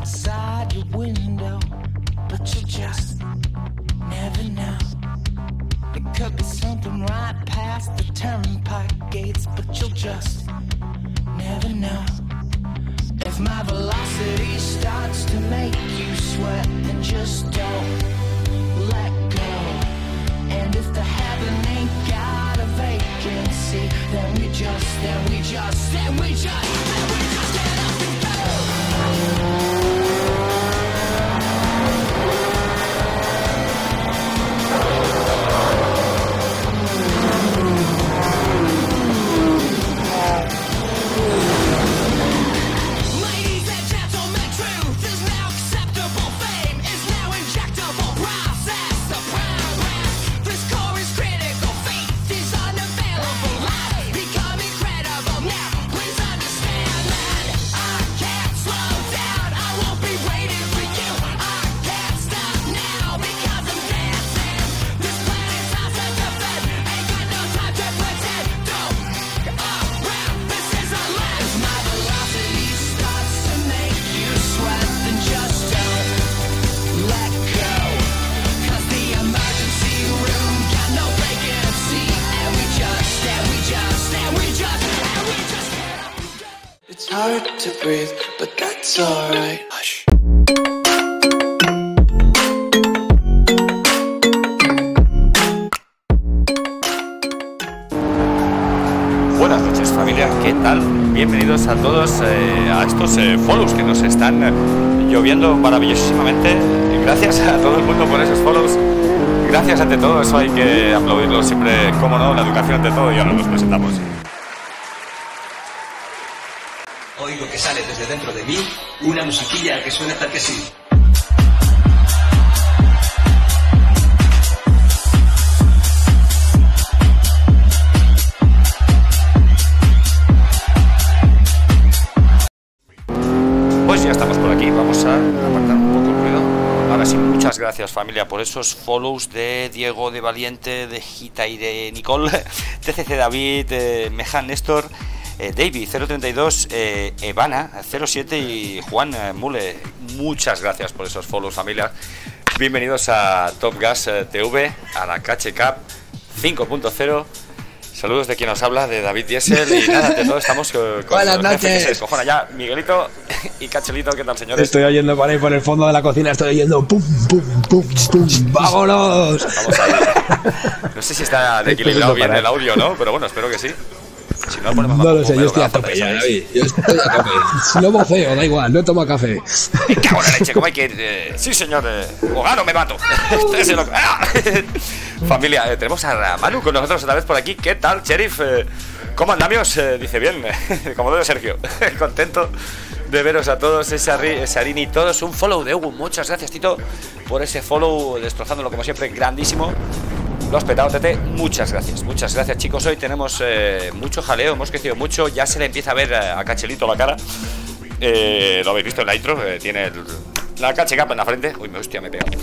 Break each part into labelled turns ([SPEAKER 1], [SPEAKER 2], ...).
[SPEAKER 1] outside your window, but you just never know. It could be something right past the turnpike gates, but you'll just never know. If my velocity starts to make you sweat, then just don't let go. And if the heaven ain't got a vacancy, then we just get up and go. It's hard to breathe, but that's alright. Hush.
[SPEAKER 2] Buenas noches, familia, ¿qué tal? Bienvenidos a todos a estos follows que nos están lloviendo maravillosamente. Gracias a todo el mundo por esos follows. Gracias ante todo, eso hay que aplaudirlo siempre, como no, la educación ante todo, y ahora nos presentamos.
[SPEAKER 3] Oigo que sale desde dentro de mí una musiquilla que suena tal que sí.
[SPEAKER 2] Pues ya estamos por aquí, vamos a apartar un poco el ruido. Ahora sí, muchas gracias, familia, por esos follows de Diego, de Valiente, de Gita y de Nicole, TCC David, Mejan Néstor, David 032, Evana 07 y Juan Mule. Muchas gracias por esos follows, familia. Bienvenidos a Top Gas TV, a la Cache Cup 5.0. Saludos de quien nos habla, de David Diesel. Y nada, de todo estamos con
[SPEAKER 4] buenas noches.
[SPEAKER 2] Que se descojona ya, Miguelito y Cachelito. ¿Qué tal, señores?
[SPEAKER 4] Estoy oyendo por ahí, por el fondo de la cocina, estoy oyendo pum, pum, pum, pum, ¡vámonos!
[SPEAKER 2] Vamos ahí. No sé si está equilibrado bien el audio, ¿no? Pero bueno, espero que sí. Si no, ponemos
[SPEAKER 4] no lo sé, yo estoy a tope ya, David. Yo estoy a tope. Si no voceo, da igual, no tomo café.
[SPEAKER 2] Me cago en la leche, ¿cómo hay que ir? Sí, señor, o gano, me mato. Familia, tenemos a Manu con nosotros otra vez por aquí. ¿Qué tal, Sheriff? ¿Cómo andamios? Dice bien, como debe Sergio. Contento de veros a todos, Sarini y todos. Un follow de Hugo. Muchas gracias, Tito, por ese follow, destrozándolo como siempre, grandísimo. Lo has petado, Tete. Muchas gracias, chicos. Hoy tenemos mucho jaleo, hemos crecido mucho. Ya se le empieza a ver a Cachelito la cara. Lo habéis visto en la intro, tiene la Cache Cup en la frente. Uy, hostia, me he pegado.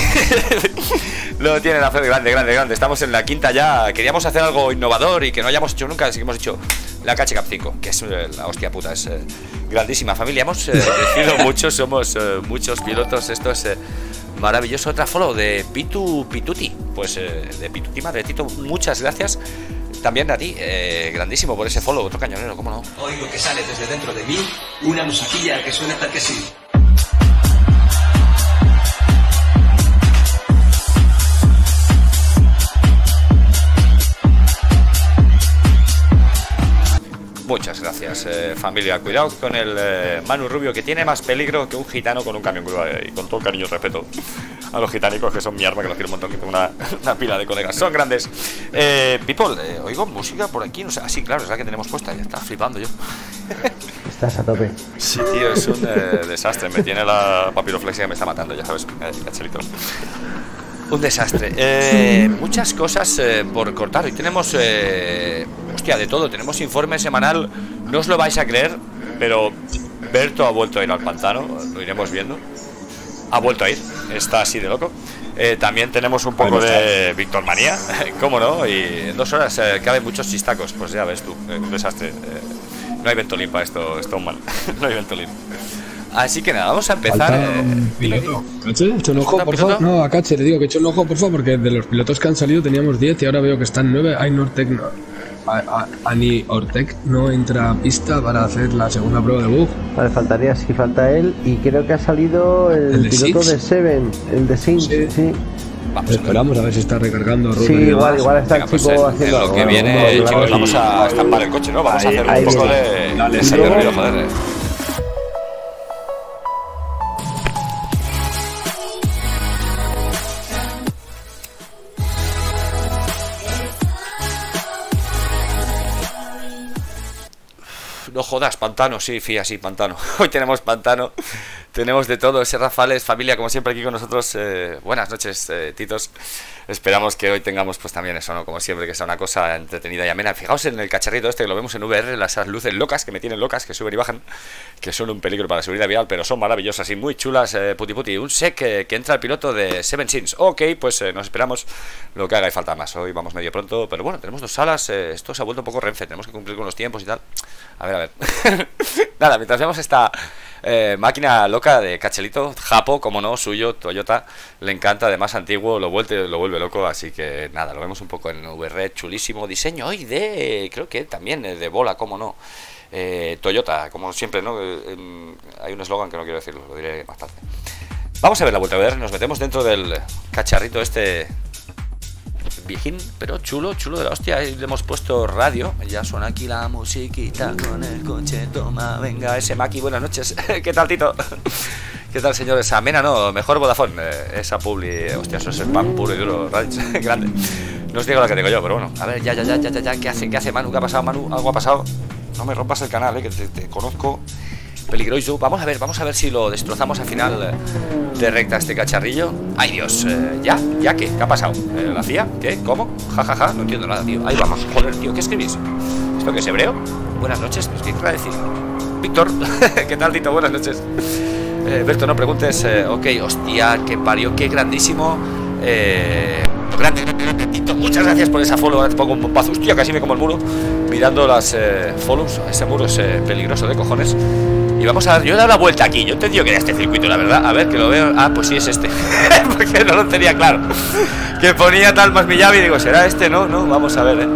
[SPEAKER 2] Lo tiene en la frente, grande. Estamos en la quinta ya. Queríamos hacer algo innovador y que no hayamos hecho nunca, así que hemos hecho la Cache Cup 5, que es la hostia puta, es grandísima, familia. Hemos crecido mucho, somos muchos pilotos. Esto es maravilloso. Otra follow de Pituti. Pues de Pituti, madre Tito, muchas gracias. También a ti, grandísimo por ese follow, otro cañonero, ¿cómo no?
[SPEAKER 3] Oigo que sale desde dentro de mí una musiquilla que suena tal que sí.
[SPEAKER 2] Muchas gracias, familia. Cuidado con el Manu Rubio, que tiene más peligro que un gitano con un camión grúa. Y con todo cariño y respeto a los gitánicos, que son mi arma, que los quiero un montón, que tengo una pila de colegas. Son grandes. People, oigo música por aquí. No sé. Ah, sí, claro, es la que tenemos puesta. Ya estaba flipando yo.
[SPEAKER 5] Estás a tope.
[SPEAKER 2] Sí, tío, es un desastre. Me tiene la papiroflexia que me está matando, ya sabes, Cachelito. Un desastre. Muchas cosas por cortar. Hoy tenemos, hostia, de todo. Tenemos informe semanal. No os lo vais a creer, pero Berto ha vuelto a ir al pantano. Lo iremos viendo. Ha vuelto a ir. Está así de loco. También tenemos un poco de Víctor Manía. ¿Cómo no? Y en 2 horas caben muchos chistacos. Pues ya ves tú, un desastre. No hay Ventolin para esto, mal. No hay Ventolin. Así que nada, vamos a empezar.
[SPEAKER 4] Falta un piloto. ¿Cache? Echa un ojo, por favor. No, a Cache le digo que eche un ojo, por favor, porque de los pilotos que han salido teníamos 10 y ahora veo que están 9. Ani Ortec no entra a pista para hacer la segunda prueba de bug.
[SPEAKER 5] Vale, faltaría, sí, falta él. Y creo que ha salido el piloto de Seven, el de Sins, sí.
[SPEAKER 4] Esperamos a ver si está recargando Rubén.
[SPEAKER 5] Sí, igual está el chico haciendo
[SPEAKER 2] lo que viene, chicos, vamos a estampar el coche, ¿no? Vamos a hacer un poco de ruido, joder. No jodas, pantano, sí, fía, sí, pantano. Hoy tenemos pantano, tenemos de todo. Ese Rafales, familia, como siempre aquí con nosotros. Buenas noches, titos. Esperamos que hoy tengamos pues también eso, ¿no? Como siempre, que sea una cosa entretenida y amena. Fijaos en el cacharrito este que lo vemos en VR, las luces locas que me tienen locas, que suben y bajan, que son un peligro para subir a vial, pero son maravillosas y muy chulas, puti. Un sec que entra el piloto de Seven Sins. Ok, pues nos esperamos lo que haga y falta más. Hoy vamos medio pronto, pero bueno, tenemos 2 salas. Esto se ha vuelto un poco Renfe, tenemos que cumplir con los tiempos y tal. A ver. Nada, mientras vemos esta máquina loca de Cachelito, Japo, como no, suyo, Toyota, le encanta, además antiguo, lo vuelve loco, así que nada, lo vemos un poco en VR, chulísimo diseño y creo que también de bola, como no, Toyota, como siempre, ¿no? Hay un eslogan que no quiero decirlo, lo diré más tarde. Vamos a ver la vuelta a VR, nos metemos dentro del cacharrito este viejín, pero chulo de la hostia. Ahí le hemos puesto radio. Ya suena aquí la musiquita con el coche. Toma, venga, ese Maki, buenas noches. ¿Qué tal, Tito? ¿Qué tal, señores? Amena, no, mejor Vodafone. Esa publi, hostia, eso es spam puro y duro. Grande. No os digo la que tengo yo, pero bueno. A ver, ya. ¿Qué hace Manu? ¿Qué ha pasado, Manu? Algo ha pasado. No me rompas el canal, que te conozco. Peligroso. Vamos a ver si lo destrozamos al final de recta este cacharrillo. Ay, Dios, ¿ya qué? ¿Qué ha pasado? ¿La CIA? ¿Qué? ¿Cómo? Ja, no entiendo nada, tío. Ahí vamos, joder, tío, ¿qué escribís? ¿Esto qué es hebreo? Buenas noches, ¿qué querrá decir? Víctor, ¿qué tal, Tito? Buenas noches. Berto, no preguntes. Ok, hostia, qué parió, qué grandísimo. Grande, Tito, muchas gracias por esa follow. Ahora te pongo un bombazo, hostia, casi me como el muro mirando las follows. Ese muro es peligroso de cojones. Y vamos a dar, yo he dado la vuelta aquí. Yo he entendido que era este circuito, la verdad. A ver, que lo veo. Ah, pues sí es este. Porque no lo tenía claro. Que ponía tal más mi llave y digo, ¿será este? No, vamos a ver,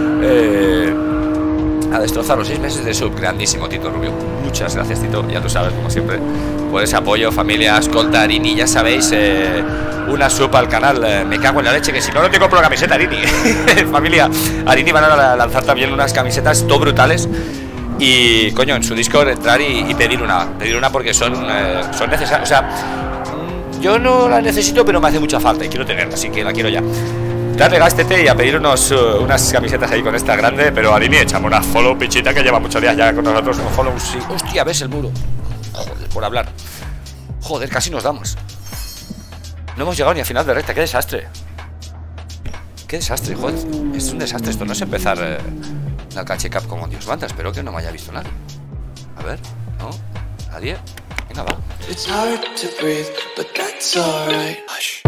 [SPEAKER 2] a destrozar los 6 meses de sub. Grandísimo, Tito Rubio. Muchas gracias, Tito. Ya tú sabes, como siempre, por ese apoyo, familia, escolta, Arini. Ya sabéis, una sub al canal. Me cago en la leche, que si no te compro la camiseta, Arini. Familia, Arini van a lanzar también unas camisetas todo brutales. Y, coño, en su Discord entrar y pedir una porque son necesarias. O sea, yo no la necesito, pero me hace mucha falta y quiero tenerla, así que la quiero ya. Darle gástete y a pedir unas camisetas ahí con esta grande. Pero Arini, echamos una follow, pichita, que lleva muchos días ya con nosotros. Un follow, sí. Hostia, ves el muro. Joder, por hablar. Joder, casi nos damos. No hemos llegado ni a final de recta, qué desastre. Qué desastre, joder. Es un desastre esto, no es empezar la Cache Cup como Dios manda. Espero que no me haya visto nadie. A ver, ¿no? ¿Nadie? Venga, va.
[SPEAKER 1] It's hard to breathe, but that's alright. Hush.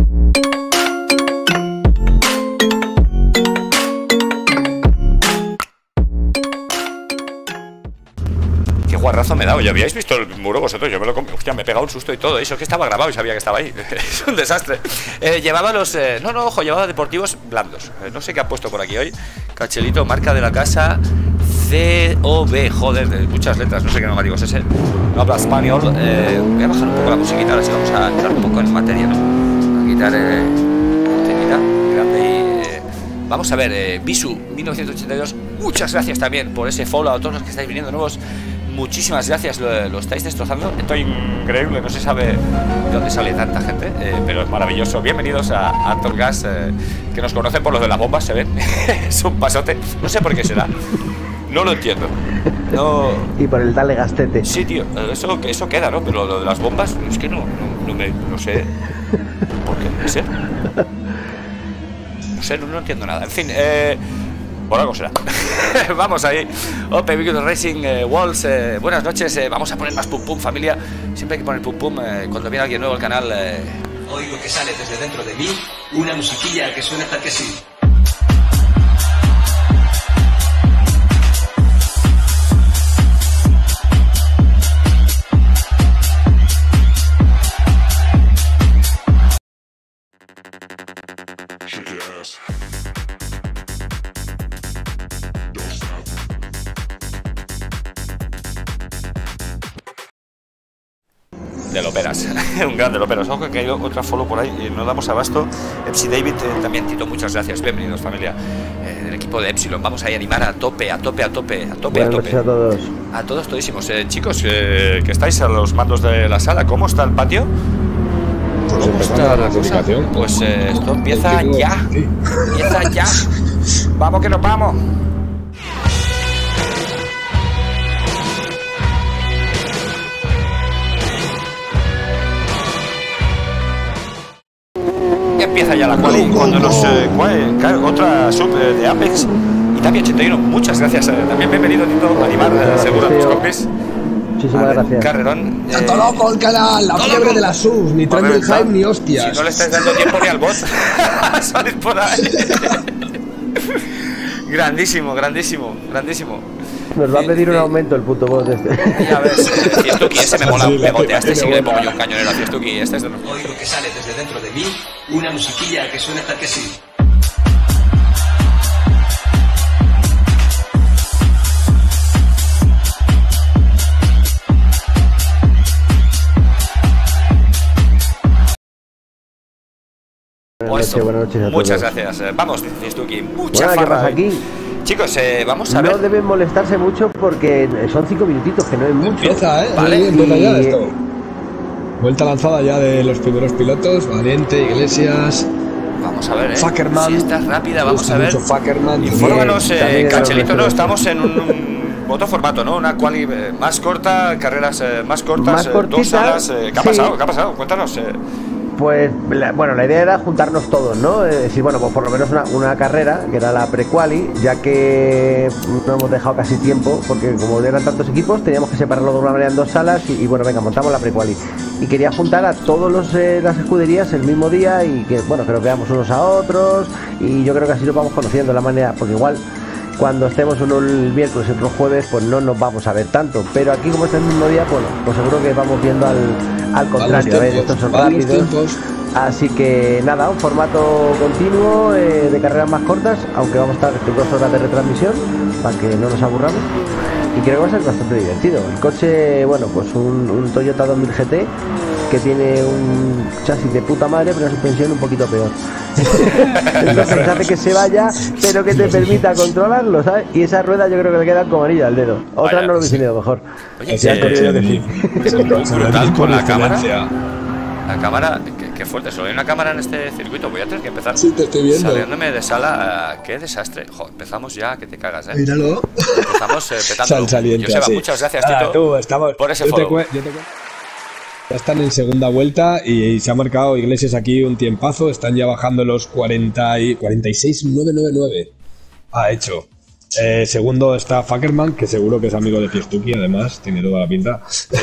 [SPEAKER 2] Qué guarrazo me he dado. ¿Ya habíais visto el muro vosotros? Yo me lo comí. Hostia, me he pegado un susto y todo. Eso que estaba grabado y sabía que estaba ahí. Es un desastre. Llevaba los... ojo, llevaba deportivos blandos. No sé qué ha puesto por aquí hoy. Cachelito, marca de la casa COB. Joder, muchas letras. No sé qué neumático es ese. No habla español. Voy a bajar un poco la musiquita. Ahora sí vamos a entrar un poco en materia, ¿no? A quitar... grande y... vamos a ver. Bisu 1982. Muchas gracias también por ese follow a todos los que estáis viniendo nuevos. Muchísimas gracias, lo estáis destrozando. Esto es increíble, no se sabe de dónde sale tanta gente, pero es maravilloso. Bienvenidos a Antorgas, que nos conocen por los de las bombas, se ven. Es un pasote, no sé por qué será. No lo entiendo. No... Y por el dale gastete. Sí, tío, eso queda, ¿no? Pero lo de las bombas, es que no sé. ¿Por qué? No sé. No entiendo nada. En fin, por algo será. Vamos ahí. Ope, Victor Racing, Walls, buenas noches. Vamos a poner más pum pum, familia. Siempre hay que poner pum pum cuando viene alguien nuevo al canal.
[SPEAKER 3] Oigo que sale desde dentro de mí una musiquilla que suena tal que sí.
[SPEAKER 2] del Operas. Un gran del Operas. Ojo que hay otra follow por ahí y no damos abasto. Epsi David, también Tito, muchas gracias. Bienvenidos, familia. Del equipo de Epsilon. Vamos a animar a tope.
[SPEAKER 5] Buenas noches a todos.
[SPEAKER 2] A todos, todísimos. Chicos, que estáis a los mandos de la sala, ¿cómo está el patio?
[SPEAKER 4] Pues
[SPEAKER 2] ¿Cómo está la cosa? Pues esto empieza ya.
[SPEAKER 4] Sí.
[SPEAKER 2] Empieza ya. Vamos que nos vamos. Empieza ya la quali cuando nos cae otra sub de Apex. Y también 81, muchas gracias. También bienvenido, Tito, a animar seguro a tus compis.
[SPEAKER 5] Muchísimas gracias.
[SPEAKER 2] Carrerón.
[SPEAKER 4] ¡Está loco el canal! La fiebre de las subs, ni trending hype ni hostias.
[SPEAKER 2] Si no le estáis dando tiempo ni al bot, salid por ahí. Grandísimo.
[SPEAKER 5] Nos va a pedir un aumento el puto bot este.
[SPEAKER 2] Ya ves, Fiestuki, ese me mola, me botea. Este sí que le pongo yo un cañonero a Fiestuki. Este es de los...
[SPEAKER 3] Oigo que sale desde dentro de mí una musiquilla que suena tal que sí.
[SPEAKER 5] Buenas noches a todos.
[SPEAKER 2] Muchas gracias. Vamos, Fiestuki, mucha
[SPEAKER 5] Bueno, ¿qué
[SPEAKER 2] farra.
[SPEAKER 5] pasa aquí?
[SPEAKER 2] Chicos, vamos a ver.
[SPEAKER 5] No deben molestarse mucho porque son 5 minutitos, que no es mucho.
[SPEAKER 4] Empieza,
[SPEAKER 2] Vale.
[SPEAKER 4] Sí, empieza ya esto. Vuelta lanzada ya de los primeros pilotos. Valiente, Iglesias.
[SPEAKER 2] Vamos a ver,
[SPEAKER 4] Fuckerman.
[SPEAKER 2] si estás rápida, vamos a ver.
[SPEAKER 4] Mucho Fuckerman.
[SPEAKER 2] Infórmanos,
[SPEAKER 5] También
[SPEAKER 2] Cachelito, ¿no?
[SPEAKER 5] también.
[SPEAKER 2] Estamos en un otro formato, ¿no? Una quali más corta, carreras más cortas,
[SPEAKER 5] Más cortita,
[SPEAKER 2] 2 salas. ¿Qué ha
[SPEAKER 5] sí.
[SPEAKER 2] pasado? ¿Qué ha pasado? Cuéntanos.
[SPEAKER 5] Pues, la idea era juntarnos todos, ¿no? Es decir, bueno, pues por lo menos una carrera, que era la pre-quali, ya que no hemos dejado casi tiempo, porque como eran tantos equipos, teníamos que separarlo de una manera en 2 salas y bueno, venga, montamos la pre-quali. Y quería juntar a todos las escuderías el mismo día y que, bueno, que nos veamos unos a otros y yo creo que así nos vamos conociendo la manera, porque igual cuando estemos uno el miércoles y otro el jueves, pues no nos vamos a ver tanto, pero aquí como es el mismo día, bueno, pues seguro que vamos viendo al contrario, a ver, estos son rápidos, así que nada, un formato continuo de carreras más cortas, aunque vamos a estar 2 horas de retransmisión para que no nos aburramos y creo que va a ser bastante divertido. El coche, bueno, pues un Toyota 2000 GT que tiene un chasis de puta madre, pero una suspensión un poquito peor. Entonces hace que se vaya, pero que te permita controlarlo, ¿sabes? Y esa rueda yo creo que le queda como anillo al dedo. Otra
[SPEAKER 2] Vaya.
[SPEAKER 5] no lo hubiese tenido mejor.
[SPEAKER 2] Oye,
[SPEAKER 5] Ya te digo que sí.
[SPEAKER 2] es brutal con la cámara. La cámara, qué fuerte, solo hay una cámara en este circuito. Voy a tener que empezar
[SPEAKER 4] Sí, te estoy viendo.
[SPEAKER 2] saliéndome de sala. Qué desastre. Jo, empezamos ya, que te cagas,
[SPEAKER 4] Míralo.
[SPEAKER 2] Empezamos petando.
[SPEAKER 4] Saliente,
[SPEAKER 2] Joseba,
[SPEAKER 4] sí.
[SPEAKER 2] muchas gracias,
[SPEAKER 4] Nada,
[SPEAKER 2] Tito,
[SPEAKER 4] tú, estamos,
[SPEAKER 2] por ese
[SPEAKER 4] yo te
[SPEAKER 2] follow.
[SPEAKER 4] Ya están en segunda vuelta y se ha marcado Iglesias aquí un tiempazo. Están ya bajando los 46.999. Ha hecho. Segundo está Fuckerman, que seguro que es amigo de Fiestuki, además, tiene toda la pinta.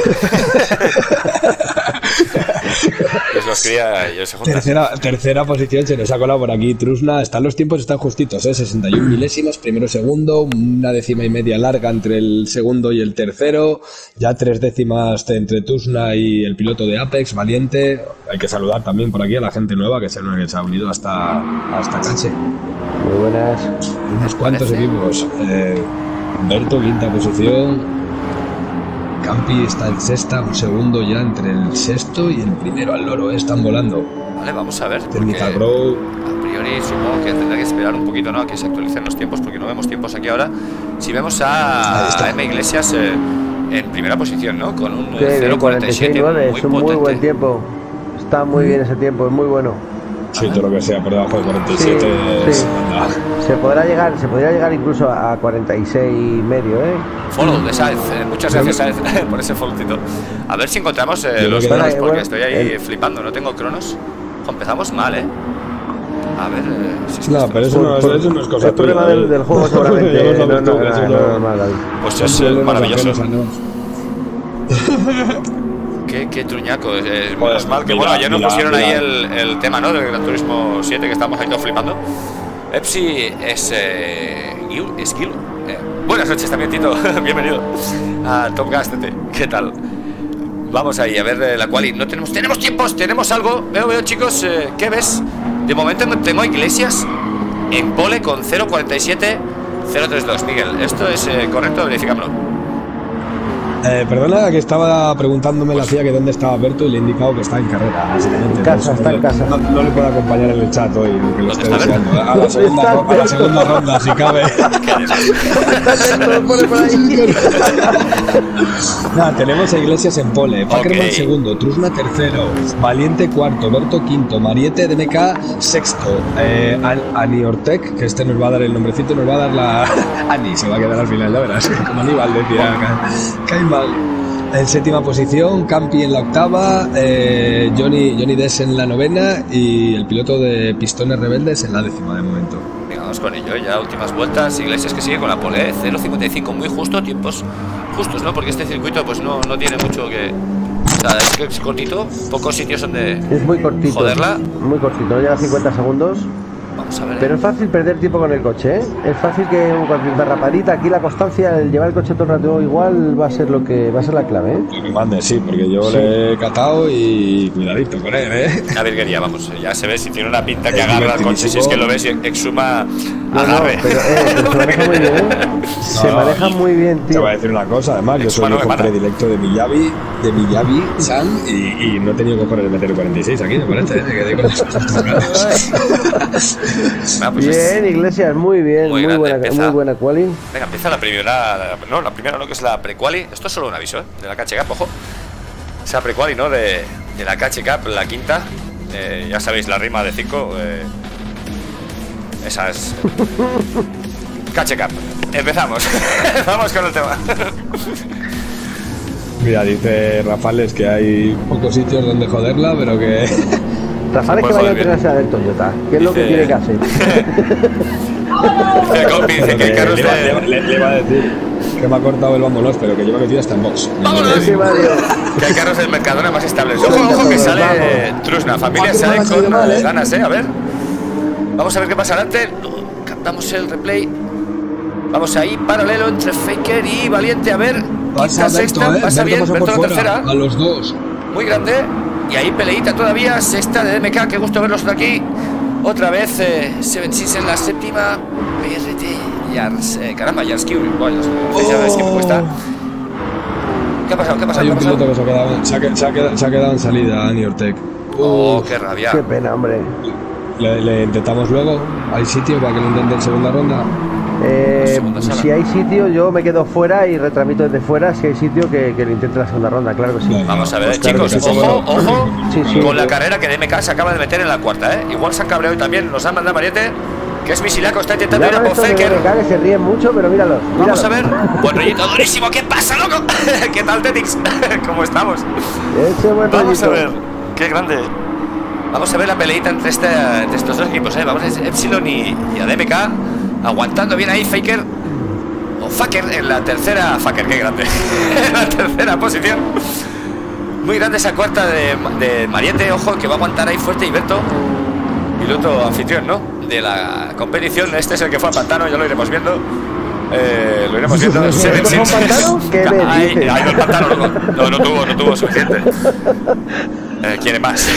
[SPEAKER 2] Pues los cría y se juntan.
[SPEAKER 4] Tercera posición se nos ha colado por aquí Trusna. Los tiempos están justitos, 61 milésimas, primero segundo, una décima y media larga entre el segundo y el tercero, ya 3 décimas entre Trusna y el piloto de Apex, Valiente. Hay que saludar también por aquí a la gente nueva que se ha unido hasta Cache.
[SPEAKER 5] Muy buenas.
[SPEAKER 4] Unos cuantos equipos. Humberto, quinta posición. Campi está en sexta, un segundo ya entre el sexto y el primero. Al loro, están volando.
[SPEAKER 2] Vale, vamos a ver.
[SPEAKER 4] Technical Grow.
[SPEAKER 2] A priori supongo que tendrá que esperar un poquito, ¿no? A que se actualicen los tiempos, porque no vemos tiempos aquí ahora. Si vemos a M. Iglesias en primera posición, ¿no? Con un 0.47
[SPEAKER 5] es un muy buen tiempo. Está muy bien ese tiempo, es muy bueno.
[SPEAKER 4] Sí, todo lo que sea por debajo de 47
[SPEAKER 5] sí. Se podría llegar incluso a 46 y medio, ¿eh?
[SPEAKER 2] Follow de Saez, muchas gracias Saez por ese followcito. A ver si encontramos los cronos, porque estoy ahí flipando, no tengo cronos. Ojo, empezamos mal, A ver si es que
[SPEAKER 4] pero eso no es cosa
[SPEAKER 5] tuya. El problema del juego seguramente no,
[SPEAKER 2] pues es maravilloso. Qué truñaco, menos mal que bueno, ayer nos pusieron ahí el tema, ¿no? Del Gran Turismo 7, que estamos ahí todos flipando. Epsi es Gil. Buenas noches también, Tito, bienvenido a Top Gas, ¿qué tal? Vamos ahí a ver la quali. No tenemos tiempos, tenemos algo. Veo chicos, ¿qué ves? De momento tengo a Iglesias en pole con 0.47 0.32. Miguel, ¿esto es correcto? Verificámoslo.
[SPEAKER 4] Perdona, que estaba preguntándome la CIA que dónde estaba Berto y le he indicado que está en carrera. Básicamente.
[SPEAKER 5] En casa, está en casa.
[SPEAKER 4] No le puedo acompañar en el chat hoy, porque lo estoy
[SPEAKER 2] ¿Dónde está
[SPEAKER 4] deseando. A la segunda ronda, si cabe. Nada, tenemos a Iglesias en pole, Packerman segundo, Trusna tercero, Valiente cuarto, Berto quinto, Mariette DMK sexto, Ani Ortec, que este nos va a dar el nombrecito, nos va a dar la... Ani se va a quedar al final, ya verás, como Aníbal decía, cae mal. En séptima posición, Campi en la octava, Johnny Des en la novena y el piloto de Pistones Rebeldes en la décima de momento.
[SPEAKER 2] Venga, vamos con ello, ya últimas vueltas. Iglesias que sigue con la pole, 0.55, muy justo, tiempos justos, ¿no? Porque este circuito pues no tiene mucho que... O sea, es cortito, pocos sitios donde...
[SPEAKER 5] Es muy cortito.
[SPEAKER 2] Joderla.
[SPEAKER 5] Muy cortito, no llega a 50 segundos.
[SPEAKER 2] Vamos a ver.
[SPEAKER 5] Pero es fácil perder tiempo con el coche, ¿eh? Es fácil que cualquier derrapadita, aquí la constancia, el llevar el coche todo el rato igual va a ser la clave, ¿eh?
[SPEAKER 4] Lo que mande, sí, porque yo le he catado y cuidadito con él, ¿eh?
[SPEAKER 2] Una virguería, vamos, ya se ve si tiene una pinta que agarra el coche, si es que lo ves y exhuma agarre.
[SPEAKER 5] No, pero se maneja muy bien, ¿eh? Se maneja muy bien, tío.
[SPEAKER 4] Te voy a decir una cosa, además, yo soy un predilecto de Miyabi-san y no he tenido cojones de meter el 46 aquí, me parece, me quedé con las cosas.
[SPEAKER 2] Pues
[SPEAKER 5] bien, Iglesias, muy bien, muy buena quali.
[SPEAKER 2] Venga, empieza la primera, no, que es la pre-quali. Esto es solo un aviso, de la KH Cup, ojo. Esa pre-quali, ¿no? De la KH Cup, la quinta. Ya sabéis, la rima de 5. Esa es. KH Cup. Empezamos. Vamos con el tema.
[SPEAKER 4] Mira, dice Rafales que hay pocos sitios donde joderla, pero que...
[SPEAKER 5] Rafael, que vaya a entrenarse a ver Toyota. ¿Qué es lo que tiene que hacer?
[SPEAKER 2] Dice que Carlos
[SPEAKER 4] le va a decir que me ha cortado el vámonos, pero que yo me he metido hasta en box.
[SPEAKER 2] ¡Vámonos! Que hay carros del Mercadona más estables. Ojo, que sale Trusna. Familia sale con ganas, a ver. Vamos a ver qué pasa adelante. Captamos el replay. Vamos ahí, paralelo entre Faker y Valiente. A ver, quinta, sexta, pasa bien. Berto la tercera.
[SPEAKER 4] A los dos.
[SPEAKER 2] Muy grande. Y ahí peleita todavía, sexta de DMK, qué gusto verlos de aquí. Otra vez, Seven Seas en la séptima. PRT, Yars, caramba, Yarsky, bueno, ya ves que me cuesta. ¿Qué ha pasado?
[SPEAKER 4] Hay un piloto que se ha quedado en salida, Ani Ortec.
[SPEAKER 2] Oh, qué rabia.
[SPEAKER 5] Qué pena, hombre.
[SPEAKER 4] Le intentamos luego. ¿Hay sitio para que lo intente en segunda ronda?
[SPEAKER 5] Si hay sitio, yo me quedo fuera y retramito desde fuera. Si hay sitio, que lo intente en la segunda ronda, claro que sí.
[SPEAKER 4] Vale,
[SPEAKER 2] vamos a ver,
[SPEAKER 4] pues
[SPEAKER 2] chicos,
[SPEAKER 4] claro
[SPEAKER 2] ojo,
[SPEAKER 5] sí,
[SPEAKER 2] con la carrera que DMK se acaba de meter en la cuarta, Igual se han cabreado y también nos han mandado Mariette, que es Misilaco, está intentando ir a por Faker.
[SPEAKER 5] Que se ríen mucho, pero míralos.
[SPEAKER 2] Vamos a ver, buen rollito durísimo, ¿qué pasa, loco? ¿Qué tal, Tetix? ¿Cómo estamos? Vamos a ver, qué grande. Vamos a ver la peleita entre estos dos equipos, Vamos a ver Epsilon y a DMK. Aguantando bien ahí Faker o Faker en la tercera. Faker, qué grande. En la tercera posición. Muy grande esa cuarta de Mariette. Ojo, que va a aguantar ahí fuerte. Y Berto, piloto anfitrión, ¿no? De la competición. Este es el que fue al pantano, ya lo iremos viendo. Lo iremos viendo.
[SPEAKER 5] ¿Fue un pantano? ¿Qué
[SPEAKER 2] ahí el pantano, loco. No tuvo suficiente. Quiere más.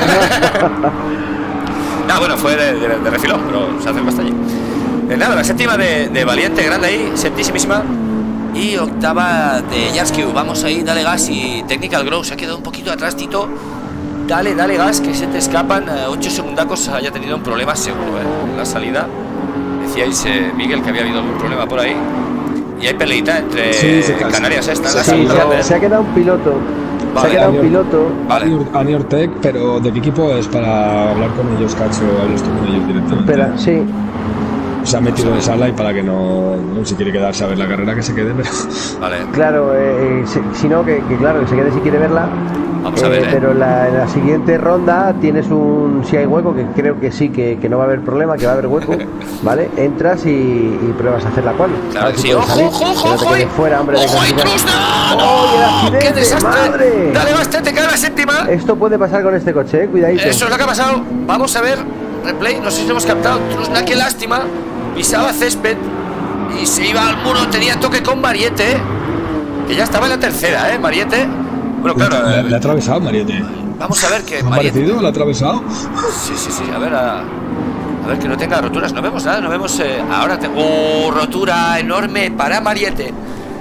[SPEAKER 2] Bueno, fue de refilón, pero se acercó hasta allí. Nada, la séptima de Valiente, grande ahí, septísimísima. Y octava de Yarsky. Vamos ahí, dale gas. Y Technical Grow se ha quedado un poquito atrás, Tito. Dale gas, que se te escapan. 8 segundacos haya tenido un problema seguro, en la salida. Decíais, Miguel, que había habido algún problema por ahí. Y hay peleita entre Canarias esta.
[SPEAKER 5] Se ha quedado un piloto.
[SPEAKER 2] Vale,
[SPEAKER 5] se ha quedado un piloto.
[SPEAKER 2] Vale.
[SPEAKER 4] Ani Ortec, pero ¿de qué equipo es? Para hablar con ellos, Cacho, hablas tú con ellos directamente.
[SPEAKER 5] Espera, sí.
[SPEAKER 4] Se ha metido en sala y para que no si quiere quedarse a ver la carrera, que se quede, pero...
[SPEAKER 2] Vale.
[SPEAKER 5] Claro, si no, que claro, que se quede si quiere verla.
[SPEAKER 2] Vamos a ver,
[SPEAKER 5] Pero en la siguiente ronda tienes si hay hueco, que creo que sí, que no va a haber problema, que va a haber hueco, ¿vale? Entras y pruebas a hacer la cual.
[SPEAKER 2] Claro,
[SPEAKER 5] si
[SPEAKER 2] sí, ojo,
[SPEAKER 5] fuera, hombre,
[SPEAKER 2] ¡ojo, y Trusna!
[SPEAKER 5] ¡Oh,
[SPEAKER 2] ¡Qué desastre!
[SPEAKER 5] ¡Madre!
[SPEAKER 2] Dale bastante, que a la séptima.
[SPEAKER 5] Esto puede pasar con este coche, cuidadito.
[SPEAKER 2] Eso es lo que ha pasado. Vamos a ver, replay, no sé si lo hemos captado. Trusna, qué lástima. Pisaba césped y se iba al muro, tenía toque con Mariette, que ya estaba en la tercera, Mariette. Bueno, claro.
[SPEAKER 4] Le ha atravesado Mariette.
[SPEAKER 2] Vamos a ver que
[SPEAKER 4] Mariette. ¿Le ha atravesado?
[SPEAKER 2] Sí, a ver que no tenga roturas. No vemos nada, no vemos. Ahora rotura enorme para Mariette.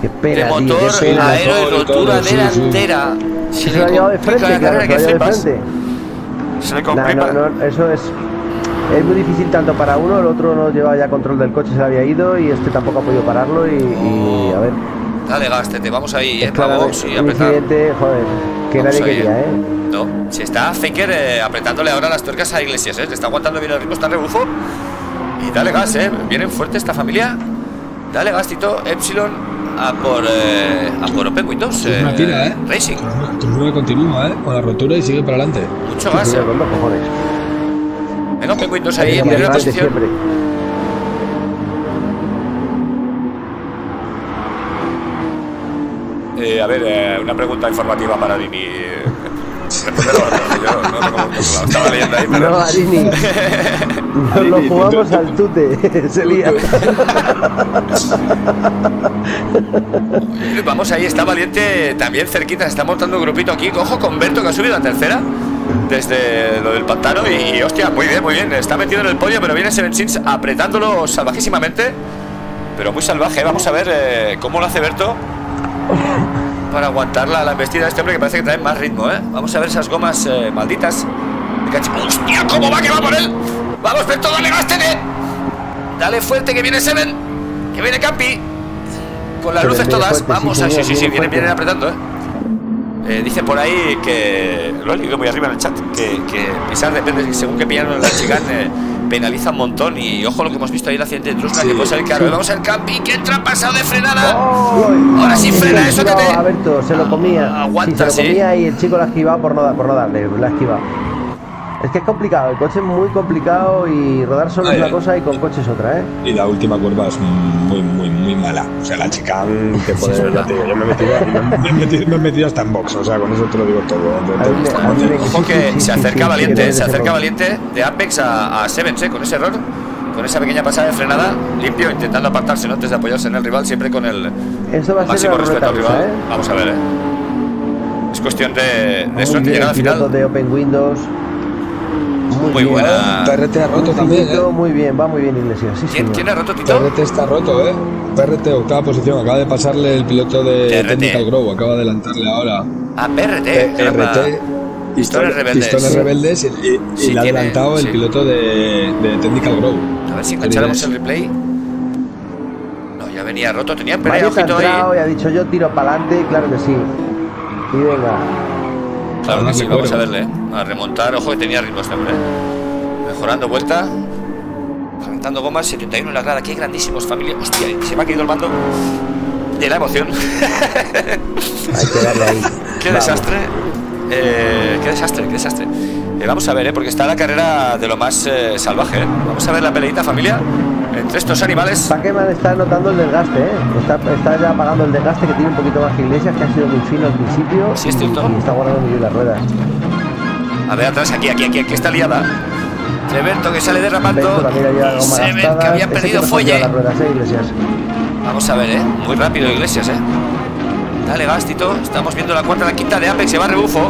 [SPEAKER 5] Qué pena,
[SPEAKER 2] de
[SPEAKER 5] tío,
[SPEAKER 2] motor,
[SPEAKER 5] qué pena.
[SPEAKER 2] aero y rotura
[SPEAKER 4] Sí, sí.
[SPEAKER 2] delantera.
[SPEAKER 5] Se lo ha llevado de frente,
[SPEAKER 2] la
[SPEAKER 5] claro,
[SPEAKER 2] carrera,
[SPEAKER 5] se lo ha
[SPEAKER 2] que
[SPEAKER 5] llevado de
[SPEAKER 2] sepas.
[SPEAKER 5] frente.
[SPEAKER 2] Se le
[SPEAKER 5] No,
[SPEAKER 2] complica.
[SPEAKER 5] no, eso es muy difícil tanto para uno, el otro no llevaba ya control del coche, se le había ido y este tampoco ha podido pararlo y a ver,
[SPEAKER 2] Dale, gástete, vamos ahí,
[SPEAKER 5] es claro,
[SPEAKER 2] vamos y
[SPEAKER 5] un
[SPEAKER 2] apretar.
[SPEAKER 5] incidente, joder, que
[SPEAKER 2] Vamos
[SPEAKER 5] nadie
[SPEAKER 2] ahí,
[SPEAKER 5] quería,
[SPEAKER 2] No, si está Faker apretándole ahora las tuercas a Iglesias, le está aguantando bien el ritmo, está rebufo. Y dale gas, vienen fuerte esta familia. Dale gas, Tito, Epsilon a por Open Windows
[SPEAKER 4] Una tira,
[SPEAKER 2] Racing.
[SPEAKER 4] Trusla continúa, con la rotura y sigue para adelante.
[SPEAKER 2] Mucho
[SPEAKER 5] Sí,
[SPEAKER 2] gas,
[SPEAKER 5] cuidado con los cojones.
[SPEAKER 2] Venga, Open Windows ahí
[SPEAKER 5] Hay
[SPEAKER 2] en
[SPEAKER 5] que
[SPEAKER 2] primera
[SPEAKER 5] tirar adelante
[SPEAKER 2] posición.
[SPEAKER 5] siempre.
[SPEAKER 2] A ver, una pregunta informativa para Dini. Respóndelo, yo no tengo muy claro. Estaba leyendo ahí, pero...
[SPEAKER 5] No, Arini, nos lo jugamos al tute, se lía.
[SPEAKER 2] Vamos ahí, está Valiente también cerquita, se está montando un grupito aquí. Ojo con Berto, que ha subido a tercera desde lo del pantano y hostia, muy bien, está metido en el podio, pero viene Seven Sins apretándolo salvajísimamente, pero muy salvaje. Vamos a ver cómo lo hace Berto para aguantar la embestida de este hombre, que parece que trae más ritmo, Vamos a ver esas gomas malditas. ¡Hostia, cómo va, que va por él! ¡Vamos, Berto, dale, gástete! Dale fuerte, que viene Seven, que viene Campi con las
[SPEAKER 5] Seven
[SPEAKER 2] luces
[SPEAKER 5] viene
[SPEAKER 2] todas.
[SPEAKER 5] fuerte,
[SPEAKER 2] Vamos,
[SPEAKER 5] sí, señor,
[SPEAKER 2] sí,
[SPEAKER 5] viene
[SPEAKER 2] vienen
[SPEAKER 5] fuerte.
[SPEAKER 2] apretando, dice por ahí que lo he leído muy arriba en el chat, que pisar depende, según que pillaron la chicane penaliza un montón. Y ojo lo que hemos visto ahí, el accidente de Trusla, que puede salir caro. Vamos al Campi, que entra pasado de frenada. Ahora sí frena, eso que te...
[SPEAKER 5] Alberto, se lo comía.
[SPEAKER 2] Aguanta,
[SPEAKER 5] sí, se lo comía y el chico lo ha esquivado por no darle, lo ha esquivado. Es que es complicado, el coche es muy complicado y rodar solo es una cosa y con coche es otra,
[SPEAKER 4] Y la última curva es muy mala. O sea, la chica te puede... ya te digo, yo me he metido hasta en box, o sea, con eso te lo digo todo.
[SPEAKER 2] Ojo que se acerca Valiente,
[SPEAKER 5] sí,
[SPEAKER 2] se acerca
[SPEAKER 5] sí.
[SPEAKER 2] Valiente de Apex a Sevens, con ese error, con esa pequeña pasada de frenada, limpio, intentando apartarse, ¿no? Antes de apoyarse en el rival, siempre con el
[SPEAKER 5] Eso va a ser
[SPEAKER 2] máximo
[SPEAKER 5] una
[SPEAKER 2] respeto al
[SPEAKER 5] ruleta
[SPEAKER 2] rival.
[SPEAKER 5] rusa,
[SPEAKER 2] Vamos a ver, Es cuestión de
[SPEAKER 5] Muy
[SPEAKER 2] suerte,
[SPEAKER 5] bien,
[SPEAKER 2] llegar al
[SPEAKER 5] piloto
[SPEAKER 2] final.
[SPEAKER 5] de Open Windows.
[SPEAKER 2] Muy
[SPEAKER 5] bien.
[SPEAKER 2] buena.
[SPEAKER 4] PRT ha roto también,
[SPEAKER 5] Muy bien, va muy bien Iglesias. Sí,
[SPEAKER 2] ¿Quién
[SPEAKER 5] señor.
[SPEAKER 2] ha roto, Tito?
[SPEAKER 4] PRT está roto, PRT, octava posición. Acaba de pasarle el piloto de
[SPEAKER 2] TRT.
[SPEAKER 4] Technical Grow. Acaba de adelantarle ahora.
[SPEAKER 2] A PRT, caramba.
[SPEAKER 4] Pistones
[SPEAKER 2] Rebeldes.
[SPEAKER 4] Pistones Rebeldes y
[SPEAKER 2] Sí,
[SPEAKER 4] le ha
[SPEAKER 2] tiene,
[SPEAKER 4] adelantado
[SPEAKER 2] sí.
[SPEAKER 4] el piloto de Technical Grow.
[SPEAKER 2] A ver si engancháramos el replay. No, ya venía roto, tenía pelea,
[SPEAKER 5] Mario se ha
[SPEAKER 2] ojito
[SPEAKER 5] entrado
[SPEAKER 2] ahí.
[SPEAKER 5] y ha dicho yo tiro para adelante, claro que sí. Y venga.
[SPEAKER 2] Claro que sí,
[SPEAKER 4] Recuerdo.
[SPEAKER 2] vamos a verle, a remontar. Ojo que tenía ritmo este hombre. Mejorando vuelta. Calentando gomas, 71 en la grada. Qué grandísimos, familia. Hostia, se me ha caído el mando de la emoción.
[SPEAKER 5] Hay que darle ahí.
[SPEAKER 2] Qué
[SPEAKER 5] Vamos.
[SPEAKER 2] desastre. Qué desastre. Vamos a ver, porque está la carrera de lo más salvaje. Vamos a ver la peleita, familia, entre estos animales.
[SPEAKER 5] Paqueman está notando el desgaste, está ya pagando el desgaste que tiene un poquito más que Iglesias, que ha sido muy fino al principio.
[SPEAKER 2] Sí, es cierto.
[SPEAKER 5] Y está guardando muy bien las ruedas.
[SPEAKER 2] A ver, atrás, aquí está liada. Treberto que sale
[SPEAKER 5] Berto
[SPEAKER 2] derrapando.
[SPEAKER 5] también ha llevado gomas
[SPEAKER 2] Seven que
[SPEAKER 5] gastadas.
[SPEAKER 2] había
[SPEAKER 5] Ese
[SPEAKER 2] perdido
[SPEAKER 5] que no
[SPEAKER 2] fuelle.
[SPEAKER 5] lleva las ruedas, Iglesias.
[SPEAKER 2] Vamos a ver, muy rápido Iglesias, Dale gas, Tito. Estamos viendo la cuarta, la quinta de Apex, se va a rebufo.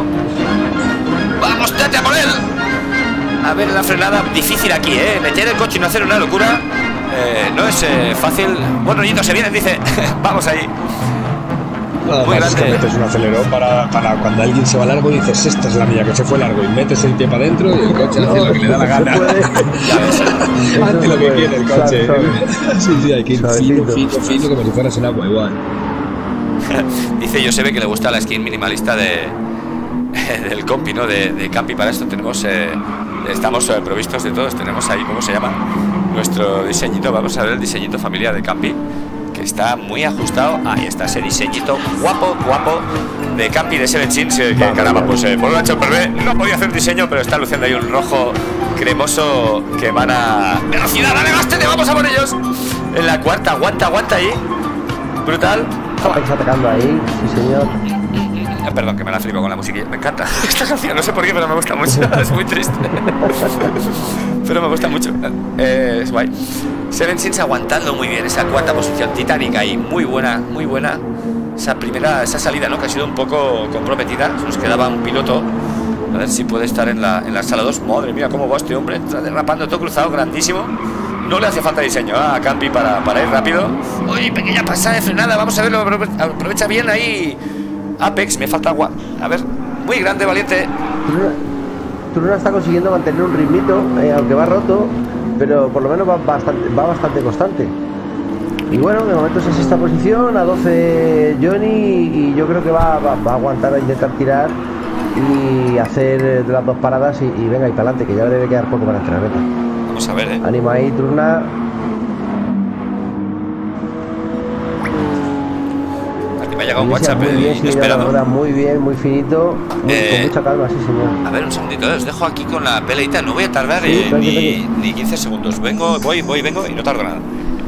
[SPEAKER 2] Vamos, date a por él. A ver la frenada, difícil aquí, meter el coche y no hacer una locura no es fácil. Buen rollito se viene, dice. Vamos ahí.
[SPEAKER 4] Nada
[SPEAKER 2] Muy
[SPEAKER 4] más es que
[SPEAKER 2] grande.
[SPEAKER 4] metes un acelerón para cuando alguien se va largo y dices, esta es la mía, que se fue largo, y metes el pie para adentro y el coche hace lo que le da la gana.
[SPEAKER 5] Se puede.
[SPEAKER 2] Ya ves.
[SPEAKER 4] Hace lo que quiere el coche.
[SPEAKER 5] Suave.
[SPEAKER 4] Sí, hay que ir
[SPEAKER 5] Suavecito.
[SPEAKER 4] fino, como si fueras en agua igual.
[SPEAKER 2] Dice Josebe que le gusta la skin minimalista del compi, ¿no? De Campi. Para esto tenemos estamos provistos de todos. Tenemos ahí, ¿cómo se llama? Nuestro diseñito. Vamos a ver el diseñito familiar de Campi, que está muy ajustado. Ahí está ese diseñito guapo de Campi de Seven Sins, que caramba, pues por una Chopper B no podía hacer diseño, pero está luciendo ahí un rojo cremoso que van a velocidad. Dale, gástete, vamos a por ellos. En la cuarta, aguanta ahí. Brutal.
[SPEAKER 5] Estáis atacando ahí, sí señor.
[SPEAKER 2] Perdón, que me la flipo con la música. Me encanta esta canción, no sé por qué, pero me gusta mucho. Es muy triste, pero me gusta mucho. Es guay. Seven Sins aguantando muy bien esa cuarta posición titánica ahí, muy buena. Esa salida, ¿no? Que ha sido un poco comprometida. Nos quedaba un piloto. A ver si puede estar en la sala 2. Madre mía, cómo va este hombre. Está derrapando todo cruzado, grandísimo. No le hace falta diseño a Campi para ir rápido. Uy, pequeña pasada de frenada. Vamos a verlo. Aprovecha bien ahí Apex. Me falta agua. A ver, muy grande, Valiente.
[SPEAKER 5] Truna está consiguiendo mantener un ritmito, aunque va roto, pero por lo menos va bastante constante. Y bueno, de momento es en sexta posición, a 12 Johnny, y yo creo que va a aguantar a intentar tirar y hacer las dos paradas y venga, y para adelante, que ya debe quedar poco para entrar.
[SPEAKER 2] Vamos a ver,
[SPEAKER 5] Ánimo ahí, Truna.
[SPEAKER 2] Aquí me ha llegado un WhatsApp inesperado.
[SPEAKER 5] Ahora muy bien, muy finito, con mucha calma, sí señor.
[SPEAKER 2] A ver, un segundito, os dejo aquí con la peleita. No voy a tardar
[SPEAKER 5] Sí,
[SPEAKER 2] ni 15 segundos. Vengo y no tardo nada.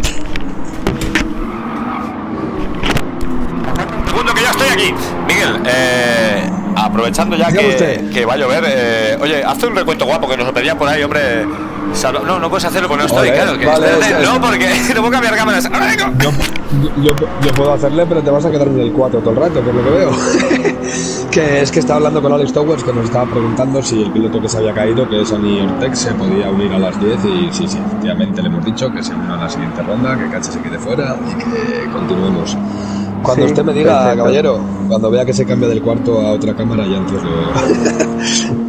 [SPEAKER 2] Segundo, que ya estoy aquí. Miguel, aprovechando ya que va a llover, oye, hazte un recuento guapo que nos lo pedían por ahí, hombre. No puedes hacerlo porque no estoy, claro. Que
[SPEAKER 4] vale,
[SPEAKER 2] no, porque no puedo cambiar cámaras. Ahora vengo.
[SPEAKER 4] Yo puedo hacerle, pero te vas a quedar en el 4 todo el rato, por lo que veo. Que es que estaba hablando con Alex Towers, que nos estaba preguntando si el piloto que se había caído, que es Ani Ortec, se podía unir a las 10. Y sí, efectivamente le hemos dicho que se una a la siguiente ronda, que Cache se quede fuera y que continuemos. Cuando usted me diga, perfecto, caballero, cuando vea que se cambia del cuarto a otra cámara, ya entonces lo...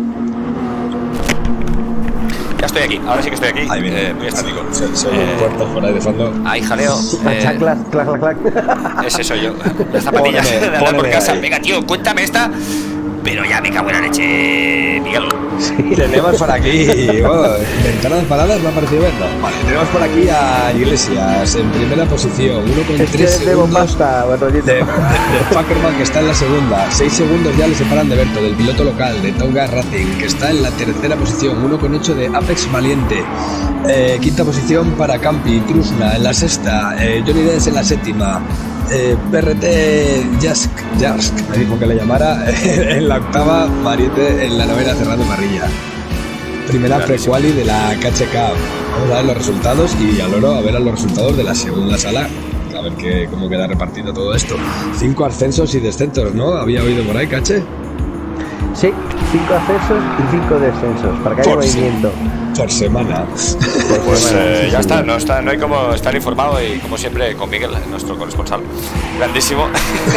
[SPEAKER 2] Ya estoy aquí, ahora sí que estoy aquí. Muy estático.
[SPEAKER 4] Soy el cuarto por ahí de fondo.
[SPEAKER 2] Ahí jaleo.
[SPEAKER 5] Clac.
[SPEAKER 2] Ese soy yo. Las zapatillas de andar por casa. Ahí. Venga, tío, cuéntame esta. Pero ya me cago en la leche, Miguel.
[SPEAKER 4] Sí, tenemos por aquí, ventanas paradas, me ha parecido verlo. Vale, tenemos por aquí a Iglesias en primera posición, 1,3 segundos de Fackerman, que está en la segunda. 6 segundos ya le separan de Berto, del piloto local, de Tonga Racing, que está en la tercera posición, 1,8 de Apex Valiente. Quinta posición para Campi, Trusna en la sexta, Johnny Des en la séptima. PRT Jask, me dijo que le llamara, en la octava, Mariette en la novena, cerrando parrilla. Primera pre-quali de la KCK. Vamos a ver los resultados y al oro a ver los resultados de la segunda sala, a ver cómo queda repartido todo esto. 5 ascensos y descensos, ¿no? ¿Había oído por ahí, Cache?
[SPEAKER 5] Sí, 5 ascensos y 5 descensos, para que haya movimiento.
[SPEAKER 4] Por semana.
[SPEAKER 2] Pues ya está, no hay como estar informado, y como siempre con Miguel, nuestro corresponsal. Grandísimo.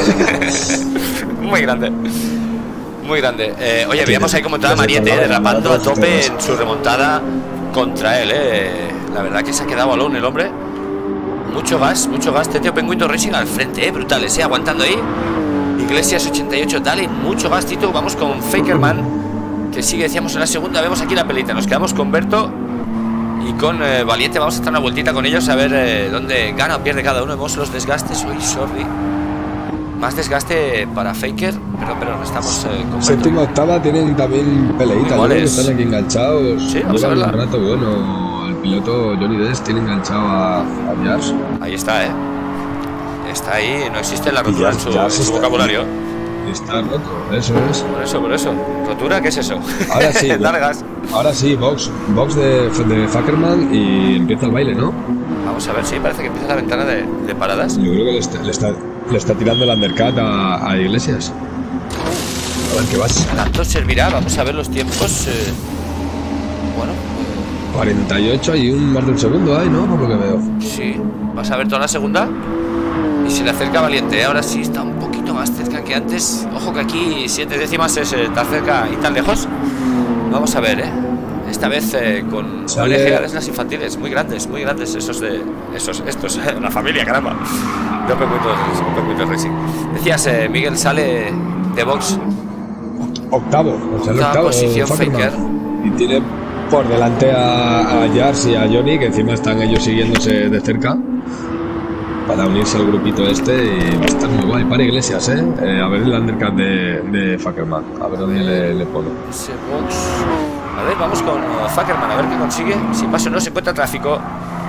[SPEAKER 2] Muy grande. Muy grande. Oye, veíamos ahí cómo entraba Mariette, derrapando a tope en su remontada contra él. La verdad que se ha quedado alone el hombre. Mucho gas. Teteo Penguin Racing al frente, brutales, aguantando ahí. Iglesias 88, dale, mucho gas, Tito. Vamos con Fakerman, que sigue, decíamos, en la segunda. Vemos aquí la pelita, nos quedamos con Berto y con Valiente. Vamos a estar una vueltita con ellos a ver dónde gana o pierde cada uno. Vemos los desgastes. Uy, sorry. Más desgaste para Faker, pero estamos con
[SPEAKER 4] séptima, octava tienen también peleita, ¿no? Están aquí enganchados.
[SPEAKER 2] Sí, vamos a verla.
[SPEAKER 4] Un rato bueno. El piloto Johnny Des tiene enganchado a Jars.
[SPEAKER 2] Ahí está, está ahí, no existe la rotura en su vocabulario.
[SPEAKER 4] Está roto, eso es.
[SPEAKER 2] Por eso. ¿Rotura? ¿Qué es eso?
[SPEAKER 4] Ahora sí.
[SPEAKER 2] Largas.
[SPEAKER 4] Ahora sí, box de Fackerman y empieza el baile, ¿no?
[SPEAKER 2] Vamos a ver, sí, parece que empieza la ventana de paradas.
[SPEAKER 4] Yo creo que le está tirando el undercut a Iglesias. A ver qué vas.
[SPEAKER 2] Tanto servirá, vamos a ver los tiempos. Bueno.
[SPEAKER 4] 48 y más de un segundo hay, ¿no? Por lo que veo.
[SPEAKER 2] Sí. ¿Vas a ver toda la segunda? Y se le acerca Valiente, ahora sí está un poquito más cerca que antes. Ojo que aquí 7 décimas es tan cerca y tan lejos. Vamos a ver, esta vez con ONG las infantiles, muy grandes estos, la familia, caramba. De Open Windows Racing. Decías, Miguel sale de box.
[SPEAKER 4] Octavo
[SPEAKER 2] posición Faker.
[SPEAKER 4] Y tiene por delante a Jars y a Johnny, que encima están ellos siguiéndose de cerca para unirse al grupito este, y va a estar muy guay para Iglesias, a ver el undercut de Fackerman, a ver dónde le pone.
[SPEAKER 2] Ese box. A ver, vamos con Fackerman, a ver qué consigue. Si pasa o no, se encuentra tráfico.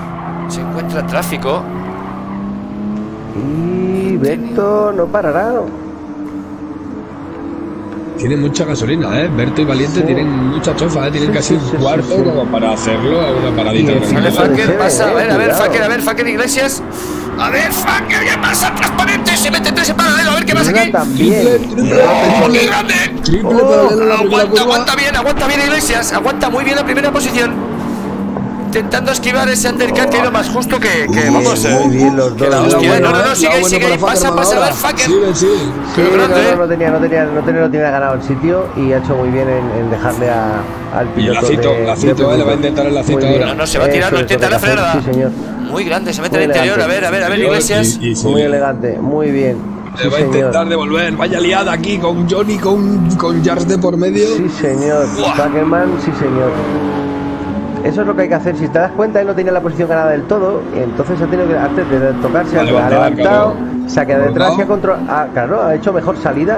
[SPEAKER 5] Y Berto no parará.
[SPEAKER 4] Tiene mucha gasolina, Berto y Valiente tienen mucha chofa, tienen casi un cuarto como para hacerlo a una paradita.
[SPEAKER 2] Sale Faker, pasa, a ver, Faker Iglesias. A ver, Faker, ¿qué pasa? Transparente, se mete 3 en paralelo, a ver qué pasa aquí. ¡Qué grande! Aguanta bien Iglesias, aguanta muy bien la primera posición. intentando esquivar ese undercut que ha ido más justo que vamos.
[SPEAKER 5] Muy bien los
[SPEAKER 2] que la
[SPEAKER 5] dos.
[SPEAKER 2] hostia.
[SPEAKER 5] Bueno,
[SPEAKER 2] No, sigue ahí, pasa, a ver, Faker.
[SPEAKER 4] Sí.
[SPEAKER 5] Sí,
[SPEAKER 2] grande,
[SPEAKER 5] no tenía ganado el sitio y ha hecho muy bien en dejarle al piloto.
[SPEAKER 4] Lacito, le va a intentar el lacito ahora.
[SPEAKER 2] No, se va a tirar, no intenta la frenada.
[SPEAKER 5] Sí, señor.
[SPEAKER 2] Muy grande, se mete en el interior. A ver, Iglesias.
[SPEAKER 5] Muy elegante, muy bien.
[SPEAKER 4] Le va a intentar devolver. Vaya liada aquí con Johnny, con Jars de por medio.
[SPEAKER 5] Sí, señor. Fakerman, sí, señor. Eso es lo que hay que hacer. Si te das cuenta, él no tenía la posición ganada del todo. Entonces ha tenido que, antes de tocarse, ha levantado, se ha quedado detrás y ha controlado. Claro, ha hecho mejor salida.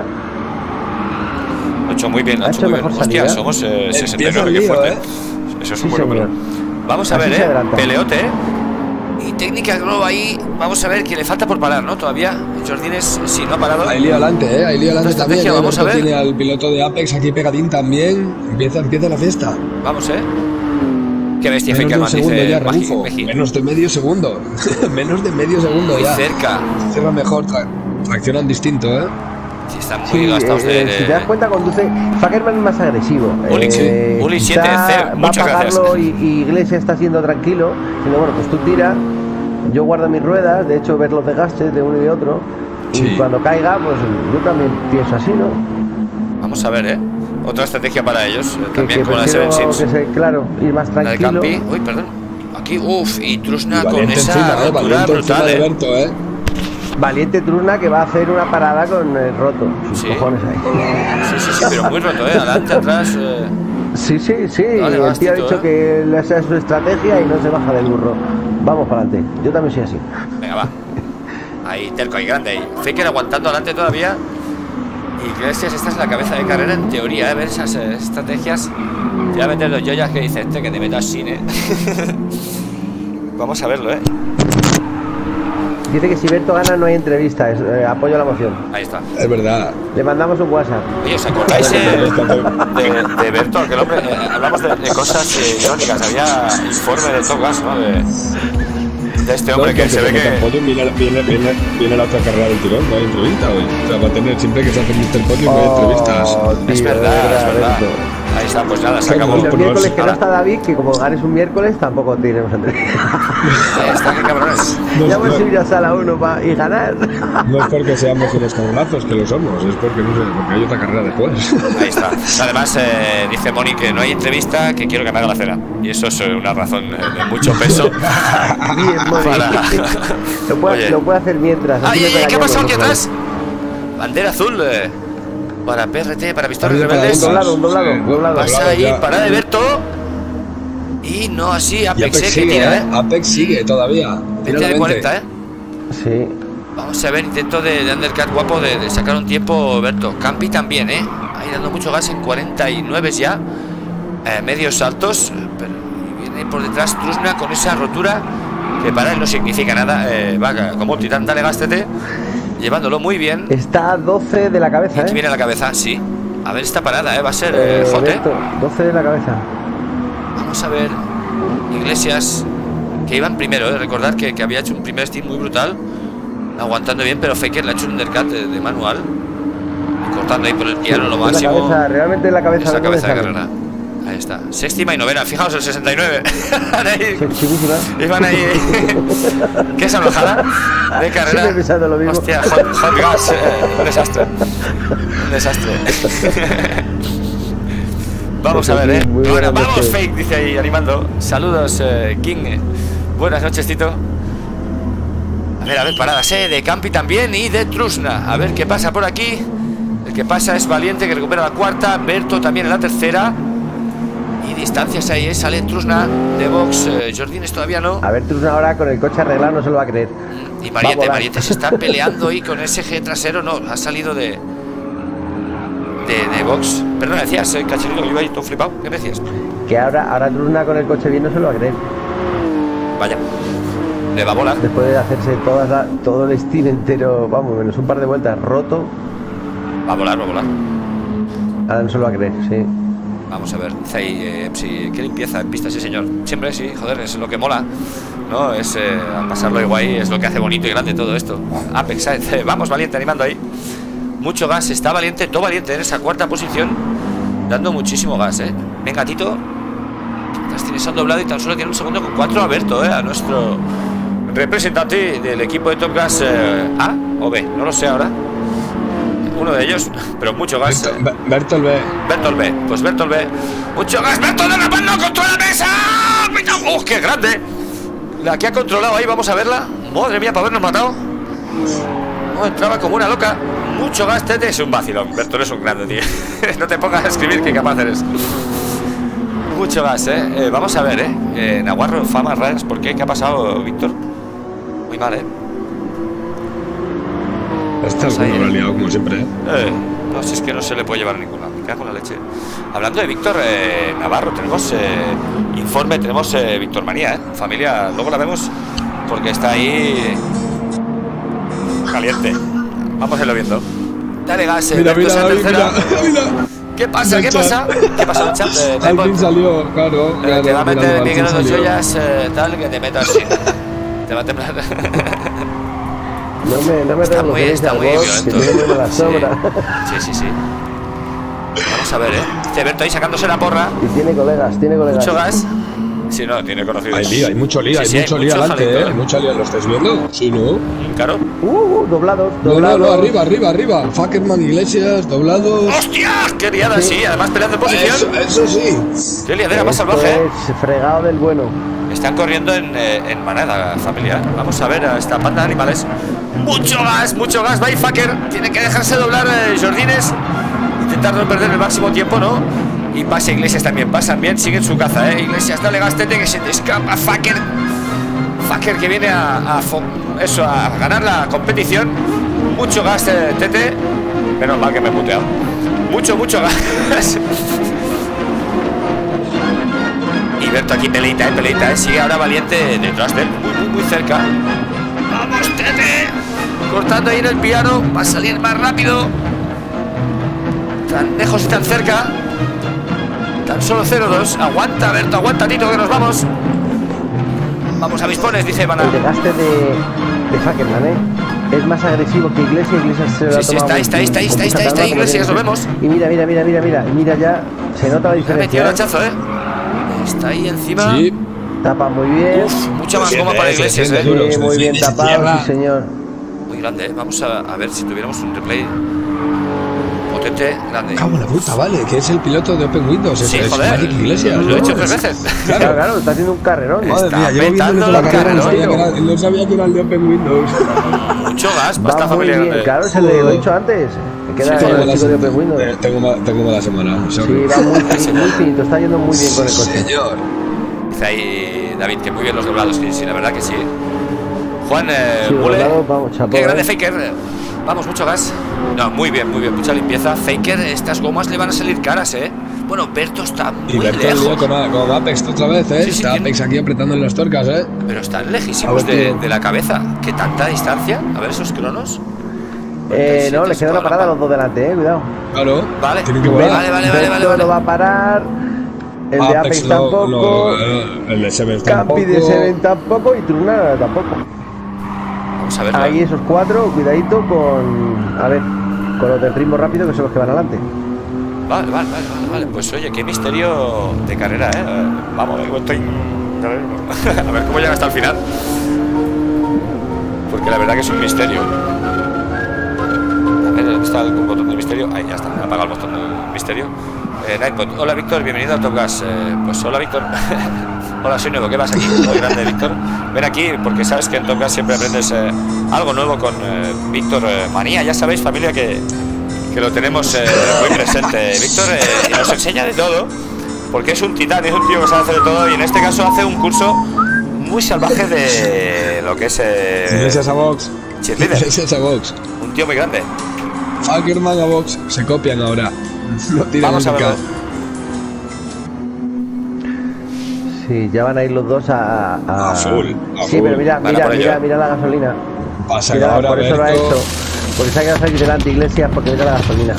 [SPEAKER 2] Lo ha hecho muy bien, Hostia, somos 69, qué fuerte. Eso es un buen número. Vamos a ver, peleote, y técnica globo ahí. Vamos a ver que le falta por parar, ¿no? Todavía Jordines, si no ha parado.
[SPEAKER 4] Ahí lío adelante, ahí lío adelante también.
[SPEAKER 2] Vamos a ver.
[SPEAKER 4] Tiene al piloto de Apex aquí pegadín también. Empieza la fiesta.
[SPEAKER 2] Vamos, Qué bestia,
[SPEAKER 4] Fakerman, dice
[SPEAKER 2] ya,
[SPEAKER 4] menos de medio segundo. Menos de medio segundo ya.
[SPEAKER 2] Cerca.
[SPEAKER 4] Cierra mejor, traccionan distinto,
[SPEAKER 2] Sí, están muy gastados
[SPEAKER 5] si te das cuenta, conduce. Fakerman es más agresivo.
[SPEAKER 2] Uli 7C,
[SPEAKER 5] va a pagarlo y Iglesias está siendo tranquilo. Diciendo, bueno, pues tú tira, yo guardo mis ruedas, de hecho ver los desgastes de uno y otro. Y cuando caiga, pues yo también pienso así, ¿no?
[SPEAKER 2] Vamos a ver, otra estrategia para ellos. También con la Seven Sins.
[SPEAKER 5] Claro, ir más tranquilo.
[SPEAKER 2] La de Campi. Uy, perdón. Aquí, y Trusna con esa rotura brutal,
[SPEAKER 5] Valiente Trusna que va a hacer una parada con el roto. Sus cojones ahí.
[SPEAKER 2] Sí, pero muy roto, adelante, atrás.
[SPEAKER 5] Sí. El tío ha dicho que esa es su estrategia y no se baja del burro. Vamos para adelante. Yo también soy así.
[SPEAKER 2] Venga, va. Ahí, terco, ahí grande ahí. Faker aguantando adelante todavía. Iglesias, esta es la cabeza de carrera en teoría, ver esas estrategias. Te voy a meter los joyas que dice que te metas cine. Vamos a verlo,
[SPEAKER 5] Dice que si Berto gana no hay entrevista, apoyo a la moción.
[SPEAKER 2] Ahí está.
[SPEAKER 4] Es verdad.
[SPEAKER 5] Le mandamos un WhatsApp.
[SPEAKER 2] Oye, ¿os acordáis de Berto? Aquel hombre, hablamos de cosas irónicas. Había informe de Togas, ¿no? De este hombre que se ve que...
[SPEAKER 4] Viene la otra carrera del tirón, no hay entrevista hoy. O sea, va a tener siempre que se hace Mr. Podium, no hay entrevistas.
[SPEAKER 2] Es verdad. Ahí está, pues nada, se acabó.
[SPEAKER 5] Y los miércoles que no está David, que como ganes un miércoles tampoco tenemos entrevista.
[SPEAKER 2] Ahí está, qué cabrones.
[SPEAKER 5] Ya hemos subido a sala 1 y ganar.
[SPEAKER 4] No es porque seamos unos cabronazos, que lo somos, es porque no sé, porque hay otra carrera después.
[SPEAKER 2] Ahí está. Además, dice Moni que no hay entrevista, que quiero que me haga la cena. Y eso es una razón de mucho peso.
[SPEAKER 5] Bien, Moni. Lo puede hacer mientras.
[SPEAKER 2] ¿Qué ha pasado aquí atrás? Bandera azul. Para PRT, para Pistones Rebeldes.
[SPEAKER 5] Un doblado.
[SPEAKER 2] Pasa ahí, para de ver todo. Y no así, Apex
[SPEAKER 4] sigue,
[SPEAKER 2] que tira,
[SPEAKER 4] Apex sigue todavía.
[SPEAKER 2] 20 de 40,
[SPEAKER 5] Sí.
[SPEAKER 2] Vamos a ver, intento de undercut guapo de sacar un tiempo, Berto. Campi también, ahí dando mucho gas en 49 ya. Medios altos. Pero viene por detrás Trusna con esa rotura que para él no significa nada. Va como titán, dale gástete. Llevándolo muy bien.
[SPEAKER 5] Está a 12 de la cabeza,
[SPEAKER 2] Aquí viene la cabeza, sí. A ver esta parada, va a ser Jote.
[SPEAKER 5] 12 de la cabeza.
[SPEAKER 2] Vamos a ver. Iglesias, que iban primero, recordar que había hecho un primer steam muy brutal. Aguantando bien, pero Faker le ha hecho un undercut de manual. Y cortando ahí por el piano lo máximo.
[SPEAKER 5] Realmente la cabeza.
[SPEAKER 2] Es la cabeza de carrera. Ahí está. Séptima y novena. Fijaos el 69. Iban ahí. ¿Qué es enojada? De carrera.
[SPEAKER 5] Lo mismo.
[SPEAKER 2] Hostia, hot gas. Un desastre. Vamos a ver, Ahora vamos, Fake, dice ahí animando. Saludos, King. Buenas noches, Tito. A ver, paradas, de Campi también y de Trusna. A ver qué pasa por aquí. El que pasa es Valiente, que recupera la cuarta. Berto también en la tercera. Y distancias ahí, sale Trusna de box. Jordines todavía no.
[SPEAKER 5] A ver, Trusna ahora con el coche arreglado no se lo va a creer.
[SPEAKER 2] Y Mariette se está peleando ahí con ese eje trasero. No, ha salido de box. Perdón, decías, Cachirito, que iba ahí todo flipado. ¿Qué me decías?
[SPEAKER 5] Que ahora Trusna con el coche bien no se lo va a creer.
[SPEAKER 2] Vaya. Le va a volar.
[SPEAKER 5] Después de hacerse todo el steam entero, vamos, menos un par de vueltas roto.
[SPEAKER 2] Va a volar.
[SPEAKER 5] Ahora no se lo va a creer, sí.
[SPEAKER 2] Vamos a ver, dice ahí, sí, qué limpieza en pista, sí señor. Siempre sí, joder, es lo que mola, ¿no? Es pasarlo de guay, es lo que hace bonito y grande todo esto. Apex, vamos, Valiente, animando ahí. Mucho gas, está Valiente, todo Valiente en esa cuarta posición, dando muchísimo gas, Venga, Tito. Las tienes al doblado y tan solo tiene un segundo con 4 a Berto, a nuestro representante del equipo de Top Gas A o B, no lo sé ahora. Uno de ellos, pero mucho gas.
[SPEAKER 4] Bertol B.
[SPEAKER 2] Bertol B, pues Bertol B. Mucho gas, Bertol de la mano contra la mesa. ¡Oh, qué grande! La que ha controlado ahí, vamos a verla. Madre mía, para habernos matado. Oh, entraba como una loca. Mucho gas, Tete, es un vacilón. Bertol es un grande, tío. No te pongas a escribir que capaz eres. Mucho gas, vamos a ver, Naguarro, famas raras. ¿Por qué? ¿Qué ha pasado, Víctor? Muy mal,
[SPEAKER 4] Está el lo ha liado como siempre,
[SPEAKER 2] no, si es que no se le puede llevar a ningún lado. Me cago en la leche. Hablando de Víctor Navarro, tenemos informe, tenemos Víctor Manía, familia, luego la vemos porque está ahí caliente. Vamos a irlo viendo. Dale gas,
[SPEAKER 4] mira,
[SPEAKER 2] tercera.
[SPEAKER 4] Mira.
[SPEAKER 2] ¿Qué pasa? ¿Qué pasa? ¿Qué pasa en el chat?
[SPEAKER 4] Al fin salió, claro.
[SPEAKER 2] Te va a meter Miguel de Joyas, tal, que te metas así. Te va a temblar.
[SPEAKER 5] No me
[SPEAKER 2] está muy violento. Sí. Vamos a ver, Dice Berto ahí sacándose la porra.
[SPEAKER 5] Y tiene colegas.
[SPEAKER 2] Mucho gas. Sí, no, tiene conocidos.
[SPEAKER 4] Hay mucho lío, hay mucho lío adelante, Hay mucho lío, ¿lo estáis viendo? Sí, ¿no?
[SPEAKER 2] Claro.
[SPEAKER 5] Doblados.
[SPEAKER 4] No, arriba. Fackerman, Iglesias, doblados.
[SPEAKER 2] ¡Hostia! ¡Qué liada! Sí, además peleando en posición.
[SPEAKER 4] Eso sí.
[SPEAKER 2] ¡Qué liadera más salvaje!
[SPEAKER 5] Es fregado del bueno.
[SPEAKER 2] Están corriendo en manada familiar. Vamos a ver a esta banda de animales. Mucho gas, va y Faker. Tiene que dejarse doblar Jordines. Intentar no perder el máximo tiempo, ¿no? Y pasa Iglesias también, pasan bien, siguen su caza, Iglesias, dale gas, Tete, que se te escapa. Faker que viene a ganar la competición. Mucho gas, Tete. Menos mal que me he muteado. Mucho gas. Y Berto aquí peleita, sigue ahora Valiente detrás de él, muy cerca. ¡Vamos, Tete! Cortando ahí en el piano, va a salir más rápido. Tan lejos y tan cerca. Tan solo 0-2. Aguanta, Berto, aguanta, Tito, que nos vamos. Vamos a Vispones, dice Ivana.
[SPEAKER 5] El desgaste de Fackerman, es más agresivo que Iglesias. Se lo
[SPEAKER 2] está Iglesias, lo vemos.
[SPEAKER 5] Y mira ya, se nota la diferencia.
[SPEAKER 2] Ha metido el hachazo, está ahí encima.
[SPEAKER 4] Sí.
[SPEAKER 5] Tapa muy bien.
[SPEAKER 2] Mucha más goma para Iglesias,
[SPEAKER 5] Sí, muy bien tapado, sí, señor.
[SPEAKER 2] Muy grande, Vamos a ver si tuviéramos un replay potente, grande.
[SPEAKER 4] Cago en la puta, vale, que es el piloto de Open Windows.
[SPEAKER 2] Sí,
[SPEAKER 4] es
[SPEAKER 2] joder,
[SPEAKER 4] Iglesias,
[SPEAKER 2] lo he hecho 3 veces.
[SPEAKER 5] Claro, está haciendo un carrerón.
[SPEAKER 4] Madre mía, yo
[SPEAKER 2] petando
[SPEAKER 4] la
[SPEAKER 2] el
[SPEAKER 4] carrerón. No sabía que era el de Open Windows.
[SPEAKER 2] Mucho gas,
[SPEAKER 5] va esta familia grande. Claro, se lo he dicho antes. Que queda el chico de Open Windows.
[SPEAKER 4] Tengo mala semana.
[SPEAKER 5] Sí, va muy finito, está yendo muy bien con el coche.
[SPEAKER 4] Señor.
[SPEAKER 2] Dice ahí David que muy bien los doblados, sí, la verdad que sí. Juan
[SPEAKER 5] Mule,
[SPEAKER 2] qué grande Faker. Vamos, mucho gas. No, muy bien, mucha limpieza. Faker, estas gomas le van a salir caras, Bueno, Berto está muy lejos.
[SPEAKER 4] Con Apex otra vez,
[SPEAKER 2] Sí,
[SPEAKER 4] está Apex aquí apretando en las tuercas,
[SPEAKER 2] Pero están lejísimos de la cabeza. ¿Qué tanta distancia? A ver esos cronos.
[SPEAKER 5] No, les queda una parada a los dos delante, cuidado.
[SPEAKER 4] Claro.
[SPEAKER 2] Vale,
[SPEAKER 4] tienen que volar.
[SPEAKER 2] Vale.
[SPEAKER 5] No va a parar. El de Apex tampoco.
[SPEAKER 4] El de Seven tampoco.
[SPEAKER 5] Campi de Seven tampoco. Y Truna tampoco.
[SPEAKER 2] Vamos a verlo.
[SPEAKER 5] Ahí esos 4, cuidadito con. A ver, con los del ritmo rápido que son los que van adelante.
[SPEAKER 2] Vale. Pues oye, qué misterio de carrera, Vamos, estoy. A ver cómo llega hasta el final. Porque la verdad que es un misterio. A ver, ¿dónde está el botón del misterio? Ahí ya está, me ha apagado el botón del misterio. Nightbot, hola Víctor, bienvenido a Top Gas. Pues hola Víctor. Hola, soy nuevo, ¿qué vas aquí? Muy grande, Víctor. Ven aquí porque sabes que en Top Gas siempre aprendes algo nuevo con Víctor Manía. Ya sabéis, familia, que lo tenemos muy presente. Víctor nos enseña de todo, porque es un titán, es un tío que sabe hacer de todo. Y en este caso hace un curso muy salvaje de lo que es
[SPEAKER 4] Iglesias a Vox.
[SPEAKER 2] cheerleader.
[SPEAKER 4] Iglesias a Vox.
[SPEAKER 2] Un tío muy grande.
[SPEAKER 4] Fackerman a Vox. Se copian ahora.
[SPEAKER 2] Vamos a verlo.
[SPEAKER 5] Sí, ya van a ir los dos a
[SPEAKER 4] full.
[SPEAKER 5] Sí, pero mira la gasolina.
[SPEAKER 4] Pasa
[SPEAKER 5] Mira,
[SPEAKER 4] ahora
[SPEAKER 5] por eso lo ha
[SPEAKER 4] Berto.
[SPEAKER 5] hecho. Porque se ha quedado aquí delante Iglesias porque mira la gasolina.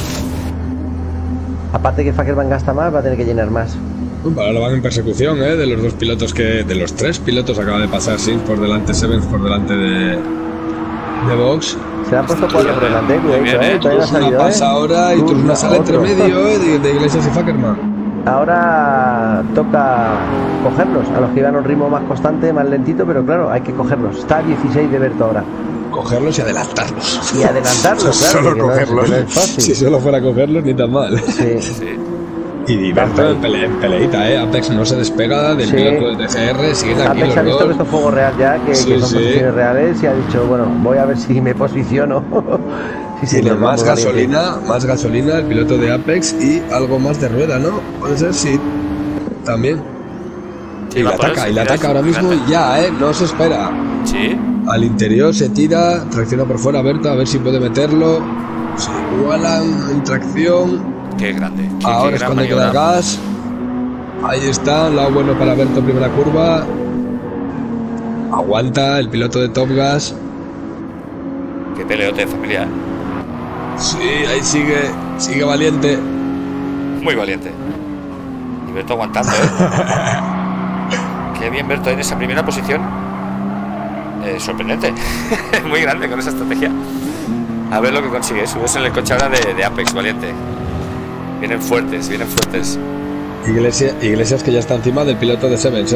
[SPEAKER 5] Aparte que Fackerman gasta más, va a tener que llenar más.
[SPEAKER 4] Ahora van en persecución, de los dos pilotos de los 3 pilotos acaba de pasar Sins por delante, Sevens por delante de Vox.
[SPEAKER 5] Se le han puesto 4 por delante, cuidadito, todavía no ha salido,
[SPEAKER 4] pasa ahora y Turna sale entre medio, de Iglesias y Fackerman.
[SPEAKER 5] ahora toca cogerlos. A los que iban a un ritmo más constante, más lentito, pero claro, hay que cogerlos. Está a 16 de Berto ahora.
[SPEAKER 4] Cogerlos y adelantarlos.
[SPEAKER 5] Y adelantarlos, claro.
[SPEAKER 4] Solo cogerlos.
[SPEAKER 5] No es fácil.
[SPEAKER 4] Si solo fuera cogerlos, ni tan mal.
[SPEAKER 5] Sí.
[SPEAKER 2] Sí.
[SPEAKER 4] Y Berto en peleita, ¿eh? Apex no se despega del piloto de TCR, sigue tranquilo.
[SPEAKER 5] Apex ha visto que esto es fuego real ya, que son posiciones reales, y ha dicho, bueno, voy a ver si me posiciono.
[SPEAKER 4] Tiene más gasolina el piloto de Apex y algo más de rueda, ¿no? Puede ser, sí. También.
[SPEAKER 2] Sí,
[SPEAKER 4] y la ataca ahora mismo ya, no se espera.
[SPEAKER 2] Sí.
[SPEAKER 4] Al interior se tira, tracciona por fuera Berto, a ver si puede meterlo. Se igualan en tracción.
[SPEAKER 2] Qué grande.
[SPEAKER 4] Ahora es cuando queda gas. Ahí está, lado bueno para Berto, primera curva. Aguanta el piloto de Top Gas.
[SPEAKER 2] Qué peleote, familia.
[SPEAKER 4] Sí, ahí sigue valiente.
[SPEAKER 2] Muy valiente. Y Berto aguantando, Qué bien Berto en esa primera posición. Sorprendente. Muy grande con esa estrategia. A ver lo que consigue. Subes en el coche ahora de Apex, valiente. Vienen fuertes.
[SPEAKER 4] Iglesias que ya está encima del piloto de Sevens,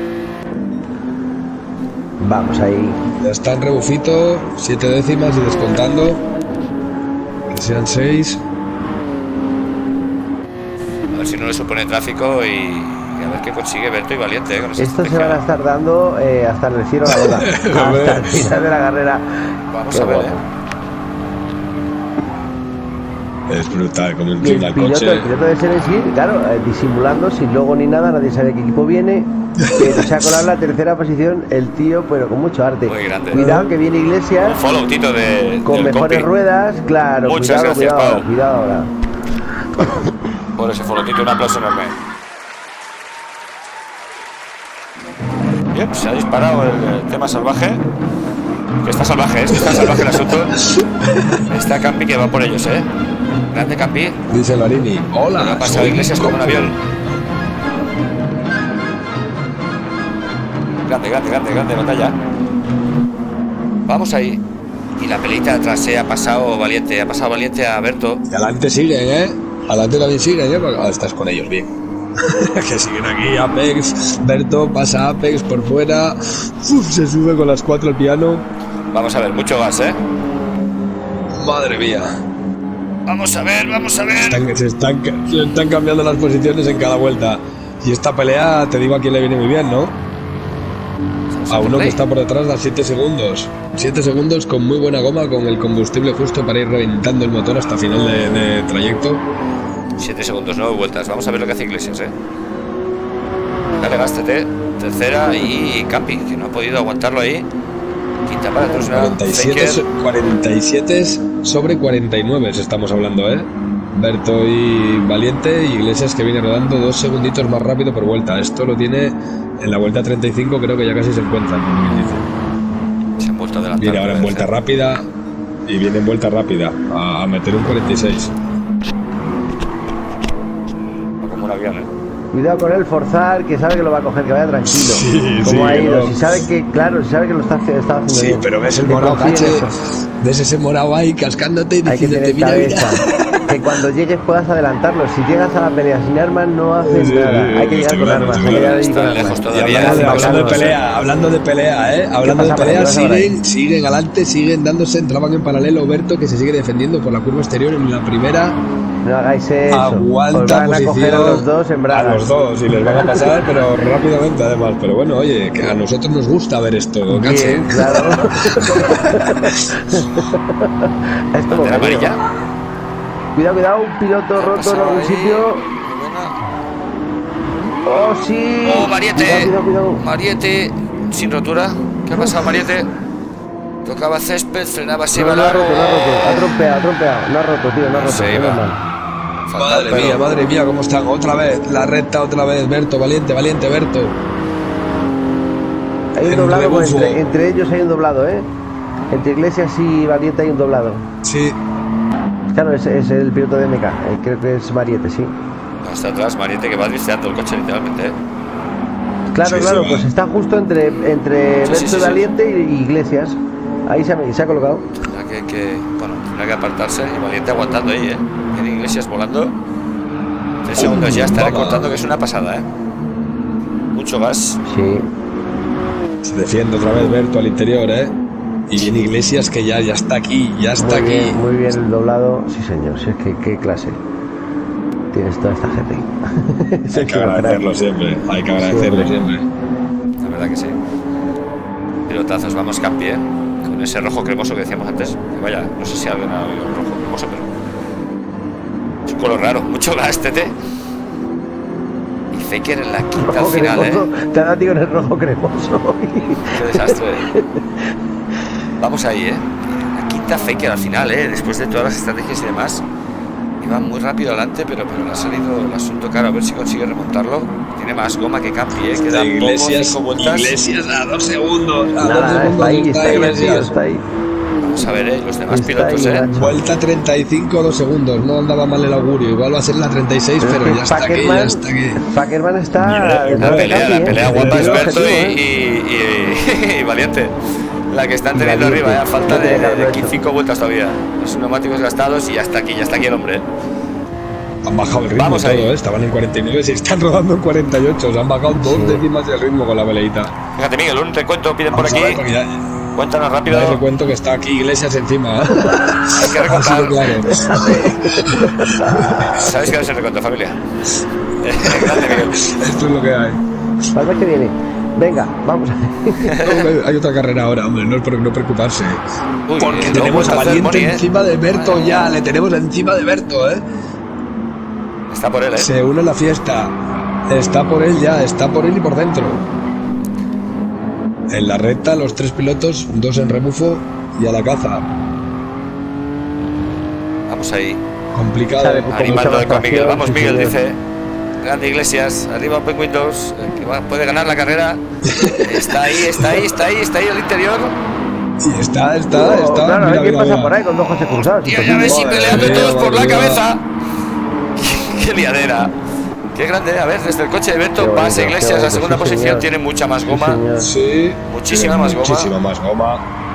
[SPEAKER 5] Vamos ahí.
[SPEAKER 4] Ya está en rebufito, 7 décimas y descontando. Que sean 6.
[SPEAKER 2] A ver si no le supone tráfico y a ver qué consigue Berto y valiente, con esa
[SPEAKER 5] Esto
[SPEAKER 2] estrategia.
[SPEAKER 5] se van a estar dando hasta el cielo la boda. Hasta el final de la carrera.
[SPEAKER 2] Vamos a ver,
[SPEAKER 4] Es brutal como
[SPEAKER 5] Y
[SPEAKER 4] inclina el coche.
[SPEAKER 5] el piloto de Sevens, claro, disimulando, sin logo ni nada, nadie sabe qué equipo viene. Pero se ha colado en la tercera posición el tío, pero con mucho arte.
[SPEAKER 2] Muy grande.
[SPEAKER 5] Cuidado que viene Iglesias.
[SPEAKER 2] Un follow, Tito,
[SPEAKER 5] con mejores
[SPEAKER 2] compi.
[SPEAKER 5] ruedas, claro.
[SPEAKER 2] Muchas gracias, Pau.
[SPEAKER 5] Cuidado ahora.
[SPEAKER 2] Por ese follow, Tito, un aplauso enorme. Bien, se ha disparado el tema salvaje. Que está salvaje, que está salvaje el asunto. Está Campi que va por ellos, Grande Campi.
[SPEAKER 4] Dice Larini. Hola.
[SPEAKER 2] Ha pasado Iglesias como un avión. Grande batalla. Vamos ahí. Y la pelita de atrás, ha pasado valiente a Berto.
[SPEAKER 4] Y adelante siguen, Adelante también siguen, estás con ellos bien. Que siguen aquí, Apex, Berto pasa Apex por fuera. Se sube con las 4 al piano.
[SPEAKER 2] Vamos a ver, mucho gas,
[SPEAKER 4] Madre mía.
[SPEAKER 2] Vamos a ver.
[SPEAKER 4] Se están cambiando las posiciones en cada vuelta. Y esta pelea, te digo a quién le viene muy bien, ¿no? A uno que está por detrás da 7 segundos. 7 segundos con muy buena goma, con el combustible justo para ir reventando el motor hasta final de trayecto.
[SPEAKER 2] 7 segundos, 9 vueltas. Vamos a ver lo que hace Iglesias, Dale gas, TT. Tercera y Campi, que no ha podido aguantarlo ahí. Quinta para atrás.
[SPEAKER 4] 47 sobre 49 estamos hablando, Berto y Valiente, y Iglesias que viene rodando 2 segunditos más rápido por vuelta. Esto lo tiene en la vuelta 35, creo que ya casi se encuentran, como quien dice.
[SPEAKER 2] Se han vuelto a adelantar.
[SPEAKER 4] Viene ahora en vuelta rápida y viene en vuelta rápida a meter un 46.
[SPEAKER 2] Como un avión,
[SPEAKER 5] Cuidado con él, forzar, que sabe que lo va a coger, que vaya tranquilo.
[SPEAKER 4] Sí,
[SPEAKER 5] como ha ido,
[SPEAKER 4] no.
[SPEAKER 5] si sabe que lo está haciendo
[SPEAKER 4] Sí,
[SPEAKER 5] bien.
[SPEAKER 4] pero ves el
[SPEAKER 5] Que
[SPEAKER 4] morado
[SPEAKER 5] confíe en
[SPEAKER 4] cache,
[SPEAKER 5] eso.
[SPEAKER 4] ves ese morado ahí cascándote y
[SPEAKER 5] Hay que
[SPEAKER 4] diciéndote,
[SPEAKER 5] tener
[SPEAKER 4] mira,
[SPEAKER 5] cabeza. Que cuando llegues puedas adelantarlo. Si llegas a la pelea sin armas no haces
[SPEAKER 4] Sí,
[SPEAKER 5] nada. Hay que
[SPEAKER 4] está
[SPEAKER 5] llegar con
[SPEAKER 4] claro,
[SPEAKER 5] armas.
[SPEAKER 4] está
[SPEAKER 5] Hay que
[SPEAKER 4] claro.
[SPEAKER 5] llegar ahí con
[SPEAKER 2] Están
[SPEAKER 5] armas.
[SPEAKER 2] lejos
[SPEAKER 4] Y
[SPEAKER 2] todavía.
[SPEAKER 4] hablando de pelea, hablando de
[SPEAKER 5] pasa por
[SPEAKER 4] pelea,
[SPEAKER 5] ahí?
[SPEAKER 4] siguen adelante, siguen dándose, entraban en paralelo. Berto que se sigue defendiendo por la curva exterior en la primera.
[SPEAKER 5] No hagáis eso.
[SPEAKER 4] Aguanta
[SPEAKER 5] Os van a coger a
[SPEAKER 4] posición
[SPEAKER 5] los dos en
[SPEAKER 4] a
[SPEAKER 5] bragas.
[SPEAKER 4] los dos y les van a pasar, pero rápidamente además. Pero bueno, oye, que a nosotros nos gusta ver esto, Cache.
[SPEAKER 5] Bien, claro. Es como
[SPEAKER 2] Bandera
[SPEAKER 5] que,
[SPEAKER 2] amarilla.
[SPEAKER 5] Cuidado, un piloto roto en algún sitio. Oh, sí.
[SPEAKER 2] Oh, Mariete.
[SPEAKER 5] Cuidado.
[SPEAKER 2] Mariete sin rotura. ¿Qué ha pasado, Mariete? Tocaba césped, frenaba, se iba
[SPEAKER 5] No ha roto.
[SPEAKER 2] largo.
[SPEAKER 5] Ha trompeado. No ha roto, tío, no ha roto.
[SPEAKER 2] Se
[SPEAKER 5] menos
[SPEAKER 2] iba.
[SPEAKER 5] mal.
[SPEAKER 4] Madre mía, cómo están. Otra vez, la recta, otra vez. Berto, valiente, Berto.
[SPEAKER 5] Hay un
[SPEAKER 4] En
[SPEAKER 5] doblado,
[SPEAKER 4] rebufo.
[SPEAKER 5] entre ellos hay un doblado, Entre Iglesias y Valiente hay un doblado.
[SPEAKER 4] Sí.
[SPEAKER 5] Claro, es el piloto de MK, creo que es Mariete, sí.
[SPEAKER 2] Hasta atrás, Mariete, que va dristeando el coche literalmente,
[SPEAKER 5] Claro,
[SPEAKER 4] Sí,
[SPEAKER 5] claro,
[SPEAKER 4] sí,
[SPEAKER 5] pues
[SPEAKER 4] va.
[SPEAKER 5] está justo entre Berto
[SPEAKER 2] sí,
[SPEAKER 5] y
[SPEAKER 2] sí.
[SPEAKER 5] Valiente y Iglesias. Ahí se ha colocado.
[SPEAKER 2] Tendrá que apartarse y Valiente aguantando ahí, Viene Iglesias volando. 3 segundos ya está recortando, que es una pasada, mucho gas.
[SPEAKER 5] Sí.
[SPEAKER 4] Se defiende otra vez Berto al interior, y viene Iglesias, que ya está aquí, ya está aquí.
[SPEAKER 5] Muy bien el doblado, sí señor, si es que qué clase tienes toda esta gente.
[SPEAKER 4] Hay que agradecerlo siempre, hay que agradecerlo siempre.
[SPEAKER 2] La verdad que sí. Pilotazos, vamos Campi, con ese rojo cremoso que decíamos antes. Que vaya, no sé si alguien ha oído un rojo cremoso, pero es un color raro, mucho gas, Tete. Y Faker en la quinta al final,
[SPEAKER 5] cremoso. Te ha dado en el rojo cremoso.
[SPEAKER 2] Qué desastre. Vamos ahí, la quinta Faker al final, después de todas las estrategias y demás. Iba muy rápido adelante, pero le ha salido el asunto caro. A ver si consigue remontarlo. Tiene más goma que Campi, queda
[SPEAKER 4] Iglesias,
[SPEAKER 2] 5 vueltas.
[SPEAKER 4] Iglesias a 2 segundos.
[SPEAKER 5] Nada, está ahí, está ahí.
[SPEAKER 2] Vamos a ver, los demás pilotos,
[SPEAKER 4] Vuelta 35, 2 segundos. No andaba mal el augurio. Igual va a ser la 36, pero ya está aquí, ya está aquí.
[SPEAKER 5] Fackerman está...
[SPEAKER 2] La pelea guapa es Berto y Valiente. La que están teniendo arriba, a falta de 5 vueltas todavía. Los neumáticos gastados y ya está aquí el hombre.
[SPEAKER 4] Han bajado el ritmo.
[SPEAKER 2] Vamos
[SPEAKER 4] todo,
[SPEAKER 2] ahí.
[SPEAKER 4] Estaban en 49, se están rodando en 48. Se han bajado 2 décimas del ritmo con la peleita.
[SPEAKER 2] Fíjate, Miguel, un recuento piden por
[SPEAKER 4] Vamos
[SPEAKER 2] aquí. Cuéntanos rápido.
[SPEAKER 4] Ya recuento que está aquí Iglesias encima.
[SPEAKER 2] Hay que recontar.
[SPEAKER 4] Claro.
[SPEAKER 2] ¿Sabes qué es el recuento, familia? Grande, Miguel.
[SPEAKER 4] Esto es lo que hay.
[SPEAKER 5] ¿Para que viene? Venga, vamos.
[SPEAKER 4] Hay otra carrera ahora, hombre, no es por no preocuparse.
[SPEAKER 2] Uy,
[SPEAKER 4] porque tenemos a Valiente encima de Berto ya, le tenemos encima de Berto,
[SPEAKER 2] Está por él,
[SPEAKER 4] Se une a la fiesta. Está por él ya, está por él y por dentro. En la recta, los 3 pilotos, 2 en rebufo y a la caza.
[SPEAKER 2] Vamos ahí.
[SPEAKER 4] Complicado.
[SPEAKER 2] Animando con Miguel. Vamos, Miguel, dice. Grande Iglesias, arriba Open Windows, que puede ganar la carrera. Está ahí al interior.
[SPEAKER 4] Sí, está.
[SPEAKER 5] Claro, a ver qué pasa por ahí con 2 coches cruzados.
[SPEAKER 2] Tío, ya ves, peleando todos por la cabeza. Qué liadera. Qué grande, a ver, desde el coche de Berto pasa Iglesias, la segunda posición, tiene mucha más goma.
[SPEAKER 4] Sí,
[SPEAKER 2] muchísima más
[SPEAKER 4] goma.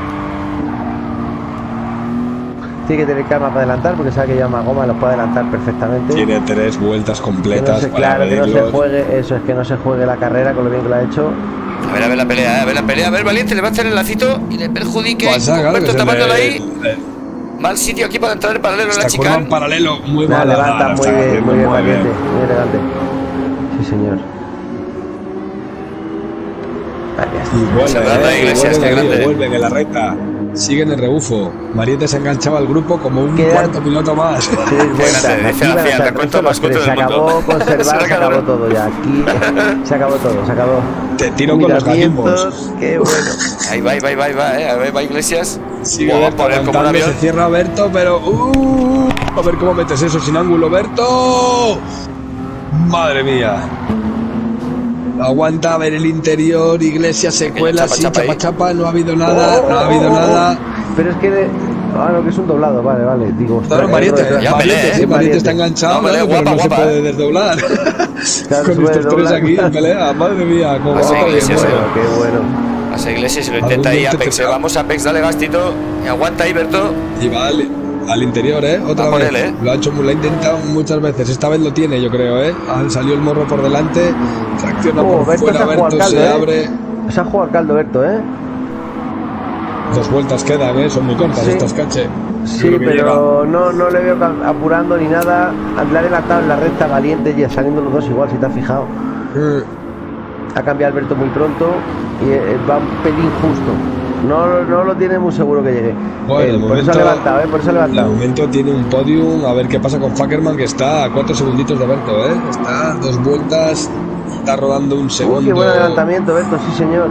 [SPEAKER 5] Tiene que tener calma para adelantar porque sabe que lleva más goma, los puede adelantar perfectamente.
[SPEAKER 4] Tiene 3 vueltas completas.
[SPEAKER 5] Claro, que no se juegue, eso es que no se juegue la carrera con lo bien que lo ha hecho.
[SPEAKER 2] A ver la pelea, a ver Valiente, le va a hacer el lacito y le perjudique.
[SPEAKER 4] Berto
[SPEAKER 2] tapándolo ahí. Mal sitio aquí para entrar en paralelo en la chicane.
[SPEAKER 4] En paralelo, muy mal.
[SPEAKER 5] Levanta muy bien, Valiente, muy elegante. Sí, señor.
[SPEAKER 4] Vuelven en la recta. Siguen en rebufo. Mariette se enganchaba al grupo como un cuarto piloto más.
[SPEAKER 5] Se acabó conservar, se acabó todo ya. Aquí se acabó todo, se acabó.
[SPEAKER 4] Te tiro con los gallitos.
[SPEAKER 5] Qué bueno.
[SPEAKER 2] Ahí va Iglesias.
[SPEAKER 4] Sigue se cierra Berto, pero a ver cómo metes eso sin ángulo, Berto. Madre mía. Aguanta a ver el interior, Iglesias se cuela, chapa, no ha habido nada,
[SPEAKER 5] Pero es que no, que es un doblado, vale, digo.
[SPEAKER 4] Claro, Mariette está enganchado, pero no se puede desdoblar. Con estos 3 aquí en pelea, madre mía, cómo va.
[SPEAKER 5] Qué bueno.
[SPEAKER 2] Pasa Iglesias y lo intenta ahí Apex, vamos Apex, dale gastito y aguanta ahí Berto.
[SPEAKER 4] Y va al interior, otra vez. Él, lo ha intentado muchas veces. Esta vez lo tiene, yo creo, Salió el morro por delante. Tracciona por
[SPEAKER 5] Berto
[SPEAKER 4] fuera, Berto se abre.
[SPEAKER 5] Se ha jugado al caldo, Berto,
[SPEAKER 4] 2 vueltas quedan, son muy cortas estas, Cache.
[SPEAKER 5] Sí, pero no le veo apurando ni nada. Le ha adelantado en la recta Valiente ya saliendo los 2 igual, si te has fijado. Ha cambiado Alberto muy pronto y va un pelín justo. No lo tiene muy seguro que llegue.
[SPEAKER 4] Bueno,
[SPEAKER 5] por eso ha levantado, por eso ha levantado.
[SPEAKER 4] De momento tiene un podium, a ver qué pasa con Fackerman, que está a 4 segunditos de Berto, Está 2 vueltas, está rodando un segundo.
[SPEAKER 5] Qué buen adelantamiento, Berto, sí señor.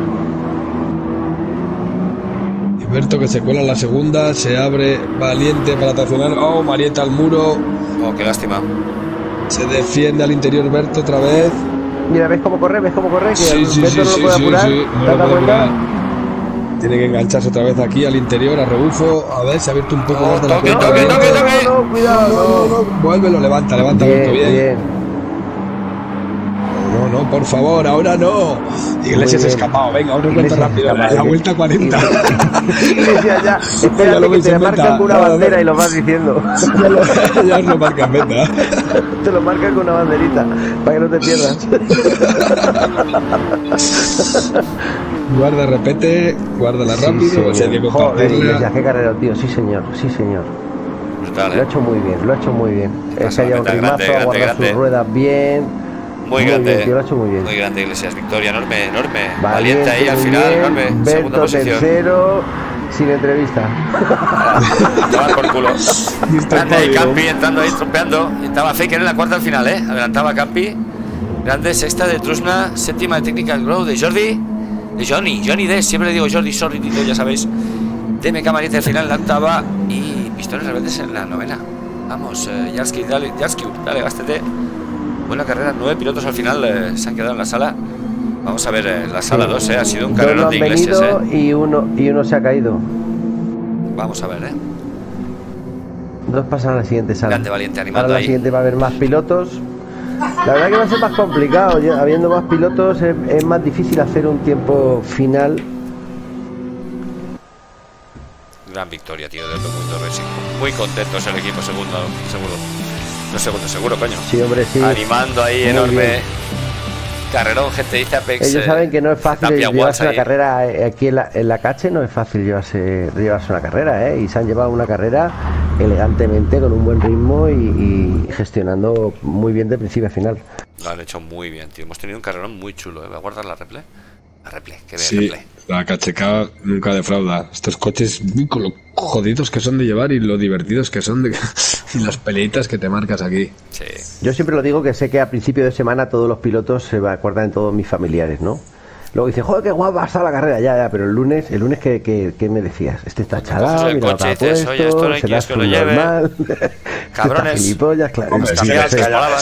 [SPEAKER 4] Y Berto que se cuela en la segunda, se abre Valiente para traccionar. Mariette al muro.
[SPEAKER 2] Qué lástima.
[SPEAKER 4] Se defiende al interior Berto otra vez.
[SPEAKER 5] Mira, ¿ves cómo corre? Que
[SPEAKER 4] sí,
[SPEAKER 5] Berto no lo puede apurar.
[SPEAKER 4] No lo puede apurar. Tiene que engancharse otra vez aquí al interior, a rebufo. A ver, se ha abierto un poco más de la cuenta.
[SPEAKER 5] No, cuidado.
[SPEAKER 4] No. Vuelve, lo levanta Berto bien. no, por favor, ahora no. Iglesias escapado, venga, un recuento rápido, la vuelta 40.
[SPEAKER 5] Iglesias ya, espérate
[SPEAKER 4] Ya lo
[SPEAKER 5] que
[SPEAKER 4] veis
[SPEAKER 5] te
[SPEAKER 4] en
[SPEAKER 5] marcan
[SPEAKER 4] meta.
[SPEAKER 5] con una bandera y lo vas diciendo.
[SPEAKER 4] Ya os lo marca en meta.
[SPEAKER 5] Te lo marcan con una banderita, para que no te pierdas.
[SPEAKER 4] Guarda, repete, guárdala rápido.
[SPEAKER 5] Sí,
[SPEAKER 4] hay que
[SPEAKER 5] joder,
[SPEAKER 4] compartirla.
[SPEAKER 5] Iglesias, qué carrera, tío, sí señor, sí señor.
[SPEAKER 2] Brutal,
[SPEAKER 5] Lo ha hecho muy bien, lo ha hecho muy bien. Es que haya un
[SPEAKER 2] Grande,
[SPEAKER 5] rimazo,
[SPEAKER 2] grande,
[SPEAKER 5] ha guardado
[SPEAKER 2] grande.
[SPEAKER 5] sus ruedas bien.
[SPEAKER 2] muy grande.
[SPEAKER 5] Bien, tío, lo ha hecho muy bien.
[SPEAKER 2] Muy grande Iglesias, victoria enorme, enorme. Valiente ahí al
[SPEAKER 5] muy
[SPEAKER 2] final,
[SPEAKER 5] bien.
[SPEAKER 2] enorme. Segunda
[SPEAKER 5] Berto
[SPEAKER 2] posición.
[SPEAKER 5] tercero, sin entrevista.
[SPEAKER 2] Tomar por culo.
[SPEAKER 4] Mr.
[SPEAKER 2] Grande ahí
[SPEAKER 4] Podio.
[SPEAKER 2] Campi entrando ahí, trompeando. Estaba Faker en la cuarta al final, adelantaba Campi. Grande, sexta de Trusna, séptima de Technical Grow de Jordi. De Johnny D, siempre le digo Jordi, sorry, Tito, ya sabéis. DMK Mariette al final en la octava y Pistones Rebeldes en la novena. Vamos, Yarsky, dale, gástete. Buena carrera, 9 pilotos al final se han quedado en la sala. Vamos a ver la sala 2, ha sido un
[SPEAKER 5] Dos no
[SPEAKER 2] carrerón
[SPEAKER 5] han
[SPEAKER 2] de Iglesias,
[SPEAKER 5] venido y uno se ha caído.
[SPEAKER 2] Vamos a ver,
[SPEAKER 5] Dos pasan a la siguiente sala.
[SPEAKER 2] Grande, Valiente, animando
[SPEAKER 5] Ahora la
[SPEAKER 2] ahí.
[SPEAKER 5] siguiente va a haber más pilotos. La verdad que va a ser más complicado. Habiendo más pilotos es más difícil hacer un tiempo final.
[SPEAKER 2] Gran victoria, tío, del Documento Racing. Muy contentos el equipo, seguro. No segundo, seguro, coño.
[SPEAKER 5] Sí, hombre, sí.
[SPEAKER 2] Animando ahí,
[SPEAKER 5] Muy
[SPEAKER 2] enorme.
[SPEAKER 5] bien.
[SPEAKER 2] Carrerón, gente, dice Apex.
[SPEAKER 5] Ellos saben que no es fácil
[SPEAKER 2] Tapia
[SPEAKER 5] llevarse
[SPEAKER 2] Watts
[SPEAKER 5] una
[SPEAKER 2] ahí.
[SPEAKER 5] carrera aquí en la cache, no es fácil llevarse una carrera, y se han llevado una carrera elegantemente, con un buen ritmo y gestionando muy bien de principio a final.
[SPEAKER 2] Lo han hecho muy bien, tío. Hemos tenido un carrerón muy chulo, ¿eh? ¿Va a guardar la replay? La replay, que vea
[SPEAKER 4] Sí,
[SPEAKER 2] replay.
[SPEAKER 4] la cacheca nunca defrauda. Estos coches, con lo jodidos que son de llevar y lo divertidos que son y las peleitas que te marcas aquí.
[SPEAKER 2] Sí.
[SPEAKER 5] Yo siempre lo digo, que sé que a principio de semana todos los pilotos se acuerdan de todos mis familiares, ¿no? Luego dicen, joder, qué guapa está la carrera, ya, pero el lunes ¿qué me decías? Este está
[SPEAKER 2] Coges
[SPEAKER 5] chalado,
[SPEAKER 2] el
[SPEAKER 5] mira lo que
[SPEAKER 2] coche
[SPEAKER 5] ha
[SPEAKER 2] y dices, oye, esto
[SPEAKER 5] puesto,
[SPEAKER 2] no hay
[SPEAKER 5] será
[SPEAKER 2] quien que lo
[SPEAKER 5] su
[SPEAKER 2] lleve.
[SPEAKER 5] normal.
[SPEAKER 2] Cabrones.
[SPEAKER 5] Está gilipollas, claro.
[SPEAKER 4] Hombre,
[SPEAKER 2] sí, es que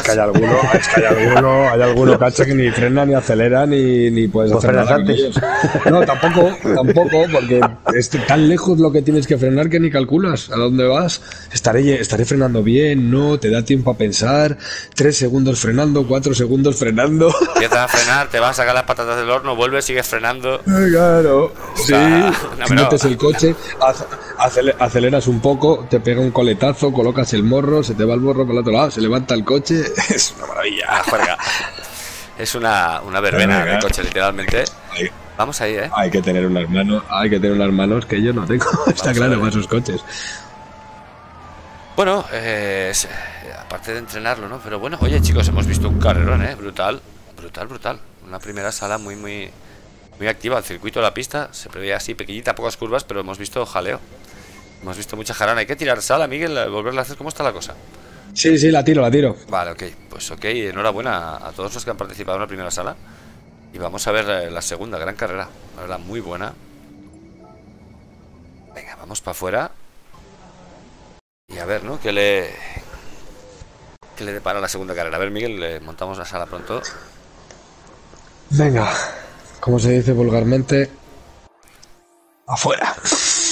[SPEAKER 4] hay alguno cacha que ni frena, ni acelera, ni puedes
[SPEAKER 5] Pues
[SPEAKER 4] hacer
[SPEAKER 5] frenas
[SPEAKER 4] nada con
[SPEAKER 5] antes.
[SPEAKER 4] ellos. No, tampoco, porque es tan lejos lo que tienes que frenar que ni calculas a dónde vas. Estaré frenando bien, no, te da tiempo a pensar. 3 segundos frenando, 4 segundos frenando.
[SPEAKER 2] Empiezas a frenar, te vas a sacar las patatas del horno, vuelves, sigues frenando.
[SPEAKER 4] Claro, sí,
[SPEAKER 2] sea, no, pero-
[SPEAKER 4] metes el coche, aceleras un poco, te pega un coletazo, colocas el morro, se te va el morro por el otro lado, se levanta el coche, es una maravilla.
[SPEAKER 2] La juerga. Es una verbena
[SPEAKER 4] Venga.
[SPEAKER 2] de coche, literalmente.
[SPEAKER 4] Hay,
[SPEAKER 2] Vamos ahí,
[SPEAKER 4] hay que tener unas manos que yo no tengo, está
[SPEAKER 2] a
[SPEAKER 4] claro,
[SPEAKER 2] ver.
[SPEAKER 4] para esos coches.
[SPEAKER 2] Bueno, aparte de entrenarlo, ¿no? Pero bueno, oye chicos, hemos visto un carrerón, brutal. Una primera sala muy activa. El circuito de la pista se preveía así, pequeñita, pocas curvas, pero hemos visto jaleo. Hemos visto mucha jarana. Hay que tirar sala, Miguel, volverla a hacer. ¿Cómo está la cosa?
[SPEAKER 4] Sí, la tiro.
[SPEAKER 2] Vale, ok. Pues ok, enhorabuena a todos los que han participado en la primera sala. Y vamos a ver la segunda, gran carrera. La verdad, muy buena. Venga, vamos para afuera. Y a ver, ¿no? ¿Qué le depara la segunda carrera? A ver, Miguel, le montamos la sala pronto.
[SPEAKER 4] Venga, como se dice vulgarmente, afuera.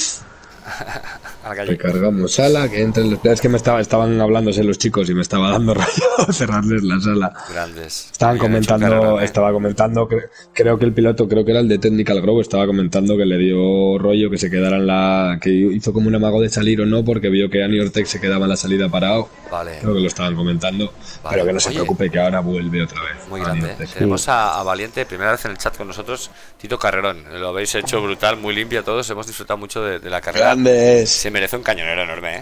[SPEAKER 2] A la calle.
[SPEAKER 4] Recargamos sala, que entren los... Es que estaban hablándose los chicos y me estaba dando rollo cerrarles la sala.
[SPEAKER 2] Grandes.
[SPEAKER 4] Estaban
[SPEAKER 2] Bien hecho,
[SPEAKER 4] comentando,
[SPEAKER 2] carrerón,
[SPEAKER 4] estaba comentando, creo que el piloto, creo que era el de Technical Grow, estaba comentando que le dio rollo que se quedara en la... que hizo como un amago de salir o no, porque vio que Ani Ortec se quedaba en la salida parado.
[SPEAKER 2] Vale.
[SPEAKER 4] Creo que lo estaban comentando,
[SPEAKER 2] Vale.
[SPEAKER 4] pero que no se
[SPEAKER 2] Oye.
[SPEAKER 4] preocupe, que ahora vuelve otra vez.
[SPEAKER 2] Muy
[SPEAKER 4] Ani
[SPEAKER 2] grande.
[SPEAKER 4] Ortec.
[SPEAKER 2] Tenemos a Valiente, primera vez en el chat con nosotros, Tito Carrerón. Lo habéis hecho brutal, muy limpia todos. Hemos disfrutado mucho de la carrera.
[SPEAKER 4] Grandes.
[SPEAKER 2] Se merece un cañonero enorme,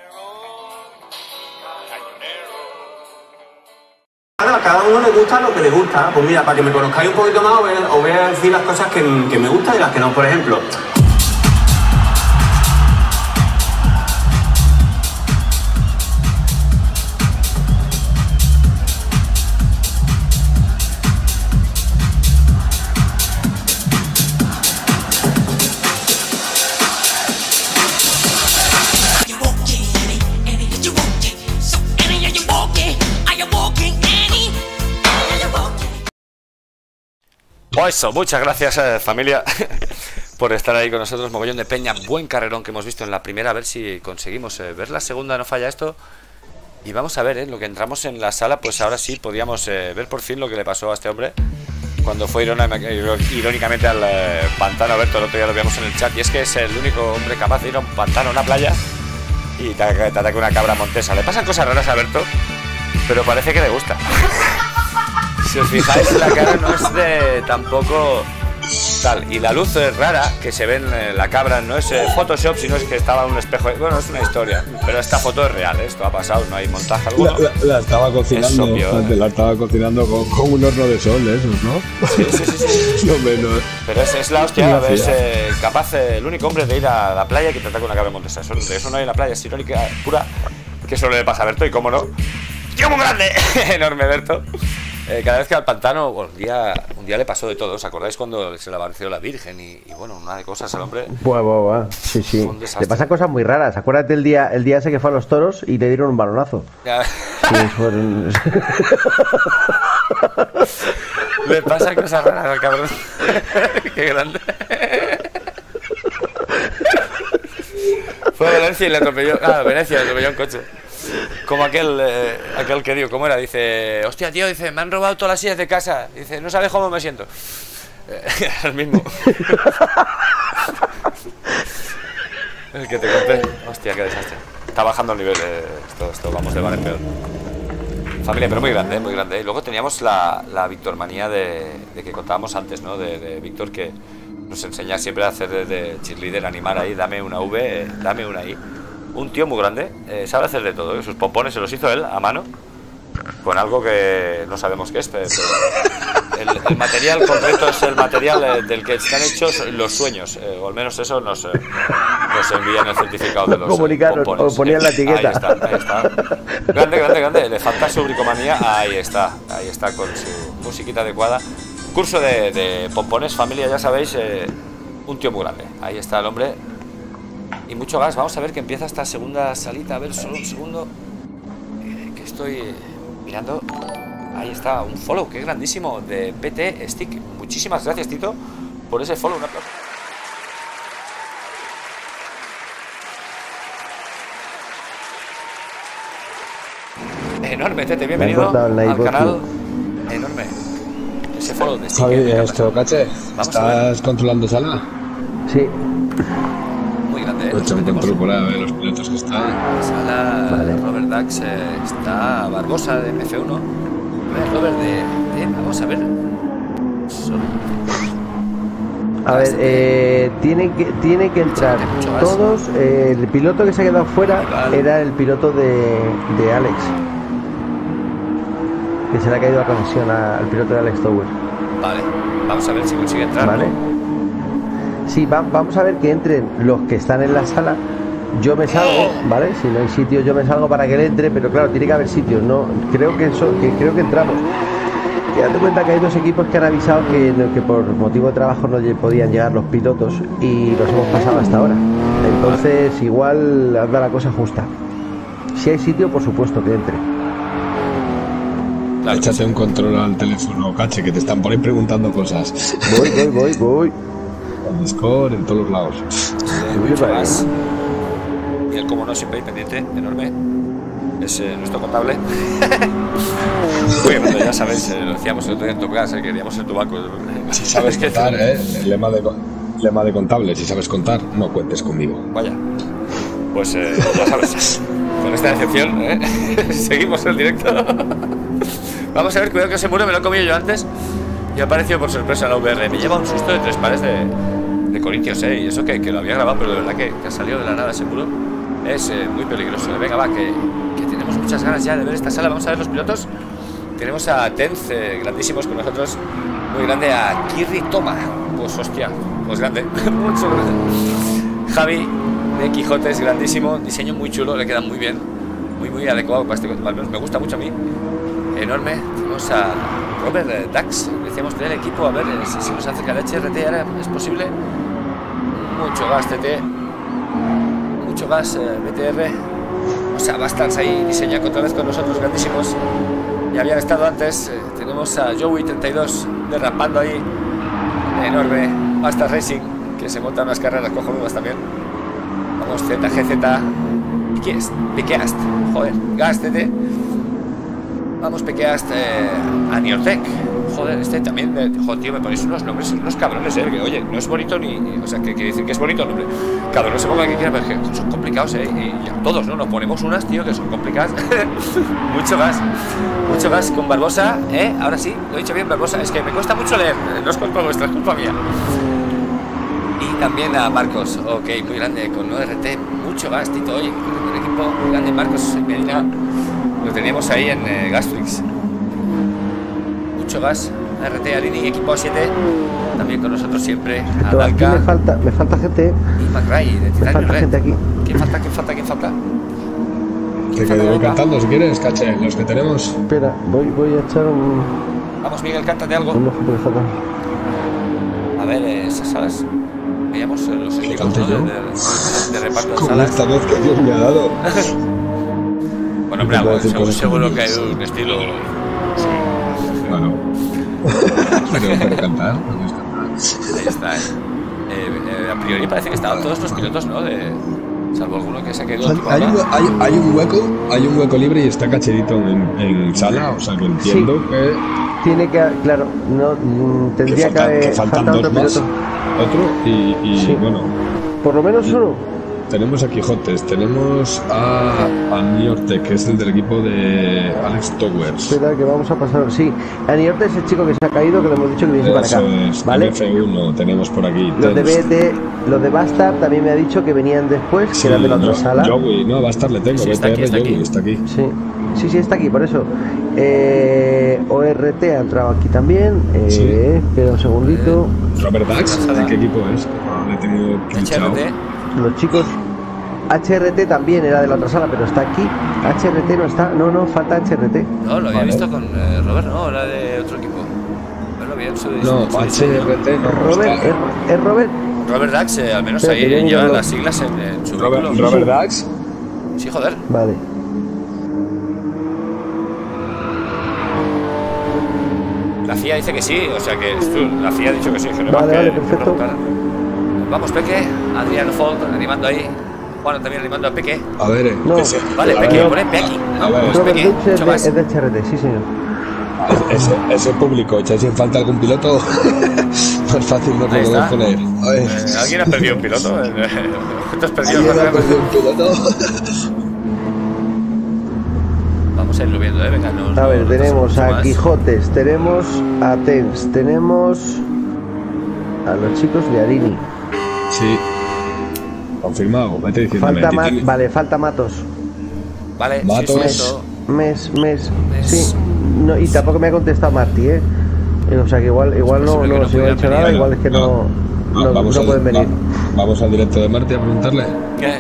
[SPEAKER 6] A cada uno le gusta lo que le gusta. Pues mira, para que me conozcáis un poquito más, os voy a decir las cosas que me gustan y las que no. Por ejemplo,
[SPEAKER 2] Pues eso, muchas gracias familia por estar ahí con nosotros. Mogollón de peña, buen carrerón que hemos visto en la primera. A ver si conseguimos ver la segunda, no falla esto. Y vamos a ver, lo que entramos en la sala, pues ahora sí podíamos ver por fin lo que le pasó a este hombre cuando fue irónicamente al pantano. Alberto, el otro día lo veíamos en el chat, y es que es el único hombre capaz de ir a un pantano, a una playa, y te ataca una cabra montesa. Le pasan cosas raras a Alberto, pero parece que le gusta. Si os fijáis, la cara no es de tampoco tal, y la luz es rara que se ve en la cabra, no es Photoshop, sino es que estaba en un espejo. Bueno, es una historia, pero esta foto es real, esto ha pasado, no hay montaje alguno.
[SPEAKER 4] La estaba cocinando, obvio, la estaba cocinando con un horno de sol, esos, ¿no?
[SPEAKER 2] Sí.
[SPEAKER 4] No menos.
[SPEAKER 2] Pero es la hostia, es capaz, el único hombre de ir a la playa que te ataca una cabra montesa. De eso no hay en la playa, es irónica pura, que solo le pasa a Berto, y cómo no. ¡Tío muy grande! Enorme Berto. Cada vez que al pantano, bueno, un día le pasó de todo. ¿Os acordáis cuando se le apareció la Virgen y bueno, una de cosas al hombre?
[SPEAKER 5] Buah. Sí. Le pasan cosas muy raras. Acuérdate el día ese que fue a los toros y le dieron un balonazo. Sí, fueron...
[SPEAKER 2] Le pasan cosas raras al cabrón. Qué grande. Fue a Valencia y le atropelló. Venecia le atropelló un coche. Como aquel que digo, ¿cómo era? Dice, hostia, tío, dice, me han robado todas las sillas de casa. Dice, no sabes cómo me siento. El mismo. El que te conté. Hostia, qué desastre. Está bajando el nivel esto vamos de mal en peor. Familia, pero muy grande, muy grande. Y luego teníamos la Victormanía de que contábamos antes, ¿no? De Víctor, que nos enseña siempre a hacer de cheerleader, animar ahí, dame una V, dame una I. Un tío muy grande, sabe hacer de todo, sus pompones se los hizo él a mano, con algo que no sabemos qué es, pero el material concreto es el material del que están hechos los sueños, o al menos eso nos envían el certificado de los pompones.
[SPEAKER 5] O ponían la etiqueta.
[SPEAKER 2] Ahí está. Grande, le falta su bricomanía, ahí está con su musiquita adecuada. Curso de pompones, familia, ya sabéis, un tío muy grande, ahí está el hombre. Y mucho gas, vamos a ver que empieza esta segunda salita. A ver, solo un segundo, que estoy mirando. Ahí está, un follow, que grandísimo, de PT Stick. Muchísimas gracias, Tito, por ese follow. Un aplauso. Enorme, Tete, bienvenido al canal. Enorme. Ese follow de Stick.
[SPEAKER 4] Javi, esto, Cache, ¿estás controlando sala?
[SPEAKER 5] Sí.
[SPEAKER 4] He hecho un control por ahí, a ver los pilotos que están.
[SPEAKER 2] Sala, vale. Robert Dax, está Barbosa de MF1. Robert vamos a ver.
[SPEAKER 5] Tiene que entrar todos. El piloto que se ha quedado fuera era el piloto de Alex, que se le ha caído la conexión al piloto de Alex Tower.
[SPEAKER 2] Vale, vamos a ver si consigue entrar.
[SPEAKER 5] Vale. Sí, vamos a ver que entren los que están en la sala. Yo me salgo, ¿vale? Si no hay sitio, yo me salgo para que él entre, pero claro, tiene que haber sitios, ¿no? Creo que entramos. Y date cuenta que hay dos equipos que han avisado que por motivo de trabajo no podían llegar los pilotos y los hemos pasado hasta ahora. Entonces, igual anda la cosa justa. Si hay sitio, por supuesto que entre.
[SPEAKER 4] Claro, échate un control al teléfono, Cache, que te están por ahí preguntando cosas.
[SPEAKER 5] Voy.
[SPEAKER 4] En Discord, en todos los lados.
[SPEAKER 2] Mucho más. Y él, como no, siempre hay pendiente, enorme. Es nuestro contable. Bueno, ya sabéis, lo decíamos el otro día en tu casa, queríamos ser tu banco.
[SPEAKER 4] Si sabes contar, el lema de contable, si sabes contar, no cuentes conmigo.
[SPEAKER 2] Vaya. Pues ya sabes, con esta decepción, seguimos el directo. Vamos a ver, cuidado que ese muro me lo he comido yo antes y ha aparecido por sorpresa en la VR. Me lleva un susto de 3 pares de corintios, y eso que lo había grabado, pero de verdad que ha salido de la nada ese muro. Es muy peligroso. Venga, va, que tenemos muchas ganas ya de ver esta sala. Vamos a ver los pilotos. Tenemos a Tenz, grandísimos con nosotros. Muy grande a Kirri Toma. Pues hostia, pues grande. Mucho grande. Javi de Quijote es grandísimo. Diseño muy chulo, le queda muy bien. Muy adecuado para este, al menos me gusta mucho a mí. Enorme. Tenemos a Robert Dax. Decíamos del equipo. A ver si nos acerca el HRT. Ahora es posible. Mucho gas TT. Mucho gas BTR. O sea, Bastards ahí diseña otra vez con nosotros, grandísimos. Ya habían estado antes. Tenemos a Joey32 derrapando ahí. Enorme. Bastards Racing, que se montan unas carreras cojonudas también. Vamos, ZGZ. Pequeast. Joder, gástete. Vamos, Pequeast a Niortec. Joder, este también. Joder, tío, me ponéis unos nombres, unos cabrones, que oye, no es bonito ni. O sea, que quiere decir que es bonito el nombre. Cada uno se ponga que quiera, pero es que son complicados, y ya, todos, ¿no? Nos ponemos unas, tío, que son complicadas. Mucho gas con Barbosa, ahora sí, lo he dicho bien, Barbosa. Es que me cuesta mucho leer, no es culpa vuestra, es culpa mía. Y también a Marcos, ok, muy grande, con ORT, mucho gas, Tito, oye, un equipo muy grande, Marcos Medina, lo teníamos ahí en Gasflix. Mucho gas, RT, Alini, equipo 7, también con nosotros siempre, Adalca.
[SPEAKER 5] Me falta gente.
[SPEAKER 2] Y McRae, de
[SPEAKER 5] Me
[SPEAKER 2] Titanio
[SPEAKER 5] falta
[SPEAKER 2] Red.
[SPEAKER 5] gente aquí.
[SPEAKER 2] ¿Quién falta?
[SPEAKER 4] Te quedo cantando si quieres, caché, los que tenemos.
[SPEAKER 5] Espera, voy a echar un
[SPEAKER 2] Vamos, Miguel, cántate algo.
[SPEAKER 5] ojo porque falta.
[SPEAKER 2] A ver, esas salas. Veíamos los equipos,
[SPEAKER 4] cante
[SPEAKER 2] ¿no?
[SPEAKER 4] yo?
[SPEAKER 2] de reparto de
[SPEAKER 4] Como
[SPEAKER 2] salas.
[SPEAKER 4] esta vez que Dios me ha dado.
[SPEAKER 2] Bueno, hombre, algo, seguro que hay un estilo.
[SPEAKER 4] Bueno. pero cantar, no puedes cantar.
[SPEAKER 2] Ahí está, a priori parece que estaban todos los pilotos, ¿no? Salvo alguno que se ha quedado.
[SPEAKER 4] Hay un hueco libre y está Cacherito en sala, o sea que entiendo
[SPEAKER 5] Sí.
[SPEAKER 4] que
[SPEAKER 5] Tiene que, claro, no tendría que
[SPEAKER 4] faltan
[SPEAKER 5] falta
[SPEAKER 4] dos
[SPEAKER 5] otro
[SPEAKER 4] más.
[SPEAKER 5] piloto.
[SPEAKER 4] Otro y
[SPEAKER 5] Sí.
[SPEAKER 4] bueno,
[SPEAKER 5] Por lo menos uno.
[SPEAKER 4] tenemos a Quijotes, tenemos a Niortec, que es el del equipo de Alex Towers.
[SPEAKER 5] Espera, que vamos a pasar. Sí, Aniorte es el chico que se ha caído, que le hemos dicho que viene para acá.
[SPEAKER 4] Eso es,
[SPEAKER 5] ¿Vale?
[SPEAKER 4] F1 tenemos por aquí.
[SPEAKER 5] Los de BT, los de Bastard también me ha dicho que venían después, que eran de la otra sala.
[SPEAKER 4] Joey, no, Bastard le tengo,
[SPEAKER 2] Sí, está
[SPEAKER 4] BTR
[SPEAKER 2] aquí,
[SPEAKER 4] Joey, está aquí.
[SPEAKER 5] Sí, está aquí, por eso. ORT ha entrado aquí también.
[SPEAKER 4] Sí.
[SPEAKER 5] Espera un segundito.
[SPEAKER 4] Robert Dax, ¿de qué equipo es? No, le he tenido pinchado.
[SPEAKER 2] HRT.
[SPEAKER 5] Los chicos. HRT también era de la otra sala, pero está aquí. HRT no está. No, falta HRT.
[SPEAKER 2] No, lo había
[SPEAKER 4] Vale.
[SPEAKER 2] visto con Robert, no, era de otro equipo. No lo había visto.
[SPEAKER 4] No, HRT no
[SPEAKER 5] Robert,
[SPEAKER 4] está.
[SPEAKER 5] ¿es Robert?
[SPEAKER 2] Robert Dax, al menos
[SPEAKER 5] Espera, que
[SPEAKER 2] ahí
[SPEAKER 5] yo
[SPEAKER 2] lleva
[SPEAKER 5] miro
[SPEAKER 2] las siglas en su
[SPEAKER 4] Robert
[SPEAKER 2] vehículo.
[SPEAKER 4] Dax.
[SPEAKER 2] Sí, joder.
[SPEAKER 5] Vale.
[SPEAKER 2] La FIA dice que sí, o sea que la FIA ha dicho que sí. Que no
[SPEAKER 5] Vale,
[SPEAKER 2] más que
[SPEAKER 5] perfecto.
[SPEAKER 2] preguntar. Vamos, Peque, Adrián Fold animando ahí. Juan también animando a Peque.
[SPEAKER 4] A ver,
[SPEAKER 5] No.
[SPEAKER 2] Vale,
[SPEAKER 4] a
[SPEAKER 2] Peque,
[SPEAKER 4] ver,
[SPEAKER 2] pone Peque.
[SPEAKER 4] A ver.
[SPEAKER 2] Pues
[SPEAKER 5] Robert
[SPEAKER 2] Peque,
[SPEAKER 5] Dutch
[SPEAKER 2] mucho más.
[SPEAKER 5] es de HRT, sí, señor.
[SPEAKER 4] ese público, echáis sin falta algún piloto. Más fácil no
[SPEAKER 2] Ahí
[SPEAKER 4] podemos
[SPEAKER 2] está.
[SPEAKER 4] poner. A ver.
[SPEAKER 2] ¿Alguien ha perdido un piloto? ¿Cuántos perdidos?
[SPEAKER 4] ¿Alguien ha perdido un piloto?
[SPEAKER 2] Vamos a irlo viendo, venga.
[SPEAKER 5] A ver, tenemos a Quijotes, tenemos a Tens, tenemos a los chicos de Arini.
[SPEAKER 4] Sí. Confirmado, vete diciendo.
[SPEAKER 5] Vale, falta Matos.
[SPEAKER 2] Vale,
[SPEAKER 4] Matos.
[SPEAKER 2] sí, eso.
[SPEAKER 5] Mes. Sí. No, y tampoco me ha contestado Martí, O sea que igual no,
[SPEAKER 2] Posible que no
[SPEAKER 5] si no ha
[SPEAKER 2] pudiera
[SPEAKER 5] dicho nada,
[SPEAKER 2] venir.
[SPEAKER 5] igual es que no pueden venir.
[SPEAKER 4] Vamos al directo de Marti a preguntarle.
[SPEAKER 2] ¿Qué?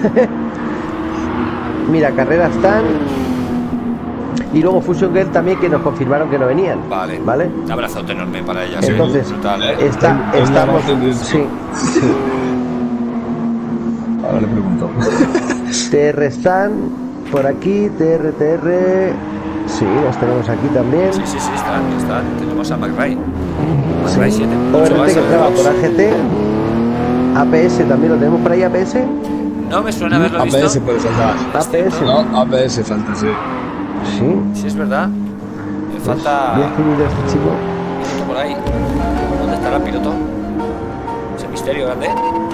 [SPEAKER 5] Mira, carreras están. Y luego Fusion Girl también, que nos confirmaron que no venían.
[SPEAKER 2] Vale.
[SPEAKER 5] ¿Vale?
[SPEAKER 2] Un abrazote enorme para ella.
[SPEAKER 5] Entonces,
[SPEAKER 2] sí, brutal,
[SPEAKER 5] estamos. Sí.
[SPEAKER 4] Ahora le pregunto.
[SPEAKER 5] TR están por aquí, TR. Sí, las tenemos aquí también.
[SPEAKER 2] Sí, están. Tenemos a McRae. McRae 7.
[SPEAKER 5] ORT que entraba por AGT. APS también lo tenemos por ahí, APS.
[SPEAKER 2] No me suena haberlo
[SPEAKER 4] APS
[SPEAKER 2] visto.
[SPEAKER 4] puede faltar.
[SPEAKER 5] APS.
[SPEAKER 4] No, APS falta, sí.
[SPEAKER 5] Sí.
[SPEAKER 2] Sí, es verdad. Me falta.
[SPEAKER 5] Bien escribido este chico.
[SPEAKER 2] piloto por ahí. ¿Dónde estará el piloto? Ese misterio grande.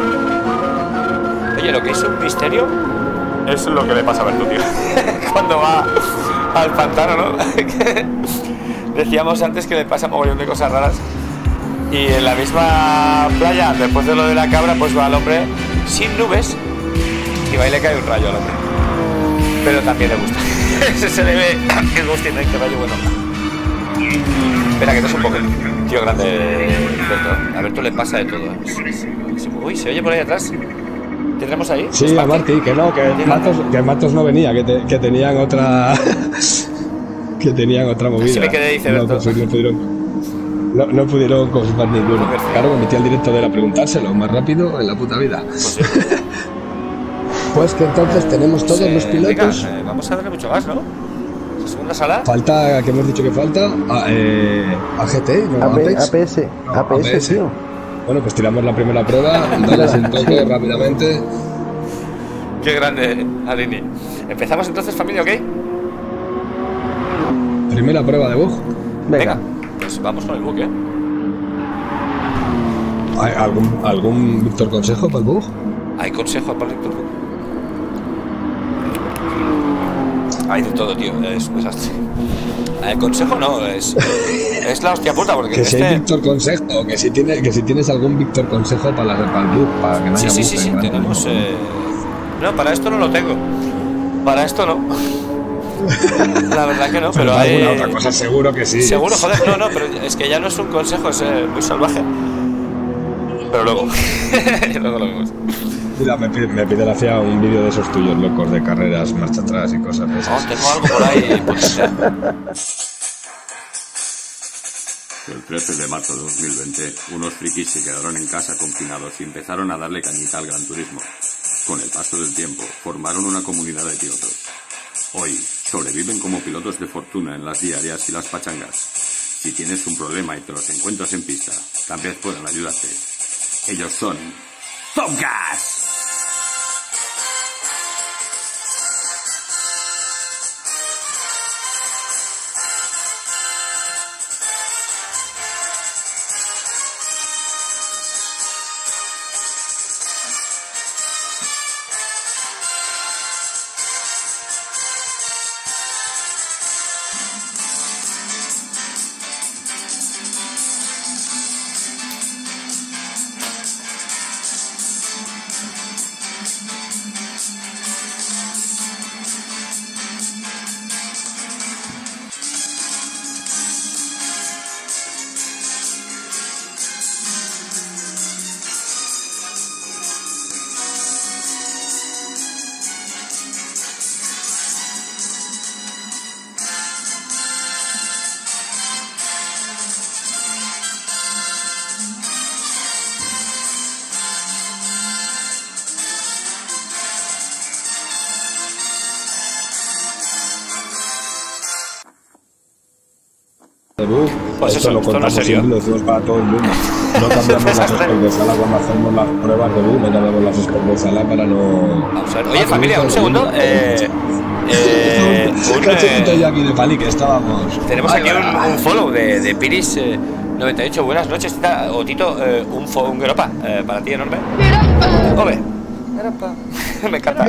[SPEAKER 2] Oye, lo que es un misterio es lo que le pasa a Bertu, tío. Cuando va al pantano, ¿no? Decíamos antes que le pasa mogollón de cosas raras. Y en la misma playa, después de lo de la cabra, pues va el hombre sin nubes y va y le cae un rayo al hombre. Pero también le gusta. Se le ve que gusta y no hay que rayo bueno. Espera, que no es un poco tío grande, Berto. A Berto le pasa de todo. Uy, ¿se oye por ahí atrás? ¿Qué tenemos ahí?
[SPEAKER 4] Sí, a Marti, que no, que Matos no venía, que tenían otra. Que tenían otra movida.
[SPEAKER 2] Así me quedé, dice Berto.
[SPEAKER 4] No pudieron confirmar ninguno. Claro, me metí al directo de él a preguntárselo más rápido en la puta vida. Pues que entonces tenemos todos los pilotos.
[SPEAKER 2] Venga, vamos a darle mucho gas, ¿no? La segunda sala.
[SPEAKER 4] Falta, que hemos dicho que falta, AGT, ¿no?
[SPEAKER 5] APS,
[SPEAKER 4] No,
[SPEAKER 5] APS, tío.
[SPEAKER 4] Bueno, pues tiramos la primera prueba, dale un toque rápidamente.
[SPEAKER 2] Qué grande, Arini. ¿Empezamos entonces, familia, ok?
[SPEAKER 4] Primera prueba de bug.
[SPEAKER 2] Venga, pues vamos con el bug, ¿eh?
[SPEAKER 4] ¿Hay algún Víctor consejo para el bug?
[SPEAKER 2] ¿Hay consejo para el bug? Hay de todo, tío. Es un desastre. El consejo no, es la hostia puta, porque
[SPEAKER 4] que si hay Víctor consejo, que si tienes algún Víctor consejo para el bug, para que no haya bug.
[SPEAKER 2] Sí, tenemos... No, para esto no lo tengo. Para esto no. La verdad que no, pero hay...
[SPEAKER 4] alguna otra cosa seguro que sí.
[SPEAKER 2] Seguro, joder, no, pero es que ya no es un consejo, es muy salvaje. Pero luego lo vemos.
[SPEAKER 4] Mira, me piden hacia un vídeo de esos tuyos locos de carreras, marcha atrás y cosas de esas.
[SPEAKER 2] No, tengo algo por ahí potencial.
[SPEAKER 7] El 13 de marzo de 2020, unos frikis se quedaron en casa confinados y empezaron a darle cañita al Gran Turismo. Con el paso del tiempo, formaron una comunidad de pilotos. Hoy, sobreviven como pilotos de fortuna en las diarias y las pachangas. Si tienes un problema y te los encuentras en pista, también pueden ayudarte. Ellos son... Top Gas.
[SPEAKER 2] Pues
[SPEAKER 4] esto
[SPEAKER 2] eso,
[SPEAKER 4] lo
[SPEAKER 2] esto no
[SPEAKER 4] contamos
[SPEAKER 2] es serio.
[SPEAKER 4] siempre, lo decimos para todo el mundo. No cambiamos las specs de sala cuando hacemos las pruebas de bug, no cambiamos las specs de sala para no...
[SPEAKER 2] Vamos a ver. Oye, familia, un segundo.
[SPEAKER 4] Cachorrito yo aquí de Pali, que estábamos...
[SPEAKER 2] Tenemos aquí un follow de Piris 98. Buenas noches, Tita, o Tito, un Geropa para ti enorme. Ove. Geropa. Me encanta.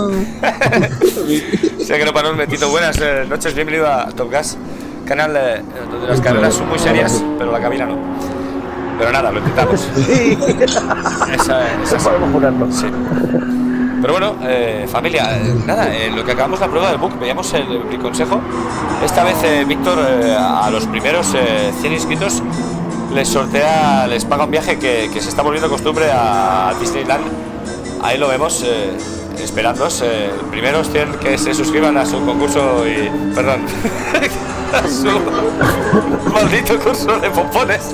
[SPEAKER 2] Sí, Geropa enorme, Tito. Buenas noches, bienvenido a Top Gas. Canal donde las carreras son muy serias, pero la cabina no. Pero nada, lo intentamos.
[SPEAKER 5] Sí.
[SPEAKER 2] Esa
[SPEAKER 5] podemos jurarlo.
[SPEAKER 2] Sí. Pero bueno, familia, nada, lo que acabamos la prueba del book, veíamos el consejo. Esta vez Víctor a los primeros 100 inscritos les paga un viaje que se está volviendo costumbre a Disneyland. Ahí lo vemos, esperándos. Primeros 100 que se suscriban a su concurso y... Perdón. A su maldito curso de pompones.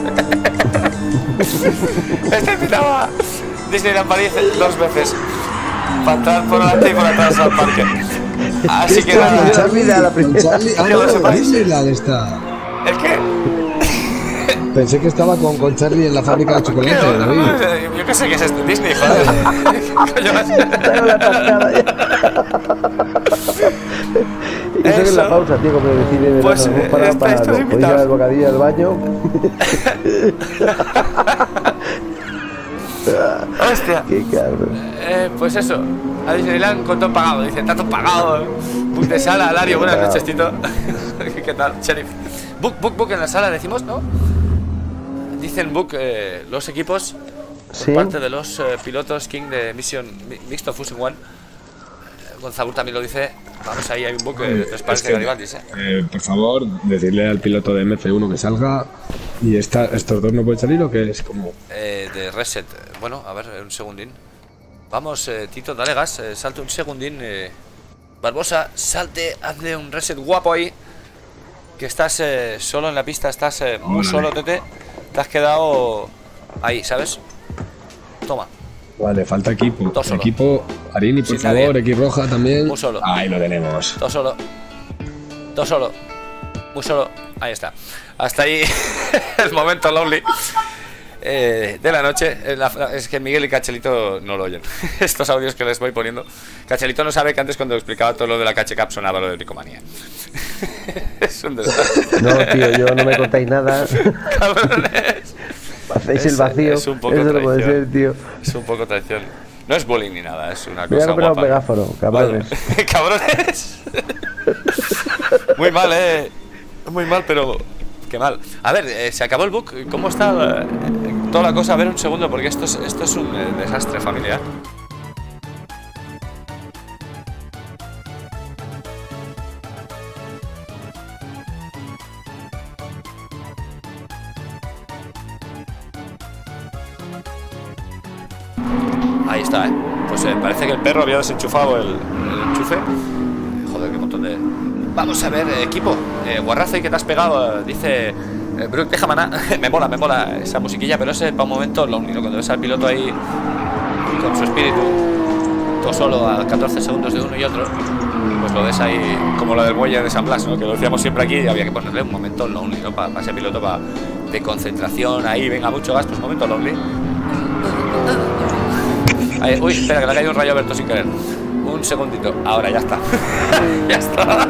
[SPEAKER 2] Este invitaba Disneyland París 2 veces para entrar por delante y por atrás al parque. Así que nada.
[SPEAKER 4] Con Charlie, Disneyland está.
[SPEAKER 2] ¿El qué?
[SPEAKER 4] Pensé que estaba con Charlie en la fábrica de chocolate, David.
[SPEAKER 2] Yo qué sé qué es esto, Disney, joder.
[SPEAKER 5] Tengo la tascada ya. Y eso que es la pausa, tío, como decir de verano,
[SPEAKER 2] pues,
[SPEAKER 5] para podéis llevar el bocadillo al baño.
[SPEAKER 2] Hostia.
[SPEAKER 5] Qué cabrón.
[SPEAKER 2] Pues eso, a Disneyland con todo pagado. Dice, está todo pagado. Book de sala, Lario, buenas noches, Tito. ¿Qué tal, Sheriff? Book en la sala, decimos, ¿no? Dicen book los equipos por parte de los pilotos King de Mission Mixto Fusion One. Gonzalo también lo dice. Vamos, ahí hay un book de 3 pares de Garibaldis,
[SPEAKER 4] por favor, decirle al piloto de MC1 que salga. ¿Y estos dos no pueden salir o qué es? Como
[SPEAKER 2] de reset. Bueno, a ver, un segundín. Vamos, Tito, dale gas, salte un segundín. Barbosa, salte, hazle un reset guapo ahí. Que estás solo en la pista, estás muy solo, Tete. Te has quedado ahí, ¿sabes? Toma.
[SPEAKER 4] Vale, falta equipo.
[SPEAKER 2] Todo solo.
[SPEAKER 4] Equipo, Arini, por favor, X roja también.
[SPEAKER 2] Muy solo.
[SPEAKER 4] Ahí lo tenemos.
[SPEAKER 2] Todo solo. Todo solo. Muy solo. Ahí está. Hasta ahí el momento lonely. de la noche. Es que Miguel y Cachelito no lo oyen. Estos audios que les voy poniendo. Cachelito no sabe que antes, cuando explicaba todo lo de la Cache Cup, sonaba lo de Bricomanía. Es un desastre.
[SPEAKER 5] No, tío, yo no me contáis nada.
[SPEAKER 2] Cabrones.
[SPEAKER 5] Hacéis el vacío.
[SPEAKER 2] Es un poco
[SPEAKER 5] eso
[SPEAKER 2] traición.
[SPEAKER 5] no puede ser, tío.
[SPEAKER 2] Es un poco traición. No es bullying ni nada, es una
[SPEAKER 5] Voy a
[SPEAKER 2] cosa
[SPEAKER 5] comprar un
[SPEAKER 2] guapa.
[SPEAKER 5] megáfono, cabrones.
[SPEAKER 2] Vale. Cabrones. Muy mal, muy mal, pero qué mal. A ver, se acabó el book. ¿Cómo está toda la cosa? A ver, un segundo, porque esto es un desastre familiar. Ahí está, pues parece que el perro había desenchufado el enchufe. Joder, qué montón de... Vamos a ver, equipo. Guarrazo, ¿y qué te has pegado? Dice Brook, déjame me mola esa musiquilla, pero ese para un momento lo único. Cuando ves al piloto ahí con su espíritu, todo solo a 14 segundos de uno y otro, pues lo ves ahí como lo del muelle de San Blas, ¿no? Que lo decíamos siempre aquí, y había que ponerle un momento lonely, ¿no? Para ese piloto, de concentración, ahí venga mucho gas, pues un momento lonely. Ahí, uy, espera, que le ha caído un rayo a Berto sin querer. Un segundito, ahora ya está. Ya está.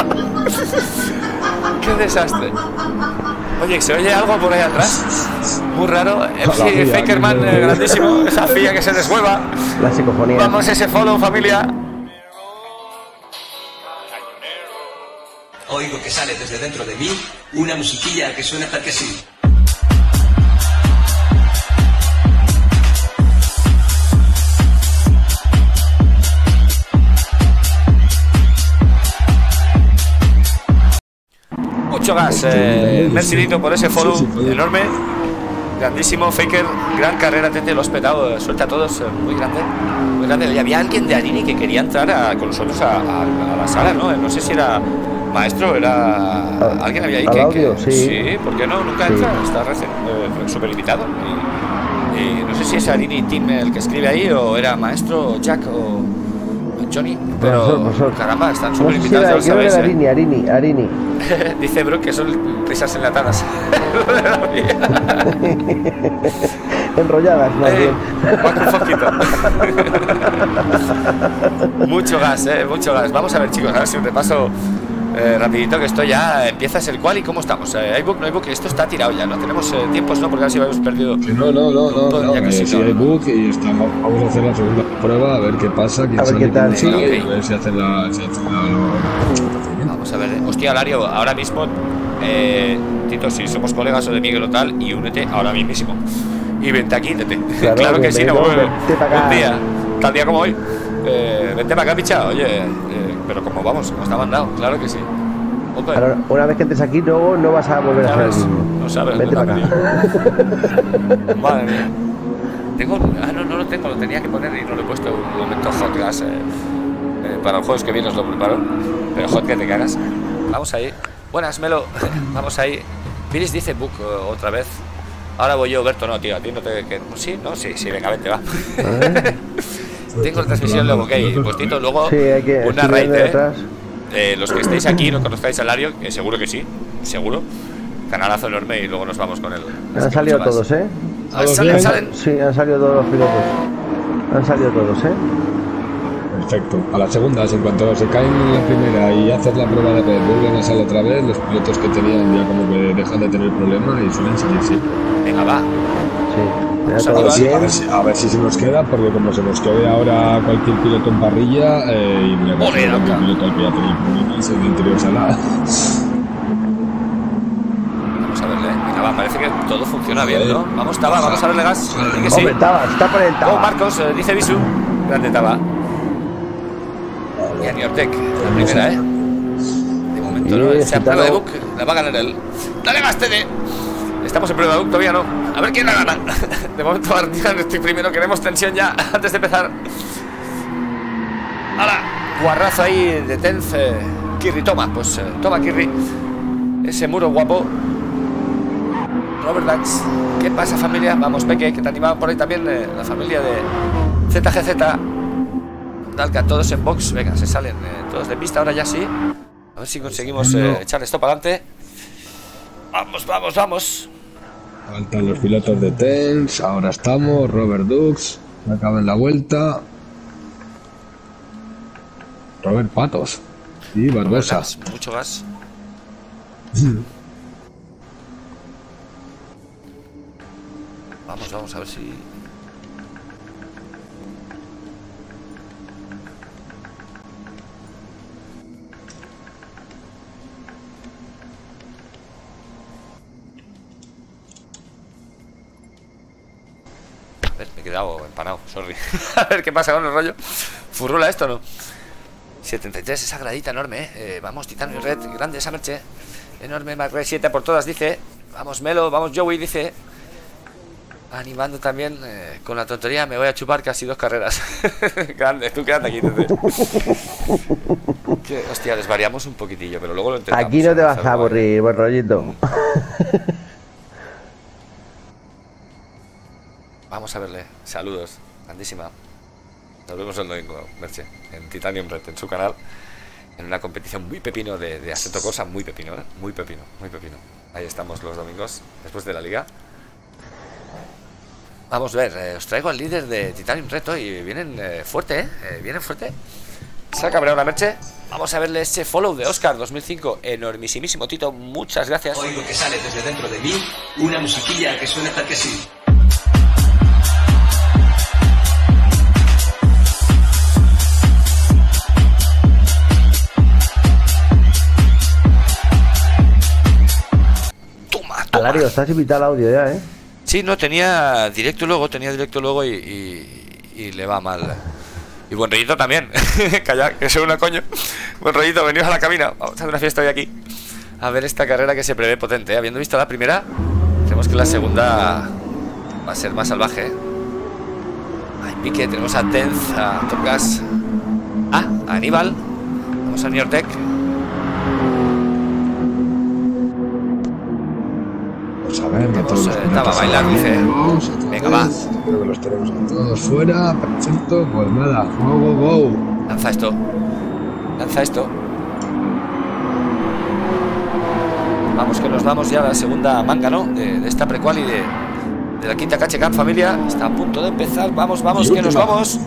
[SPEAKER 2] Qué desastre. Oye, ¿se oye algo por ahí atrás? Muy raro. MC Fakerman, grandísimo. Esa filla que se deshueva.
[SPEAKER 5] La psicofonía.
[SPEAKER 2] Vamos, ese follow, familia.
[SPEAKER 3] Oigo que sale desde dentro de mí una musiquilla que suena tal que sí.
[SPEAKER 2] Mucho gas, Mercidito por ese follow enorme, grandísimo. Faker, gran carrera, Tete, lo has petado, suelta a todos, muy grande, muy grande. Y había alguien de Arini que quería entrar con nosotros a la sala, ¿no? No sé si era maestro, era alguien había ahí
[SPEAKER 5] audio,
[SPEAKER 2] sí, ¿por qué no? Nunca entra, está recién súper limitado. Y no sé si es Arini Team el que escribe ahí, o era maestro Jack o Johnny, pero caramba, están súper invitados, ya lo sabéis.
[SPEAKER 5] Arini.
[SPEAKER 2] Dice Brook que son risas enlatadas.
[SPEAKER 5] Enrolladas, más bien.
[SPEAKER 2] Un poquito. Mucho gas, mucho gas. Vamos a ver, chicos, a ver si un repaso rapidito, que esto ya empieza a ser cual. ¿Y cómo estamos? ¿Hay book? ¿No hay book? Esto está tirado ya, ¿no? Tenemos tiempos, ¿no? Porque ahora sí habíamos perdido.
[SPEAKER 4] Sí, no. Sí, hay book y estamos, vamos a hacer la segunda prueba, a ver qué pasa, quién
[SPEAKER 5] a ver
[SPEAKER 4] sale,
[SPEAKER 5] qué tal,
[SPEAKER 4] quién sale,
[SPEAKER 2] sí.
[SPEAKER 4] a ver si hacen la
[SPEAKER 2] Vamos a ver. Hostia, Lario, ahora mismo, Tito, si somos colegas o de Miguel o tal, y únete ahora mismísimo. Y vente aquí, Tete. Claro que sí, no, un día, tal día como hoy. Vente para acá, picha. Oye, pero como vamos, como está mandado, claro que sí.
[SPEAKER 5] Ahora, una vez que entres aquí, luego no vas a volver a hacer el mismo.
[SPEAKER 2] No sabes.
[SPEAKER 5] Vente para acá.
[SPEAKER 2] Madre mía. Tengo, no lo tengo, lo tenía que poner y no lo he puesto. Un momento hot gas. Para los juegos que vienen os lo preparo. Pero hot que te cagas. Vamos ahí. Buenas, Melo. Vamos ahí. Piris dice book otra vez. Ahora voy yo, Berto. No, tío, a ti no te... ¿Sí? ¿No? Sí, venga, vente, va. Tengo la transmisión luego, ok. Pues Tito, luego
[SPEAKER 5] sí, hay que
[SPEAKER 2] una raid, los que estéis aquí, no conozcáis al Lario, que seguro que sí, seguro. Canalazo enorme y luego nos vamos con él.
[SPEAKER 5] Han salido todos, ¿eh?
[SPEAKER 2] ¿Salen?
[SPEAKER 5] Sí, han salido todos los pilotos. Han salido todos, ¿eh?
[SPEAKER 4] Perfecto. A las segundas, en cuanto se caen en la primera y haces la prueba de red, vuelven a salir otra vez, los pilotos que tenían ya como que dejan de tener problema y suelen salir siempre.
[SPEAKER 2] Venga, va.
[SPEAKER 5] Sí.
[SPEAKER 4] A ver si se nos queda, porque como se nos quede ahora cualquier piloto en parrilla, y me acaso cualquier piloto al que ya tenía problemas en el interior sala.
[SPEAKER 2] Vamos a verle. Venga, va, parece que todo funciona bien, ¿no? Vamos, Taba, vamos a verle gas. Que sí.
[SPEAKER 5] Hombre, Taba, está por el Taba.
[SPEAKER 2] Oh, Marcos, dice Bisu. Grande Taba. Y a Niortec, la primera, de momento, ¿no? Esa prueba de book la va a ganar él. ¡Dale más, Tede! Estamos en prueba de book, todavía no. A ver quién la gana. De momento, Artigan, estoy primero. Queremos tensión ya antes de empezar. ¡Hala! Guarrazo ahí de Tenz. Kirri, toma. Pues toma, Kirri. Ese muro guapo. Robert Dax. ¿Qué pasa, familia? Vamos, Peque, que te animaban por ahí también. La familia de ZGZ. Dalca, todos en box. Venga, se salen todos de pista. Ahora ya sí. A ver si conseguimos echar esto para adelante. Vamos.
[SPEAKER 4] Faltan los pilotos de TENS. Ahora estamos. Robert Dux. Acaba en la vuelta. Robert Patos. Y Barbosa.
[SPEAKER 2] Mucho gas. Vamos a ver si... A ver, me he quedado empanado, sorry. A ver qué pasa con el rollo. ¿Furrula esto o no? 73, esa gradita enorme, vamos, Titanio Red, grande esa merche. Enorme, Mac Red 7 por todas, dice. Vamos, Melo, vamos, Joey, dice. Animando también con la tontería, me voy a chupar casi 2 carreras. Grande, tú quédate aquí, que, hostia, desvariamos un poquitillo, pero luego lo intentamos.
[SPEAKER 5] Aquí no te vas a aburrir, buen rollito.
[SPEAKER 2] Vamos a verle, saludos, grandísima. Nos vemos el domingo, Merche, en Titanium Red, en su canal, en una competición muy pepino de Assetto Corsa, muy pepino, ¿eh? Muy pepino, muy pepino. Ahí estamos los domingos, después de la liga. Vamos a ver, os traigo al líder de Titanium Red hoy. Vienen fuerte, vienen fuerte. Se ha cabreado la Merche. Vamos a verle ese follow de Oscar 2005. Enormísimo, Tito, muchas gracias.
[SPEAKER 3] Oigo que sale desde dentro de mí una musiquilla que suena tal que sí.
[SPEAKER 5] Alario, estás invitado al audio ya, ¿eh?
[SPEAKER 2] Sí, no, tenía directo luego y le va mal. Y buen rollito también. Calla, que soy una coño. Buen rollito, venidos a la cabina. Vamos a hacer una fiesta hoy aquí. A ver esta carrera que se prevé potente, ¿eh? Habiendo visto la primera, creemos que la segunda va a ser más salvaje, ¿eh? Hay pique, tenemos a Tenz, a Top Gas, a Aníbal. Vamos a New York Tech.
[SPEAKER 4] A ver, que todos los
[SPEAKER 2] estaba a bailar, dice. Venga, va.
[SPEAKER 4] Creo que los tenemos a todos fuera. Perfecto, pues nada. Go.
[SPEAKER 2] Lanza esto. Vamos, que nos vamos ya a la segunda manga, ¿no? De esta prequal y de la quinta Cache Camp, familia. Está a punto de empezar. Vamos, que nos vamos.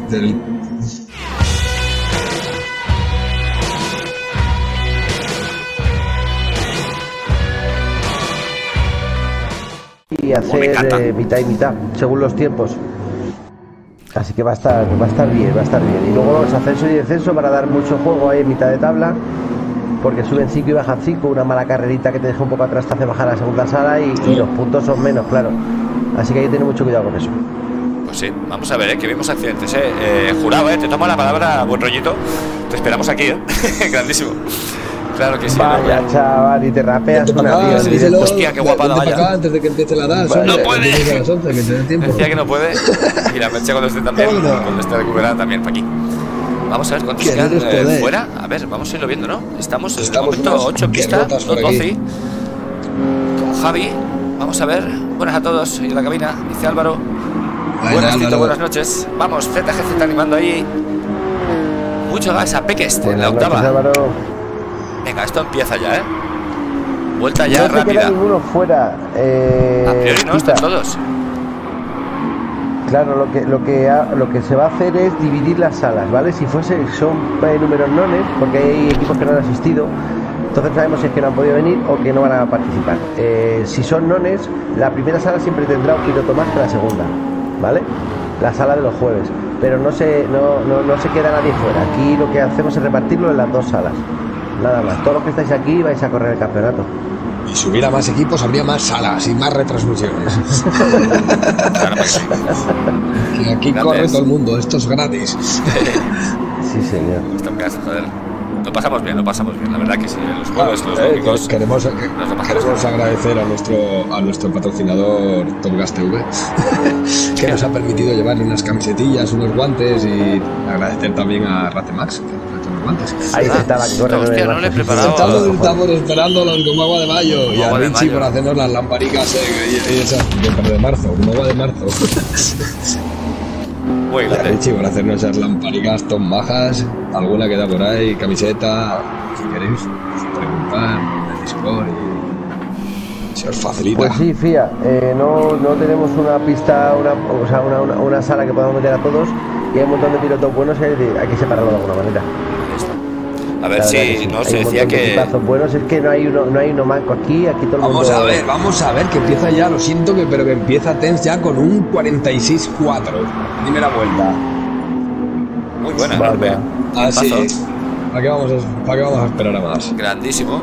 [SPEAKER 5] Y hacer mitad y mitad, según los tiempos. Así que va a estar bien. Y luego los ascensos y descensos van a dar mucho juego ahí en mitad de tabla, porque suben 5 y bajan 5. Una mala carrerita que te deja un poco atrás te hace bajar a la segunda sala y los puntos son menos, claro. Así que hay que tener mucho cuidado con eso.
[SPEAKER 2] Pues sí, vamos a ver, que vimos accidentes, jurado, te tomo la palabra, buen rollito. Te esperamos aquí, Grandísimo. Claro que sí.
[SPEAKER 5] Vaya, chaval, y te rapeas una
[SPEAKER 4] tía.
[SPEAKER 2] Díselo, hostia, qué guapada, vaya.
[SPEAKER 4] Antes de que empiece la danza.
[SPEAKER 2] No puede.
[SPEAKER 4] Que te dé tiempo.
[SPEAKER 2] Decía que no puede. Y la Merche cuando esté también, cuando esté recuperada también, para aquí. Vamos a ver cuántos quedan fuera. A ver, vamos a irlo viendo, ¿no? Estamos en el momento 8 en pista, 12. Con Javi. Vamos a ver. Buenas a todos. Y en la cabina, dice Álvaro. Buenas, Tito, buenas noches. Vamos, ZGZ animando ahí. Mucho gas a Pequest en la octava. Venga, esto empieza ya, Vuelta ya
[SPEAKER 5] no
[SPEAKER 2] rápida.
[SPEAKER 5] No queda ninguno fuera.
[SPEAKER 2] A priori no, están todos.
[SPEAKER 5] Claro, lo que se va a hacer es dividir las salas, ¿vale? Si son números nones, porque hay equipos que no han asistido, entonces sabemos si es que no han podido venir o que no van a participar. Si son nones, la primera sala siempre tendrá un piloto más que la segunda, ¿vale? La sala de los jueves. Pero no se queda nadie fuera. Aquí lo que hacemos es repartirlo en las 2 salas. Nada más, todos los que estáis aquí vais a correr el campeonato.
[SPEAKER 4] Y si hubiera más equipos, habría más salas y más retransmisiones.
[SPEAKER 2] Claro que sí.
[SPEAKER 4] Y aquí corre todo el mundo, esto es gratis.
[SPEAKER 5] Sí, señor.
[SPEAKER 2] Esto me hace, joder. Lo pasamos bien, la verdad que sí. Los juegos, los domingos.
[SPEAKER 4] Queremos agradecer a nuestro patrocinador Top Gas TV, que nos ha permitido llevarle unas camisetillas, unos guantes, y agradecer también a Ratemax, que nos ha hecho unos guantes.
[SPEAKER 5] Ahí estaba,
[SPEAKER 2] hostia, no le he preparado.
[SPEAKER 4] Estamos esperándolos como agua de mayo. Y a Richie por hacernos las lamparicas y esas de marzo, como agua de marzo.
[SPEAKER 2] Muy
[SPEAKER 4] y a Richie por hacernos esas lamparicas ton majas. Alguna queda por ahí, camiseta, si queréis preguntar en el Discord. Se os facilita.
[SPEAKER 5] Pues sí, fía, no tenemos una pista, una sala que podamos meter a todos y hay un montón de pilotos buenos y hay que separarlo de alguna manera.
[SPEAKER 2] A ver si no se decía que...
[SPEAKER 5] buenos, es que no hay uno manco aquí todo el
[SPEAKER 4] Vamos
[SPEAKER 5] mundo...
[SPEAKER 4] vamos a ver, que empieza ya, lo siento, pero que empieza Tenz ya con un 46-4. Primera vuelta.
[SPEAKER 2] Muy buena, enorme.
[SPEAKER 4] Ah, sí. ¿Para qué vamos a esperar a más?
[SPEAKER 2] Grandísimo.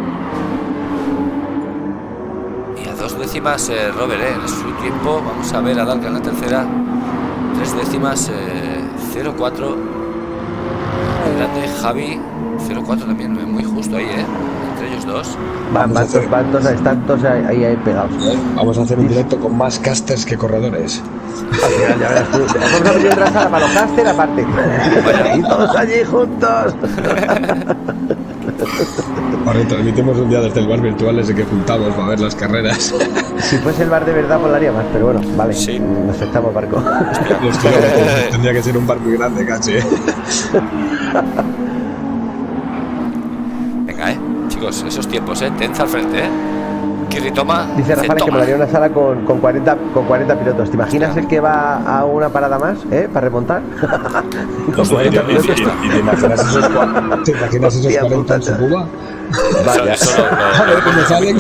[SPEAKER 2] Y a 2 décimas Robert, en su tiempo. Vamos a ver a Dalka en la tercera. 3 décimas 0-4. Grande Javi 0-4 también, muy justo ahí, entre ellos dos.
[SPEAKER 5] Están todos ahí pegados.
[SPEAKER 4] Vamos a hacer un directo con más casters que corredores.
[SPEAKER 5] Ya verás tú. Vamos a abrir otra sala para los casters aparte. Y todos allí juntos.
[SPEAKER 4] Ahora transmitimos un día desde el bar virtual ese que juntamos para ver las carreras.
[SPEAKER 5] Si fuese el bar de verdad, pues lo haría más, pero bueno, vale,
[SPEAKER 2] sí.
[SPEAKER 5] Nos echamos barco.
[SPEAKER 4] Tendría que ser un bar muy grande, casi.
[SPEAKER 2] Venga, chicos, esos tiempos, Tenz al frente, Kirri toma.
[SPEAKER 5] Dice Rafael que molaría una sala con 40 pilotos. ¿Te imaginas el que va a una parada más, para remontar?
[SPEAKER 4] Con 40 pilotos. ¿Y te imaginas esos 40 en su Cuba?
[SPEAKER 5] Vaya.
[SPEAKER 4] A ver cómo salen.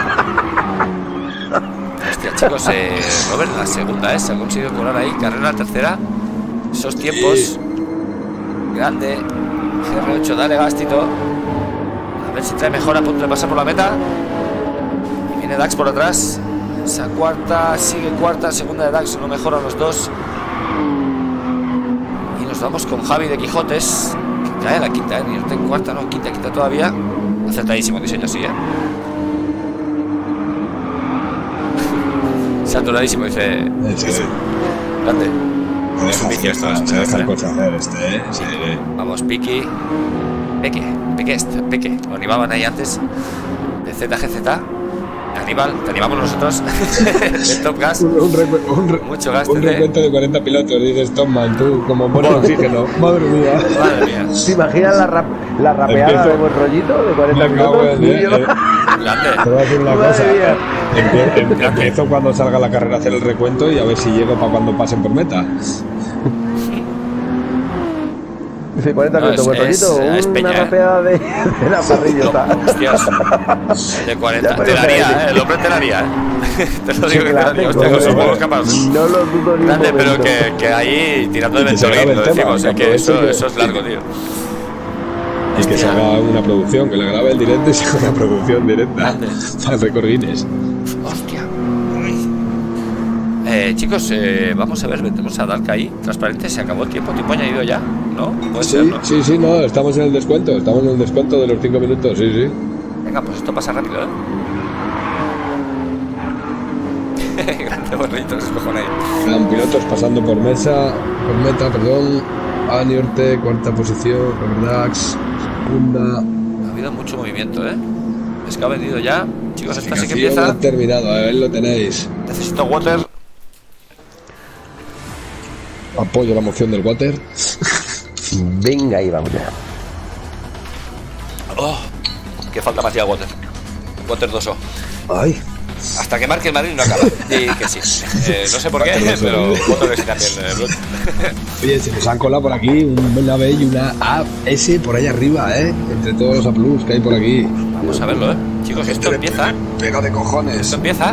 [SPEAKER 2] Hostia, chicos, Robert, la segunda, se ha conseguido colar ahí. Carrera tercera. Esos tiempos. Grande. GR8, dale, Gastito. A ver si trae mejor a punto de pasar por la meta. Y viene Dax por atrás. Esa cuarta, sigue cuarta, segunda de Dax, no mejoran los dos. Y nos vamos con Javi de Quijotes, que cae a la quinta, ni en cuarta, no, quinta todavía. Acertadísimo el diseño, sí, Saturadísimo, dice.
[SPEAKER 4] Sí.
[SPEAKER 2] Grande.
[SPEAKER 4] Es un vicio esto, se deja el coche hacer Sí.
[SPEAKER 2] Vamos, Peque. Lo animaban ahí antes. De ZGZ. Aníbal, te animamos nosotros. De Top Gas. Mucho gas.
[SPEAKER 4] Un recuento de 40 pilotos, dices Topman, tú, como un buen oxígeno. Madre mía.
[SPEAKER 5] ¿Te imaginas la rapeada de buen rollito de 40 pilotos?
[SPEAKER 2] Grande.
[SPEAKER 4] Te voy a decir una cosa. Empiezo cuando salga la carrera a hacer el recuento y a ver si llego para cuando pasen por meta.
[SPEAKER 5] Dice 40 minutos, buen rollito, una rapeada de la parrillota.
[SPEAKER 2] Hostias, de 40. Te la haría, el hombre te la haría, Te lo digo que te la haría, hostia, con sus huevos capaces.
[SPEAKER 5] No lo dudo ni un momento.
[SPEAKER 2] Pero que ahí tirando de Ventolin, lo decimos, que eso es largo, tío.
[SPEAKER 4] Y que se haga una producción, que la grabe el directo y se haga una producción directa para récord Guinness.
[SPEAKER 2] Hostia. Chicos, vamos a ver, vendemos a Dalka ahí. Transparente, se acabó el tiempo. ¿Tiempo añadido ya? ¿No? ¿Puede ser, no?
[SPEAKER 4] Sí, no, estamos en el descuento. Estamos en el descuento de los 5 minutos, sí.
[SPEAKER 2] Venga, pues esto pasa rápido, Grande bonito, se escojones ahí.
[SPEAKER 4] Quedan pilotos pasando por meta, Aniorte, cuarta posición, Dax, segunda.
[SPEAKER 2] Ha habido mucho movimiento, Es que ha venido ya. Chicos, esta sí que empieza.
[SPEAKER 4] Ha terminado, a ver, lo tenéis.
[SPEAKER 2] Necesito water.
[SPEAKER 4] Apoyo la moción del water.
[SPEAKER 5] Venga, ahí vamos ya.
[SPEAKER 2] Oh, que falta más ya water. Water 2O.
[SPEAKER 4] Ay.
[SPEAKER 2] Hasta que marque el Madrid no acaba. Y que sí. No sé por qué, pero water sí también.
[SPEAKER 4] Oye, se nos han colado por aquí una B y una AS por ahí arriba, entre todos los A+ que hay por aquí.
[SPEAKER 2] Vamos a verlo, Chicos, esto empieza.
[SPEAKER 4] Pega de cojones.
[SPEAKER 2] Esto empieza.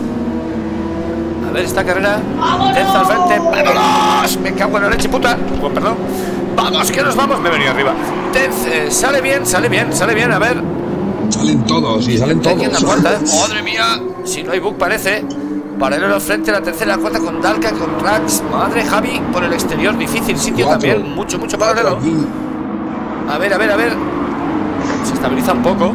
[SPEAKER 2] A ver, esta carrera. Tenz al frente. ¡Vámonos! Me cago en la leche, puta. Pues perdón. Vamos, que nos vamos. Me he venido arriba. Tenz, sale bien. A ver.
[SPEAKER 4] Salen todos, y salen todos.
[SPEAKER 2] En la cuarta, Madre mía. Si no hay bug, parece. Paralelo al frente, la tercera, la cuarta con Dalka, con Rax. Madre, Javi, por el exterior. Difícil sitio también. Mucho paralelo. A ver. Se estabiliza un poco.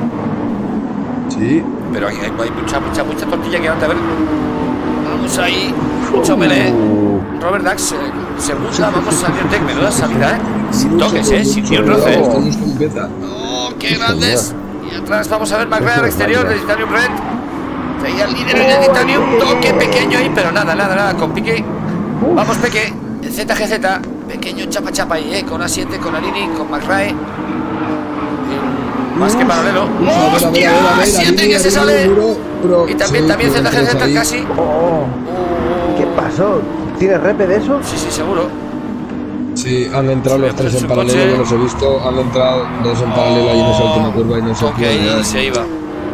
[SPEAKER 4] Sí.
[SPEAKER 2] Pero hay mucha tortilla que adelante. A ver. Vamos ahí. Mucho melee. Robert Dax, segunda. Vamos a Aniorte. Menuda salida, Sin toques, sin ni un roce. Oh, qué grandes. Y atrás vamos a ver McRae al exterior de Titanium Red. Traía el líder en el Titanium. Toque pequeño ahí, pero nada. Con Pique. Vamos, Peque. ZGZ. Pequeño chapa ahí, con A7, con Alini, con McRae. Más que paralelo. ¡Hostia! Siente que se sale. Y también ZGZ casi.
[SPEAKER 5] ¿Qué pasó? ¿Tienes repe de eso?
[SPEAKER 2] Sí, seguro.
[SPEAKER 4] Sí, han entrado los tres en paralelo, yo los he visto. Han entrado dos en paralelo ahí en esa última curva y no sé
[SPEAKER 2] qué. Se iba.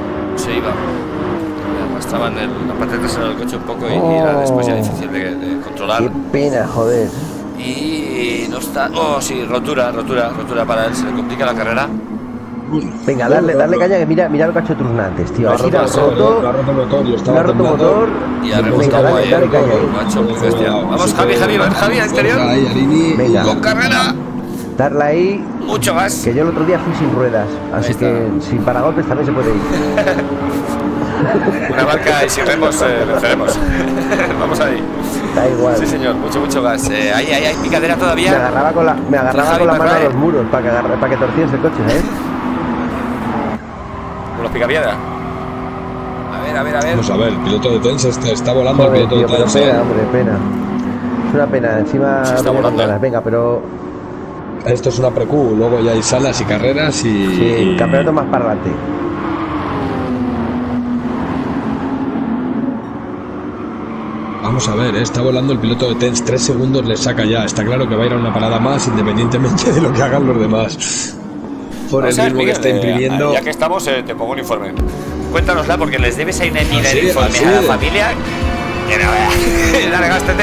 [SPEAKER 2] Arrastraban la parte trasera del coche un poco y era después ya difícil de controlar.
[SPEAKER 5] Qué pena, joder.
[SPEAKER 2] Y no está. Sí, rotura para él. Se le complica la carrera.
[SPEAKER 5] Venga, darle caña, que mira lo que ha hecho Trusna antes, tío. Ha roto motor,
[SPEAKER 2] y ha rebotado ahí. Macho, muy bestia. Vamos, Javi, al interior.
[SPEAKER 5] Venga.
[SPEAKER 2] Con carrera.
[SPEAKER 5] Darle ahí.
[SPEAKER 2] Mucho gas.
[SPEAKER 5] Que yo el otro día fui sin ruedas, así que sin paragolpes también se puede ir.
[SPEAKER 2] Una marca y si vemos, venceremos. Vamos ahí.
[SPEAKER 5] Da igual.
[SPEAKER 2] Sí, señor, mucho gas. Ahí, picadera todavía.
[SPEAKER 5] Me agarraba con la mano a los muros para que torciese el coche, ¿sabes?
[SPEAKER 2] Con los picapiedra. A ver.
[SPEAKER 4] Vamos a ver, el piloto de Tens está volando.
[SPEAKER 5] Joder,
[SPEAKER 4] el piloto de Tens.
[SPEAKER 5] Pena, hombre, pena. Es una pena, encima
[SPEAKER 2] está volando.
[SPEAKER 5] Venga, pero
[SPEAKER 4] esto es una pre-Q, luego ya hay salas y carreras y...
[SPEAKER 5] Sí, campeonato más para adelante.
[SPEAKER 4] Vamos a ver, está volando el piloto de Tens, 3 segundos le saca ya. Está claro que va a ir a una parada más independientemente de lo que hagan los demás. Por el ritmo que está imprimiendo.
[SPEAKER 2] Ya que estamos, te pongo un informe. Cuéntanosla porque les debes a ir el informe a la familia. Dale, gástate.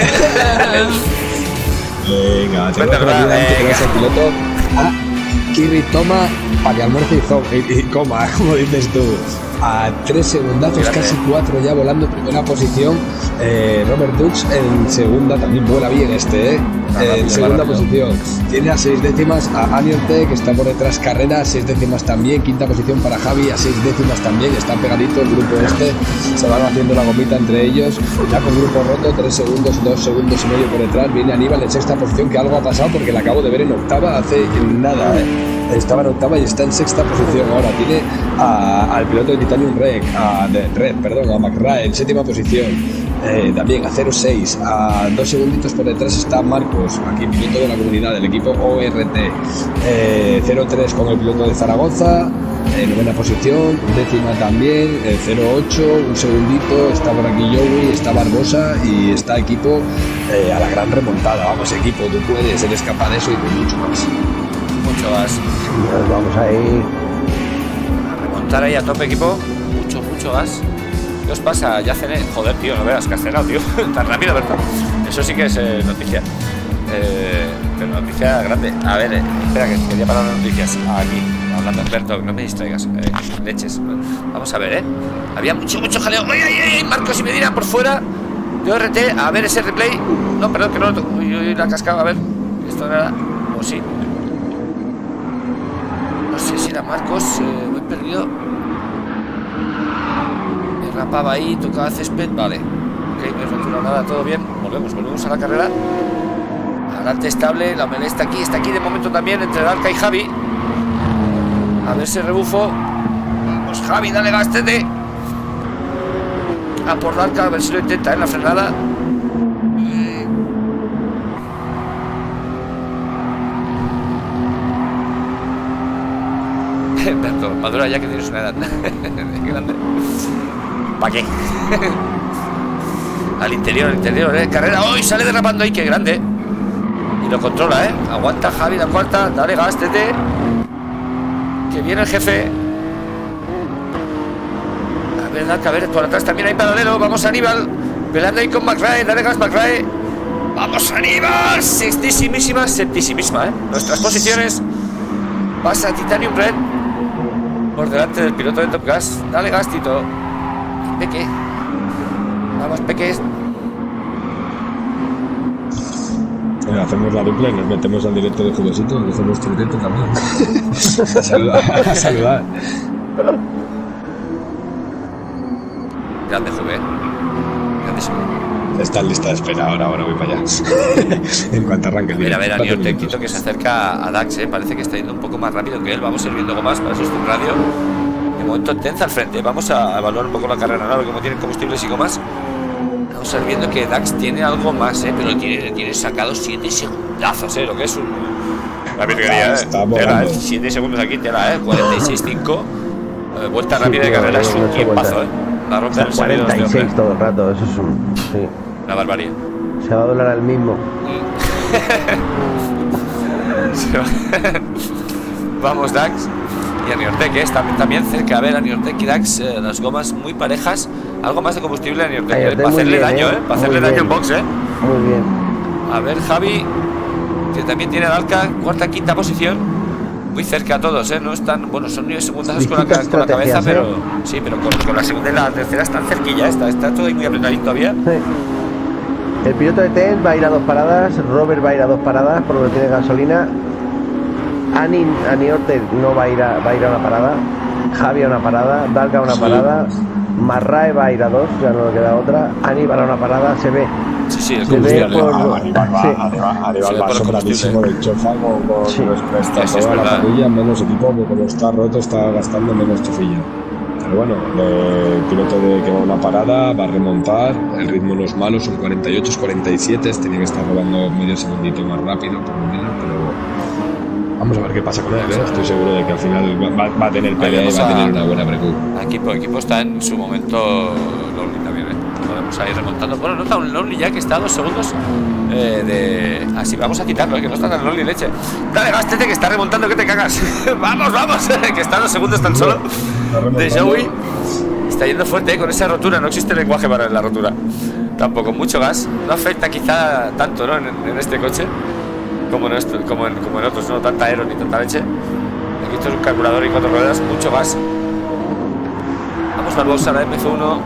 [SPEAKER 4] Venga, te voy a poner el piloto. Kiri toma para que almuerce y coma, como dices tú. A 3 segundazos, casi 4 ya volando primera posición. Robert Dux en segunda, también vuela bien en segunda posición. Tiene a 6 décimas a Anierte, que está por detrás carrera, 6 décimas también. Quinta posición para Javi, a 6 décimas también. Está pegadito el grupo se van haciendo la gomita entre ellos. Ya con grupo roto, 3 segundos, 2 segundos y medio por detrás. Viene Aníbal en sexta posición, que algo ha pasado porque la acabo de ver en octava hace nada, Estaba en octava y está en sexta posición ahora. Tiene al piloto de Titanium Red, a McRae en séptima posición. También a 0.6, a 2 segunditos por detrás está Marcos, aquí piloto de la comunidad del equipo ORT. 0.3 con el piloto de Zaragoza, novena posición, décima también, 0.8, un segundito. Está por aquí Joey, está Barbosa y está equipo a la gran remontada. Vamos, equipo, tú puedes, eres capaz de eso y de mucho más.
[SPEAKER 2] Mucho gas.
[SPEAKER 5] Nos vamos a ir
[SPEAKER 2] a remontar ahí a tope, equipo. Mucho gas. ¿Qué os pasa? Ya cené. Joder, tío, no veas que has cenado, tío. Tan rápido, ¿verdad? Eso sí que es noticia. Pero noticia grande. A ver, espera, que quería parar las noticias. Aquí, hablando Alberto, no me distraigas. Leches. Vamos a ver, Había mucho jaleo. ¡Ay! Marcos y Medina por fuera de ORT. A ver ese replay. No, perdón, que no lo uy, la cascaba. A ver. Esto no era. O sí. No sé si era Marcos. Lo he perdido. Rapaba ahí, tocaba césped, vale. Ok, no he rotura nada, todo bien. Volvemos a la carrera. Adelante estable, la Melé está aquí de momento también entre Dalca y Javi. A ver ese rebufo. Vamos, Javi, dale gastete. A por Dalca, a ver si lo intenta en la frenada. Berto, madura ya que tienes una edad grande. ¿Para qué? Al interior, carrera. ¡Uy! Sale derrapando ahí, qué grande. Y lo controla, Aguanta Javi la cuarta. Dale gas, tete. Que viene el jefe. A ver, por atrás también hay paralelo. Vamos a Aníbal. Peleando ahí con McRae. Dale gas, McRae. ¡Vamos, Aníbal! Septísima, Nuestras posiciones. Pasa Titanium Red por delante del piloto de Top Gas. Dale gas, Tito. Peque. Vamos, Peque.
[SPEAKER 4] Hacemos la dupla y nos metemos al directo de Jugosito. Hacemos nuestro directo también. a saludar.
[SPEAKER 2] Grande Juve. Grandísimo.
[SPEAKER 4] Está en lista de espera, ahora voy para allá. En cuanto arranque el
[SPEAKER 2] directo. A ver, Aniel Quito, que se acerca a Dax, parece que está yendo un poco más rápido que él. Vamos a ir viendo gomas, para eso es un radio. De momento Tenza al frente. Vamos a evaluar un poco la carrera, ¿no? Como tienen combustibles y gomas. Vamos a ir viendo que Dax tiene algo más, pero tiene sacado 7 segundazos, lo que es La virguería,
[SPEAKER 4] Está
[SPEAKER 2] tela,
[SPEAKER 4] volando.
[SPEAKER 2] 7 segundos aquí, tela, 46.5. Vuelta rápida de carrera es un tiempazo, La rompe el sonido de
[SPEAKER 5] 46 todo el rato, eso es un... Sí.
[SPEAKER 2] La barbarie.
[SPEAKER 5] Se va a doblar al mismo.
[SPEAKER 2] Vamos, Dax. Y Aniortec, también cerca. A ver, Aniortec y Dax, las gomas muy parejas. Algo más de combustible a Aniortec, para hacerle daño, para hacerle daño en box,
[SPEAKER 5] Muy bien.
[SPEAKER 2] A ver, Javi, que también tiene Dalca, cuarta, quinta posición. Muy cerca a todos, no están, bueno, son segundazos con la cabeza, pero sí, pero con la segunda y la tercera están cerquilla, está todo ahí muy apretadito todavía.
[SPEAKER 5] Sí. El piloto de TEN va a ir a 2 paradas, Robert va a ir a 2 paradas por lo que tiene gasolina. Aniortec no va a ir a una parada, Javi a una parada, Dalca a una parada, Marrae va a ir a 2, ya no le queda otra, Aníbal a una parada, se ve.
[SPEAKER 2] Sí, el
[SPEAKER 5] combustible.
[SPEAKER 4] Aníbal va sobradísimo del chofa con respecto a toda la parrilla, menos equipo, que como está roto está gastando menos chofilla. Pero bueno, el piloto que va a una parada va a remontar, el ritmo no es malo, son 48, 47, tenía que estar robando medio segundito más rápido por lo menos, pero vamos a ver qué pasa con él, estoy seguro de que al final va a tener pelea y va a tener una buena precu.
[SPEAKER 2] Equipo está en su momento Lonely también, podemos ir remontando. Bueno, nota un Lonely ya que está a 2 segundos así, vamos a quitarlo, que no está tan Lonely, leche. Dale, Gastete, que está remontando, que te cagas. vamos, que está a 2 segundos tan solo de Joey. Está yendo fuerte, con esa rotura, no existe lenguaje para la rotura. Tampoco, mucho gas, no afecta quizá tanto, ¿no? En este coche como en otros, no tanta aero ni tanta leche. Aquí esto es un carburador y 4 ruedas, mucho gas. Vamos al box ahora de F1.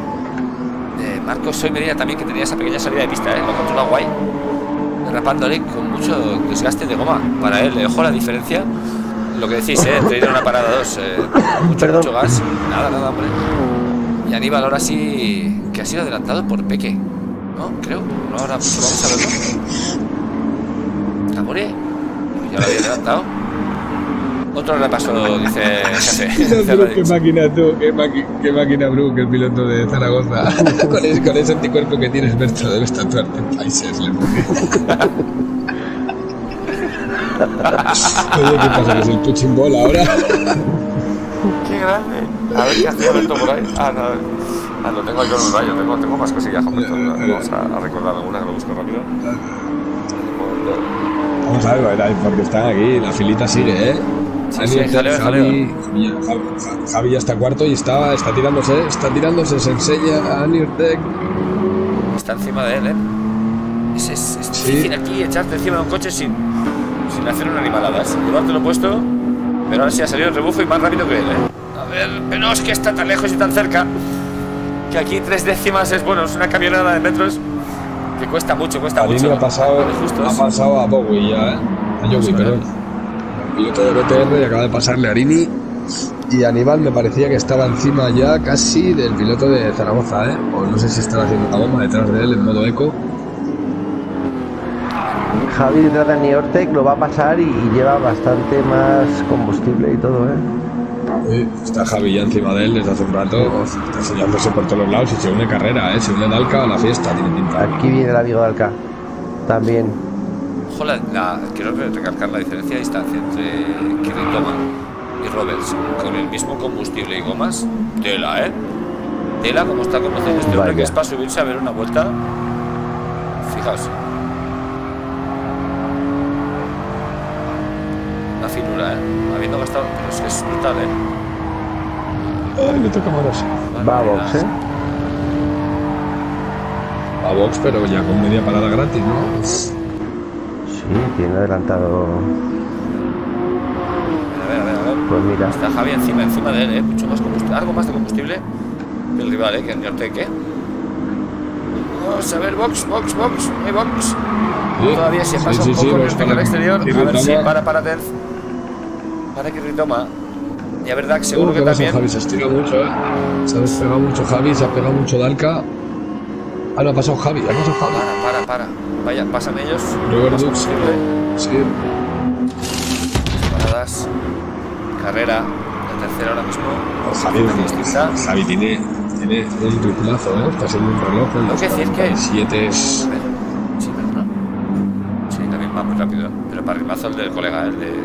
[SPEAKER 2] Marcos Soy Medina también, que tenía esa pequeña salida de pista, lo controla guay, derrapándole con mucho desgaste de goma para él. Ojo la diferencia, lo que decís, entre ir a una parada 2, mucho gas. Nada, hombre. Y Aníbal ahora sí que ha sido adelantado por Peque, ¿no? Creo, no, ahora vamos a verlo. Amore, ya lo había adelantado. Otro repaso, dice jefe.
[SPEAKER 4] Pero qué máquina tú, qué máquina Brook, el piloto de Zaragoza. con ese anticuerpo que tienes, Berto, debes tatuarte en países. Oye, ¿qué pasa? ¿Que es el punching ball ahora?
[SPEAKER 2] Qué grande. A ver qué hacía Berto por ahí. No, lo tengo ahí con un rayo, tengo más cosillas. Vamos a recordar alguna que lo busco rápido.
[SPEAKER 4] Vamos a ver, porque están aquí, la filita sigue, Javi ya está cuarto y está tirándose, se enseña a Aniortec.
[SPEAKER 2] Está encima de él, Es difícil aquí echarte encima de un coche sin hacer una animalada. Llevártelo puesto, pero ahora sí ha salido el rebufo y más rápido que él, A ver, pero es que está tan lejos y tan cerca que aquí 3 décimas es una camionada de metros que cuesta mucho.
[SPEAKER 4] Arini ha pasado a Bowie ya, a Joey, perdón. El piloto de BTR y acaba de pasarle a Arini. Y Aníbal me parecía que estaba encima ya casi del piloto de Zaragoza, o no sé si estaba haciendo la bomba detrás de él en modo eco.
[SPEAKER 5] Javi detrás de Aniortec lo va a pasar y lleva bastante más combustible y todo,
[SPEAKER 4] Está Javi ya encima de él desde hace un rato, está enseñándose por todos los lados y se une carrera, se une Dalca a la fiesta, tiene pinta.
[SPEAKER 5] Aquí viene el amigo Dalca también.
[SPEAKER 2] Ojo, quiero recalcar la diferencia de distancia entre Kirritoma y Roberts con el mismo combustible y gomas. Tela como está conduciendo este hombre, que es para subirse a ver una vuelta. Fijaos, la finura, habiendo gastado, pero es que es brutal,
[SPEAKER 4] le toca manos.
[SPEAKER 5] Va a box,
[SPEAKER 4] Va a box, pero ya con media parada gratis, ¿no?
[SPEAKER 5] Sí, tiene adelantado.
[SPEAKER 2] A ver.
[SPEAKER 5] Pues mira.
[SPEAKER 2] Está Javi encima de él, mucho más combustible, algo más de combustible que el rival, que el Aniortec, Vamos a ver, box. Hay box. Todavía se pasa un poco Aniortec al exterior. A ver si para Tenz. Para Kirritoma. Y a ver, Dax, seguro que también.
[SPEAKER 4] Javi se estira mucho, Se ha despegado mucho Javi, se ha pegado mucho Dalca. No ha pasado Javi,
[SPEAKER 2] Para. Vaya, pasan ellos.
[SPEAKER 4] Robert Dux. Sí.
[SPEAKER 2] Paradas. Carrera. La tercera ahora mismo.
[SPEAKER 4] Javi tiene un ritmazo, está siendo un reloj.
[SPEAKER 2] Tengo que decir que
[SPEAKER 4] 7 es.
[SPEAKER 2] Sí, también va muy rápido. Pero para rimazo el del colega, el de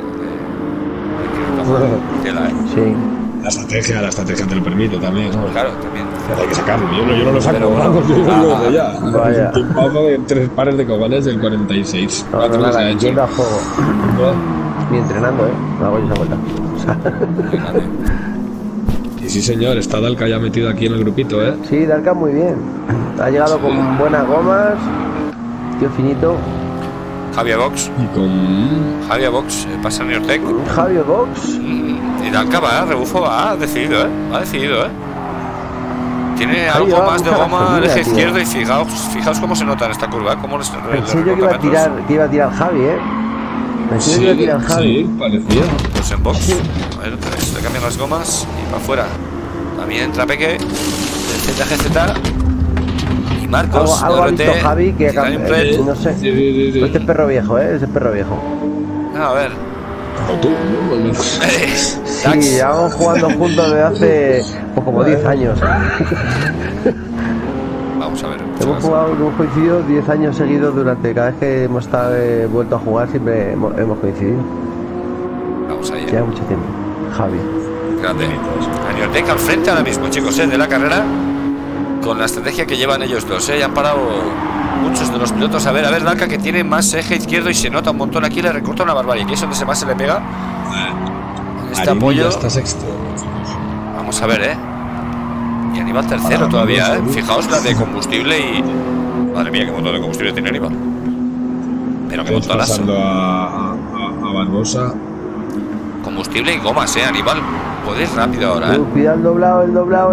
[SPEAKER 2] tela,
[SPEAKER 5] Sí.
[SPEAKER 4] La estrategia te lo permite también.
[SPEAKER 2] Claro, también.
[SPEAKER 4] Hay que sacarlo, yo no lo saco,
[SPEAKER 2] Pero bueno,
[SPEAKER 4] vamos, yo lo sé ya.
[SPEAKER 5] Vaya.
[SPEAKER 4] Un pago de 3 pares de cojones del 46.
[SPEAKER 5] No,
[SPEAKER 4] Cuatro que se ha
[SPEAKER 5] nada,
[SPEAKER 4] hecho.
[SPEAKER 5] yendo a juego. Ni entrenando, me hago yo esa vuelta. O sea,
[SPEAKER 4] Y sí, señor, está Dalka ya metido aquí en el grupito, ¿eh?
[SPEAKER 5] sí, Dalka muy bien. Ha llegado con buenas gomas. Tío finito.
[SPEAKER 2] Javier Box.
[SPEAKER 4] Y con...
[SPEAKER 2] Javier Box, pasa en Neotec.
[SPEAKER 5] Javier Box.
[SPEAKER 2] Y Dalka va, rebufo va, ha decidido, Ha decidido, Tiene
[SPEAKER 5] Javi,
[SPEAKER 2] algo
[SPEAKER 5] va
[SPEAKER 2] más de
[SPEAKER 5] mucha
[SPEAKER 2] goma al
[SPEAKER 5] gasolina,
[SPEAKER 2] eje
[SPEAKER 5] tío.
[SPEAKER 2] izquierdo y fijaos cómo se nota en esta curva, cómo les
[SPEAKER 5] Pensé yo que iba a tirar Javi, Pensé
[SPEAKER 4] Sí,
[SPEAKER 5] que iba a tirar Javi.
[SPEAKER 4] sí, parecía.
[SPEAKER 2] Pues en box. A ver, se le cambian las gomas y para afuera. También entra Peque, el ZGZ y Marcos.
[SPEAKER 5] Algo ha visto
[SPEAKER 2] RT,
[SPEAKER 5] Javi que
[SPEAKER 2] Titanium Red.
[SPEAKER 5] no sé.
[SPEAKER 4] Sí.
[SPEAKER 5] Este es perro viejo, Ese es perro viejo.
[SPEAKER 2] A ver.
[SPEAKER 4] O tú, ¿no? Al menos.
[SPEAKER 5] Sí, llevamos jugando juntos desde hace pues, como 10 años.
[SPEAKER 2] Vamos a ver.
[SPEAKER 5] Hemos coincidido 10 años seguidos durante cada vez que hemos vuelto a jugar, siempre hemos coincidido.
[SPEAKER 2] Vamos allá.
[SPEAKER 5] Ya mucho tiempo. Javi.
[SPEAKER 2] Grande. Aniotec al frente ahora mismo, chicos, de la carrera. Con la estrategia que llevan ellos dos, Ya han parado muchos de los pilotos. A ver, Dalka, que tiene más eje izquierdo y se nota un montón aquí, le recorta una barbarie. Aquí es donde más se le pega. Este apoyo.
[SPEAKER 4] Está sexto.
[SPEAKER 2] Vamos a ver, Y Aníbal tercero todavía, Fijaos la de combustible y... Madre mía, qué montón de combustible tiene Aníbal. Pero qué montonazo.
[SPEAKER 4] Pasando a Barbosa.
[SPEAKER 2] Combustible y gomas, Aníbal. Podéis rápido ahora,
[SPEAKER 5] Cuidado el doblado.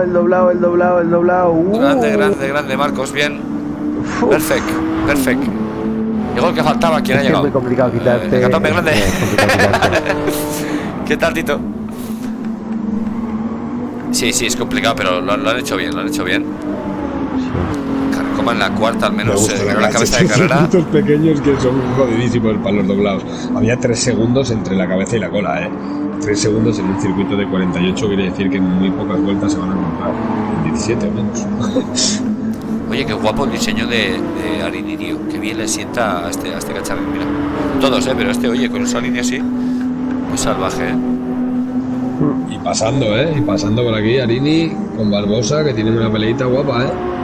[SPEAKER 2] Grande, Marcos, bien. Perfecto. Llegó el que faltaba, ¿quién ha llegado?
[SPEAKER 5] Es muy complicado quitarte.
[SPEAKER 2] Hecatombe grande. ¿Qué tal, Tito? Sí, es complicado, pero lo han hecho bien, Carcoma en la cuarta, al menos se ganó la cabeza de carrera.
[SPEAKER 4] Estos pequeños que son jodidísimos para los doblados. Había 3 segundos entre la cabeza y la cola, 3 segundos en un circuito de 48 quiere decir que en muy pocas vueltas se van a encontrar. En 17 o menos.
[SPEAKER 2] Oye, qué guapo el diseño de Arini, tío. Qué bien le sienta a este cacharrín, mira. Todos, pero oye, con esa línea así. Muy salvaje,
[SPEAKER 4] Y pasando por aquí Arini con Barbosa, que tiene una peleita guapa,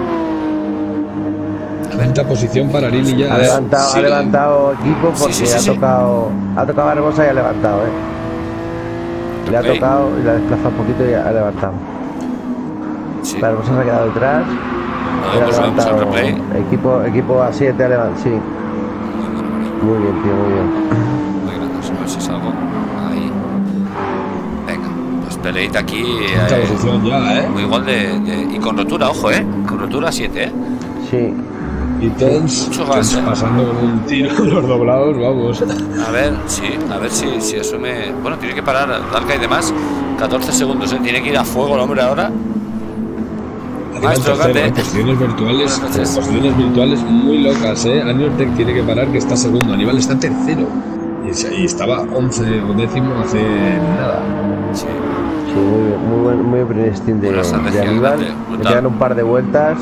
[SPEAKER 4] Quinta posición para Arini ya.
[SPEAKER 5] Ha levantado equipo porque
[SPEAKER 2] Sí.
[SPEAKER 5] ha tocado Barbosa y ha levantado, Le ha tocado y la ha desplazado un poquito y ha levantado.
[SPEAKER 2] Sí.
[SPEAKER 5] Barbosa se ha quedado detrás.
[SPEAKER 2] Vamos al replay.
[SPEAKER 5] Equipo A7 ha levantado, sí. Muy bien, tío, muy bien.
[SPEAKER 2] Muy grande, a ver si salgo. Ahí. Venga, pues peleita aquí.
[SPEAKER 4] Quinta posición ya,
[SPEAKER 2] Muy igual y con rotura, ojo, Con rotura 7,
[SPEAKER 5] Sí.
[SPEAKER 4] Y Tens pasando con un tiro los doblados, vamos.
[SPEAKER 2] A ver si asume. Bueno, tiene que parar Dalka y demás. 14 segundos, Tiene que ir a fuego el hombre ahora. Maestro grande.
[SPEAKER 4] Posiciones virtuales muy locas, Aniotec tiene que parar, que está segundo. Aníbal está tercero. Y estaba 11 o décimo hace nada.
[SPEAKER 2] Sí.
[SPEAKER 5] Sí, muy buen primer stint de Aníbal. Le quedan un par de vueltas.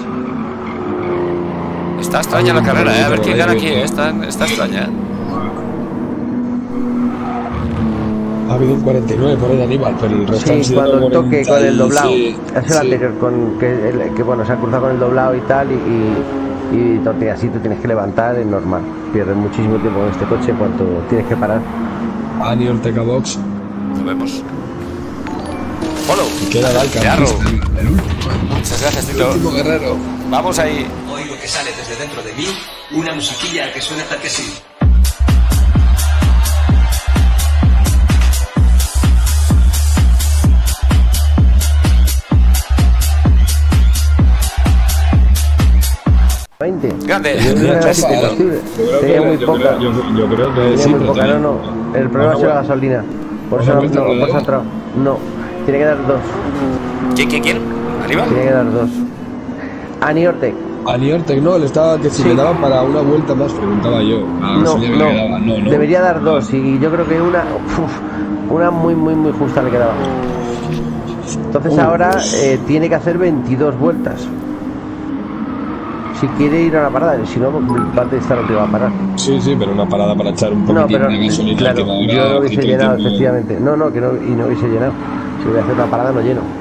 [SPEAKER 2] Está extraña la carrera, A ver quién gana aquí, Está extraña,
[SPEAKER 4] Ha habido un 49 por ahí de Aníbal, pero el resto han sido
[SPEAKER 5] cuando toque con el doblado. Es el
[SPEAKER 4] sí.
[SPEAKER 5] anterior, que bueno, se ha cruzado con el doblado y tal, y tortilla, así tú tienes que levantar, es normal. Pierdes muchísimo tiempo en este coche en cuanto tienes que parar.
[SPEAKER 4] Aniotec a box.
[SPEAKER 2] Lo vemos. Follow.
[SPEAKER 4] Y queda Dalka.
[SPEAKER 2] El
[SPEAKER 4] último.
[SPEAKER 2] Muchas gracias,
[SPEAKER 4] El
[SPEAKER 2] Tito.
[SPEAKER 4] último guerrero.
[SPEAKER 2] Vamos ahí.
[SPEAKER 3] Oigo que sale desde dentro de mí una musiquilla que suena tal que sí.
[SPEAKER 2] Grande.
[SPEAKER 5] Tenía muy poca.
[SPEAKER 4] Yo creo que
[SPEAKER 5] Tenía
[SPEAKER 4] sí,
[SPEAKER 5] muy
[SPEAKER 4] pero
[SPEAKER 5] poca, no. El problema ha sido la gasolina. Por eso ha entrado. No, tiene que dar 2.
[SPEAKER 2] ¿Quién? ¿Arriba?
[SPEAKER 5] Tiene que dar 2.
[SPEAKER 4] Aniotec no, le estaba que si le daba para una vuelta más, preguntaba yo. No.
[SPEAKER 5] Debería dar 2 y yo creo que una muy justa le quedaba. Entonces ahora tiene que hacer 22 vueltas. si quiere ir a la parada, si no, va a estar que va a parar.
[SPEAKER 4] Sí, pero una parada para echar un poquitín de gasolina.
[SPEAKER 5] Claro, yo no hubiese llenado, efectivamente. No, que no, y no hubiese llenado. Si voy a hacer la parada, no lleno.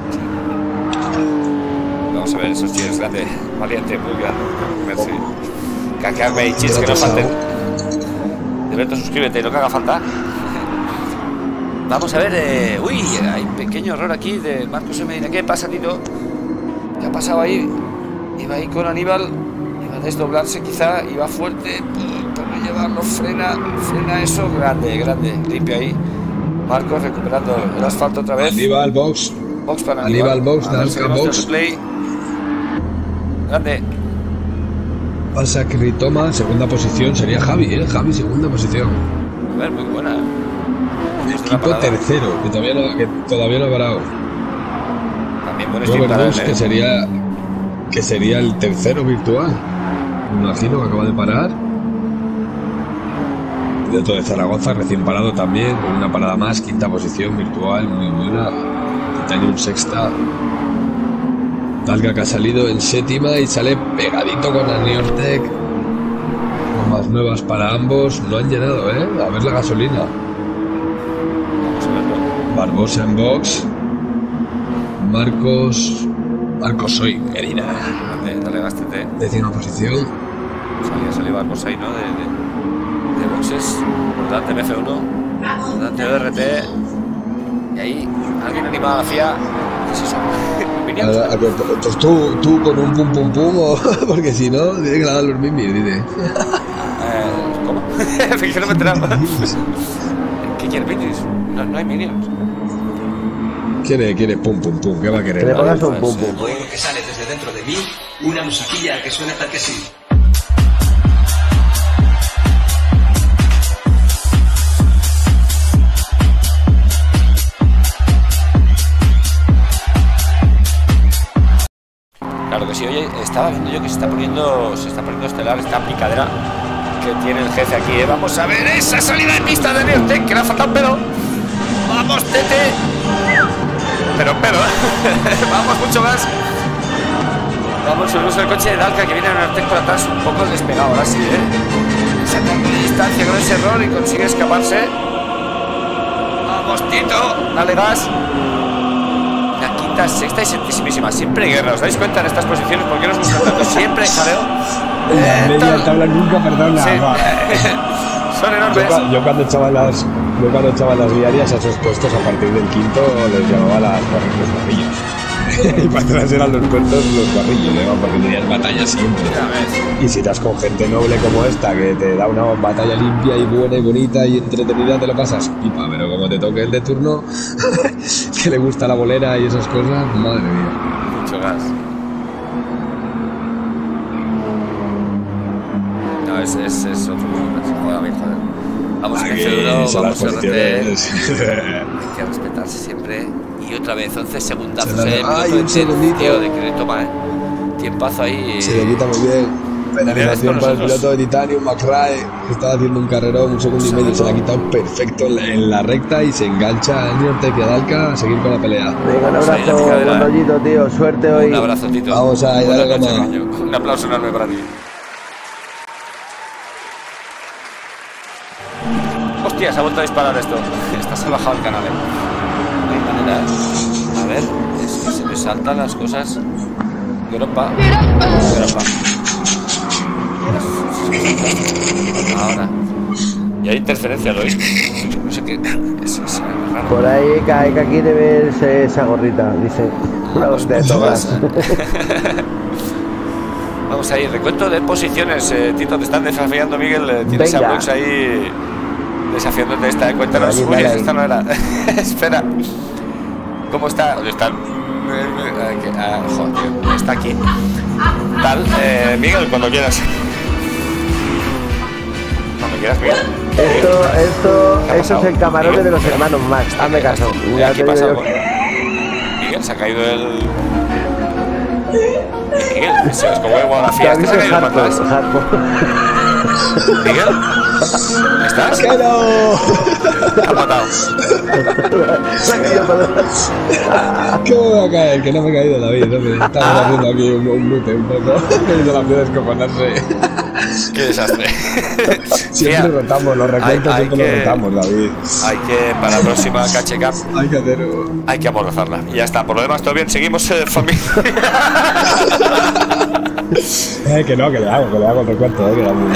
[SPEAKER 2] Vamos a ver, esos tíos grande, valiente, muy grande. Merci. Caquearme y chis que no falten. Alberto, suscríbete, lo que haga falta. Vamos a ver, uy, hay un pequeño error aquí de Marcos M. ¿Qué pasa, Tito? ¿Qué ha pasado ahí? Iba ahí con Aníbal, iba a desdoblarse quizá, iba fuerte, para llevarlo, frena eso, grande, limpio ahí. Marcos recuperando el asfalto otra vez.
[SPEAKER 4] Aníbal, box.
[SPEAKER 2] Box para Aníbal.
[SPEAKER 4] Box, box.
[SPEAKER 2] Grande.
[SPEAKER 4] Pasa que retoma, segunda posición, sería Javi, Javi, segunda posición.
[SPEAKER 2] A ver, muy buena.
[SPEAKER 4] Equipo tercero, que todavía no ha parado.
[SPEAKER 2] También buen
[SPEAKER 4] Robert Bush, que sería el tercero virtual. Me imagino que acaba de parar. Dentro de Zaragoza, recién parado también, con una parada más, quinta posición virtual, muy buena. Titanium sexta. Dalga que ha salido en séptima y sale pegadito con Aniortec. Más nuevas para ambos. No han llenado, a ver la gasolina. Barbosa en box. Marcos Soy Medina.
[SPEAKER 2] Dale, gástete.
[SPEAKER 4] Décima posición.
[SPEAKER 2] Salió Barbosa ahí, ¿no? De boxes. Dante F1. Dante ORT. Y ahí alguien animado a la FIA. ¿Qué es eso?
[SPEAKER 4] Pues tú con un pum o porque si no tiene que dar los mimis, dice.
[SPEAKER 2] ¿Cómo? Que no me enteraba. ¿Qué quiere minis? No hay minions.
[SPEAKER 4] Quiere pum, ¿qué va a querer?
[SPEAKER 5] Que le pongas un pum.
[SPEAKER 3] Oigo que sale desde dentro de mí una musiquilla que suena tal que sí.
[SPEAKER 2] Claro que sí, oye, estaba viendo yo que se está poniendo estelar esta picadera que tiene el jefe aquí, Vamos a ver esa salida de pista de Aniortec, que le ha faltado un pedo. Vamos, Tete. Pero, vamos mucho más. Vamos, subimos el coche de Dalca que viene a Aniortec por atrás, un poco despegado, ahora sí, Sacando distancia con ese error y consigue escaparse. Vamos, Tito, dale gas. La quinta, sexta y septísima. Siempre guerra, ¿os dais cuenta en estas posiciones? ¿Por qué nos gusta tanto? Siempre hay jaleo.
[SPEAKER 4] La media tabla nunca perdona.
[SPEAKER 2] Sí. Son enormes.
[SPEAKER 4] Yo cuando echaba las diarias a esos puestos, a partir del quinto les llamaba los guarrillos. Y para atrás eran los puestos los guarrillos, porque tenías batalla siempre. Y si estás con gente noble como esta, que te da una batalla limpia y buena y bonita y entretenida, te lo pasas pipa. Pero como te toque el de turno, que le gusta la bolera y esas cosas, madre mía.
[SPEAKER 2] Mucho gas. No, es otro mundo. Se juega bien, joder. Vamos a vamos a RT. Hay que respetarse siempre. Y otra vez, 11 segundazos.
[SPEAKER 4] Un segundito.
[SPEAKER 2] Tío, de que le toma, Tiempazo ahí.
[SPEAKER 4] Se le quita muy bien. Penalización para el piloto de Titanium, McRae, que estaba haciendo un carrerón, un segundo y medio, se le ha quitado perfecto en la recta y se engancha a Aniortec y a Dalca a seguir con la pelea.
[SPEAKER 5] Venga, un abrazo, buen rollito, tío. Suerte hoy.
[SPEAKER 2] Un abrazo, Tito.
[SPEAKER 4] Vamos a darle goma.
[SPEAKER 2] Un aplauso enorme para ti. Hostia, se ha vuelto a disparar esto. Está salvajado el canal, No hay manera. A ver, es que se me saltan las cosas. Europa. Ahora. Y hay interferencia, ¿lo veis? No sé qué. Es raro.
[SPEAKER 5] Por ahí Kaika quiere verse esa gorrita, dice. Una de todas.
[SPEAKER 2] Vamos ahí, recuento de posiciones. Tito, te están desafiando, Miguel. Tienes a Brooks ahí desafiándote esta. Cuéntanos. Uy, esta no era. Espera. ¿Cómo está? ¿Dónde está? Joder, está aquí. Tal, Miguel, cuando quieras. Cuando quieras, Miguel.
[SPEAKER 5] Esto es el camarote de los hermanos Max. Hazme caso.
[SPEAKER 2] Aquí pasa algo. Miguel, se ha caído el. Miguel, se es como el Guadalajara. Se ha caído el atrás. ¿Miguel? ¿Estás?
[SPEAKER 4] ¡Que no!
[SPEAKER 2] Te ha matado.
[SPEAKER 4] ¿Cómo me va a caer? Que no me he caído, David. Estamos haciendo aquí un mute un poco. Me hizo la piedra descojonarse.
[SPEAKER 2] Qué desastre.
[SPEAKER 4] Siempre rotamos, los recuentos siempre los rotamos, David.
[SPEAKER 2] Hay que, para la próxima Catch Cup,
[SPEAKER 4] Hay que hacer...
[SPEAKER 2] hay que amordazarla. Y ya está, por lo demás todo bien, seguimos familia.
[SPEAKER 4] Que no, que le hago el recuento, que era muy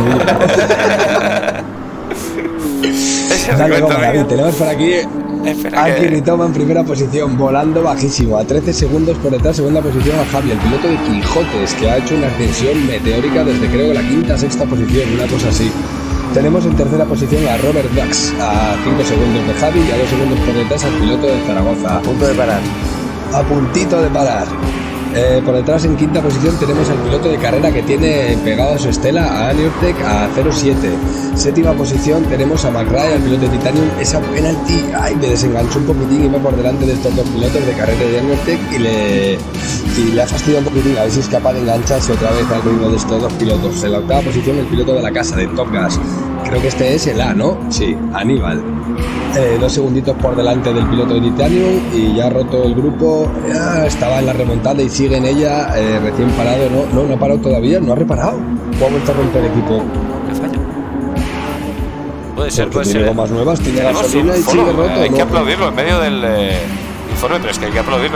[SPEAKER 2] Ese
[SPEAKER 4] Dale,
[SPEAKER 2] recuento,
[SPEAKER 4] David,
[SPEAKER 2] Miguel.
[SPEAKER 4] tenemos por aquí
[SPEAKER 2] Espera,
[SPEAKER 4] Aki
[SPEAKER 2] que...
[SPEAKER 4] Ritoma en primera posición, volando bajísimo, a 13 segundos por detrás, segunda posición a Javi, el piloto de Quijotes, que ha hecho una ascensión meteórica desde creo que la quinta, sexta posición, una cosa así. Tenemos en tercera posición a Robert Dax, a 5 segundos de Javi y a 2 segundos por detrás al piloto de Zaragoza.
[SPEAKER 5] A punto de parar.
[SPEAKER 4] A puntito de parar. Por detrás en quinta posición tenemos al piloto de carrera que tiene pegado a su estela a Aniortec a 0.7. Séptima posición tenemos a McRae, al piloto de Titanium. Esa penalti, me desenganchó un poquitín y va por delante de estos dos pilotos de carrera de Aniortec y le ha fastidiado un poquitín, a ver si es capaz de engancharse otra vez al ritmo de estos dos pilotos. En la octava posición el piloto de la casa, de Top Gas. Creo que este es el A, ¿no? Sí, Aníbal. 2 segunditos por delante del piloto de Titanium y ya ha roto el grupo, ya estaba en la remontada y sigue en ella, recién parado, no ha parado todavía, no ha reparado, o ha vuelto a romper el equipo.
[SPEAKER 2] ¿Qué falla? Puede ser,
[SPEAKER 4] Porque
[SPEAKER 2] puede
[SPEAKER 4] tiene
[SPEAKER 2] ser.
[SPEAKER 4] gomas nuevas, tiene
[SPEAKER 2] Tenemos
[SPEAKER 4] gasolina
[SPEAKER 2] un
[SPEAKER 4] y sigue
[SPEAKER 2] follow,
[SPEAKER 4] roto.
[SPEAKER 2] hay
[SPEAKER 4] ¿no?
[SPEAKER 2] que aplaudirlo en medio del informe, pero es que hay que aplaudirlo.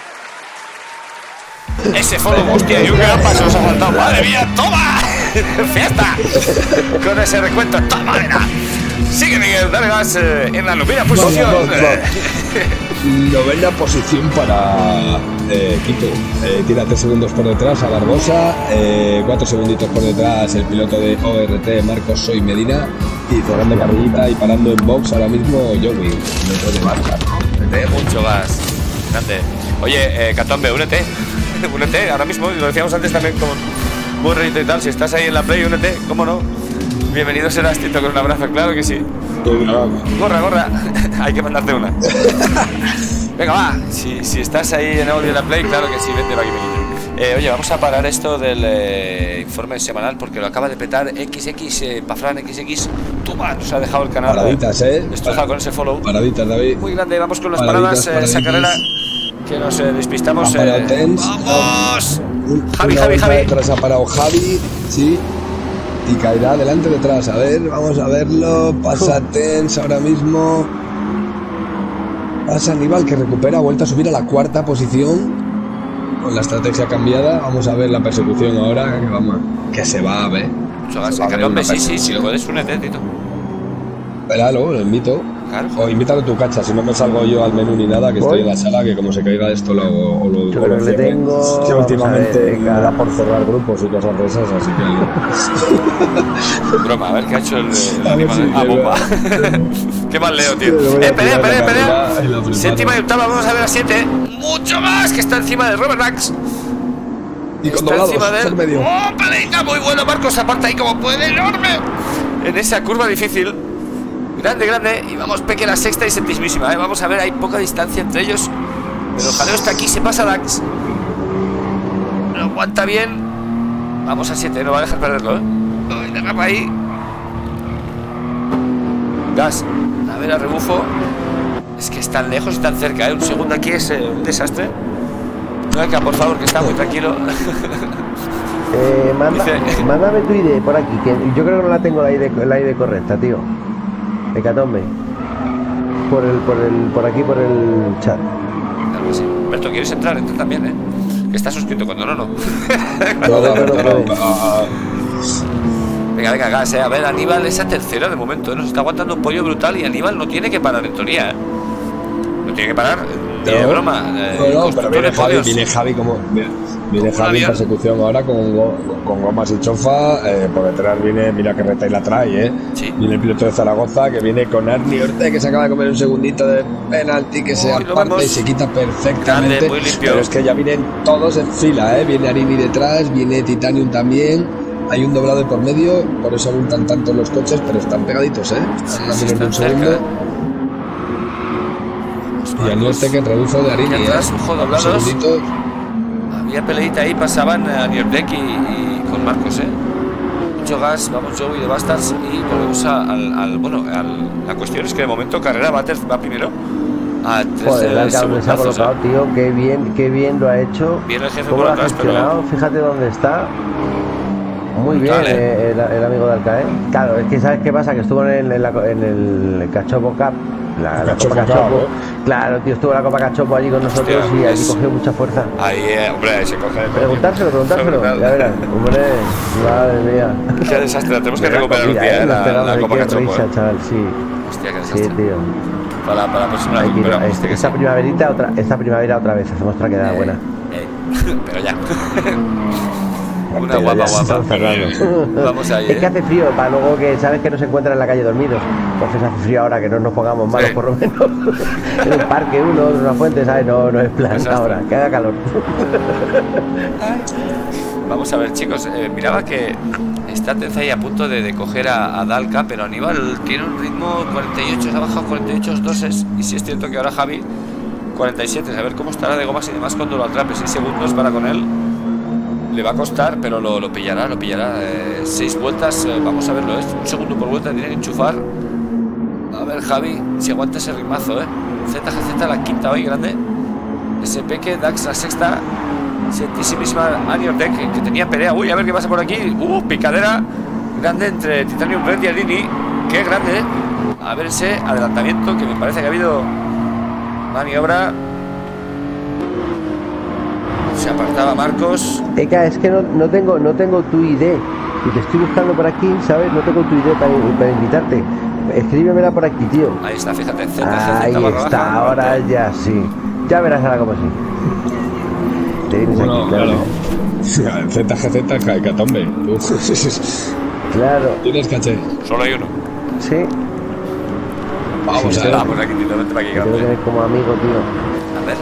[SPEAKER 2] Ese follow, hostia, y un gran paso nos ha faltado. ¡Madre mía, toma! ¡Fiesta! Con ese recuento, toma, nena. Sigue Miguel, dale más en la novena posición.
[SPEAKER 4] Novena posición para Quito. Tira 3 segundos por detrás a Barbosa, 4 segunditos por detrás el piloto de ORT Marcos Soy Medina y cerrando carrillita y parando en box ahora mismo Joey, piloto de marca.
[SPEAKER 2] Mucho más. Grande. Oye, Catombe, únete. Únete ahora mismo, y lo decíamos antes también con Burrito y tal. Si estás ahí en la play, únete, cómo no. Bienvenido serás, Tito, con un abrazo, claro que sí. Gorra, hay que mandarte una. Venga, va, si estás ahí en audio en la play, claro que sí, vente va aquí, Miguel. Oye, vamos a parar esto del informe semanal porque lo acaba de petar XX, Pafran XX. Toma, nos ha dejado el canal.
[SPEAKER 4] Paraditas,
[SPEAKER 2] destrozado con ese follow.
[SPEAKER 4] Paraditas, David.
[SPEAKER 2] Muy grande, vamos con las
[SPEAKER 4] Paraditas,
[SPEAKER 2] paradas, esa carrera que nos despistamos. ¡Vamos! Javi.
[SPEAKER 4] Detrás ha parado Javi, sí. Y caerá adelante detrás. A ver, vamos a verlo. Pasa Tens ahora mismo. Pasa Aníbal que recupera, ha vuelto a subir a la cuarta posición. Con la estrategia cambiada. Vamos a ver la persecución ahora. Que se va a ver.
[SPEAKER 2] Hombre, sí, si lo puedes, únete, Tito.
[SPEAKER 4] Espéralo, lo invito.
[SPEAKER 2] Claro.
[SPEAKER 4] O invítalo tu cacha, si no me salgo yo al menú ni nada, que estoy en la sala, que como se caiga esto lo
[SPEAKER 5] yo creo que le tengo.
[SPEAKER 4] Que últimamente
[SPEAKER 5] ver,
[SPEAKER 4] me da por cerrar grupos y cosas de esas, así que
[SPEAKER 2] broma, a ver qué ha hecho el
[SPEAKER 4] A ver si
[SPEAKER 2] animal.
[SPEAKER 4] llega.
[SPEAKER 2] Bomba. Qué mal leo, tío. Pelea. Séptima y octava, vamos a ver a 7. Mucho más, que está encima de Robert Dax.
[SPEAKER 4] y con
[SPEAKER 2] Está
[SPEAKER 4] doblados,
[SPEAKER 2] encima de
[SPEAKER 4] es el
[SPEAKER 2] él.
[SPEAKER 4] medio.
[SPEAKER 2] ¡Oh, peleita! Muy bueno, Marcos, aparta ahí como puede, enorme. En esa curva difícil. Grande. Y vamos, Peque, la sexta y septimísima, ¿eh? Vamos a ver, hay poca distancia entre ellos. Pero el jaleo está aquí, se pasa Dax. Lo aguanta bien. Vamos a 7, no va a dejar perderlo, ¿eh? Uy, derrapa ahí. Gas. A ver, a rebufo. Es que están lejos y tan cerca, ¿eh? Un segundo aquí es un desastre. No, acá, por favor, que está muy tranquilo.
[SPEAKER 5] Mándame tu ID por aquí, que yo creo que no la tengo la ID correcta, tío. Hecatombe. Por aquí, por el chat.
[SPEAKER 2] Claro que sí. Berto, ¿quieres entrar? Entra también, ¿eh? Que está suscrito cuando no. Venga, gas, A ver, Aníbal es a tercera de momento, ¿eh? Nos está aguantando un pollo brutal y Aníbal no tiene que parar en teoría, ¿eh? No tiene que parar, ni de broma.
[SPEAKER 4] Pero viene Javi como... Viene Javi en persecución ahora con gomas y chofa. Por detrás viene, mira que reta y la trae,
[SPEAKER 2] Sí.
[SPEAKER 4] Viene el piloto de Zaragoza que viene con Arni Orte, que se acaba de comer un segundito de penalti, que se aparta y se quita perfectamente.
[SPEAKER 2] Grande, muy limpio.
[SPEAKER 4] Pero es que ya vienen todos en fila, Viene Arini detrás, viene Titanium también. Hay un doblado por medio, por eso abundan tanto los coches, pero están pegaditos,
[SPEAKER 2] Están cerca.
[SPEAKER 4] Y Arni Orte que rebufo de Arini,
[SPEAKER 2] atrás, ojo, doblados. Había peleita ahí, pasaban a Niordek y con Marcos, mucho gas. Vamos Joey de Bastards y volvemos la cuestión es que de momento Carrera va primero a 13
[SPEAKER 5] Joder, el alcalde se ha colocado, tío, qué bien lo ha hecho.
[SPEAKER 2] Bien el jefe
[SPEAKER 5] cómo
[SPEAKER 2] por
[SPEAKER 5] lo ha
[SPEAKER 2] atrás,
[SPEAKER 5] gestionado,
[SPEAKER 2] pero...
[SPEAKER 5] fíjate dónde está. Muy bien,
[SPEAKER 2] Vale.
[SPEAKER 5] el amigo de Alca, ¿eh? Claro, es que ¿sabes qué pasa? Que estuvo en el Cachopo Cup, la Copa Cachopo. Claro, tío, estuvo en la Copa Cachopo allí con nosotros.
[SPEAKER 2] Hostia,
[SPEAKER 5] y allí
[SPEAKER 2] pues...
[SPEAKER 5] cogió mucha fuerza.
[SPEAKER 2] Ahí, hombre, se coge...
[SPEAKER 5] Preguntárselo, ya verás. Hombre, madre mía.
[SPEAKER 2] Qué desastre, tenemos que recuperar un día, la Copa Cachopo.
[SPEAKER 5] Risa, chaval, sí.
[SPEAKER 2] Hostia, qué desastre.
[SPEAKER 5] Sí, tío.
[SPEAKER 2] Para la próxima recuperamos.
[SPEAKER 5] Esta primavera otra vez, hacemos otra quedada buena.
[SPEAKER 2] Pero ya. Una guapa. Vamos ahí.
[SPEAKER 5] Es que hace frío, para luego que sabes que no se encuentra en la calle dormidos. Entonces hace frío ahora, que no nos pongamos malos, por lo menos. En un parque, en una fuente, ¿sabes? No es plan ahora, que haga calor.
[SPEAKER 2] Vamos a ver, chicos, miraba que está Tenza ahí a punto de coger a Dalka, pero Aníbal tiene un ritmo 48, se ha bajado 48 doses, y si es cierto que ahora Javi 47, a ver cómo estará de gomas y demás cuando lo atrape. 6 segundos para con él, le va a costar, pero lo pillará. 6 vueltas, vamos a verlo, un segundo por vuelta, tiene que enchufar. A ver Javi, si aguanta ese ritmazo, ZGZ la quinta hoy, grande. SPK, Dax la sexta. Sentísimísima Aniotec, que tenía pelea. Uy, a ver qué pasa por aquí. Picadera grande entre Titanium Red y Alini. Qué grande, A ver ese adelantamiento, que me parece que ha habido maniobra. Se apartaba Marcos.
[SPEAKER 5] Eka, es que no tengo tu ID. Y te estoy buscando por aquí, ¿sabes? No tengo tu ID para invitarte. Escríbemela por aquí, tío.
[SPEAKER 2] Ahí está, fíjate.
[SPEAKER 5] Ahí está, ahora ya sí. Ya verás ahora cómo sí. Te vienes aquí, claro.
[SPEAKER 4] ZGZ, Hecatombe.
[SPEAKER 5] Claro.
[SPEAKER 4] ¿Tienes caché?
[SPEAKER 2] Solo hay uno.
[SPEAKER 5] Sí.
[SPEAKER 2] Vamos a ver. Vamos aquí, Tito, vente para aquí, grande.
[SPEAKER 5] Tengo que como amigo, tío.
[SPEAKER 2] A ver.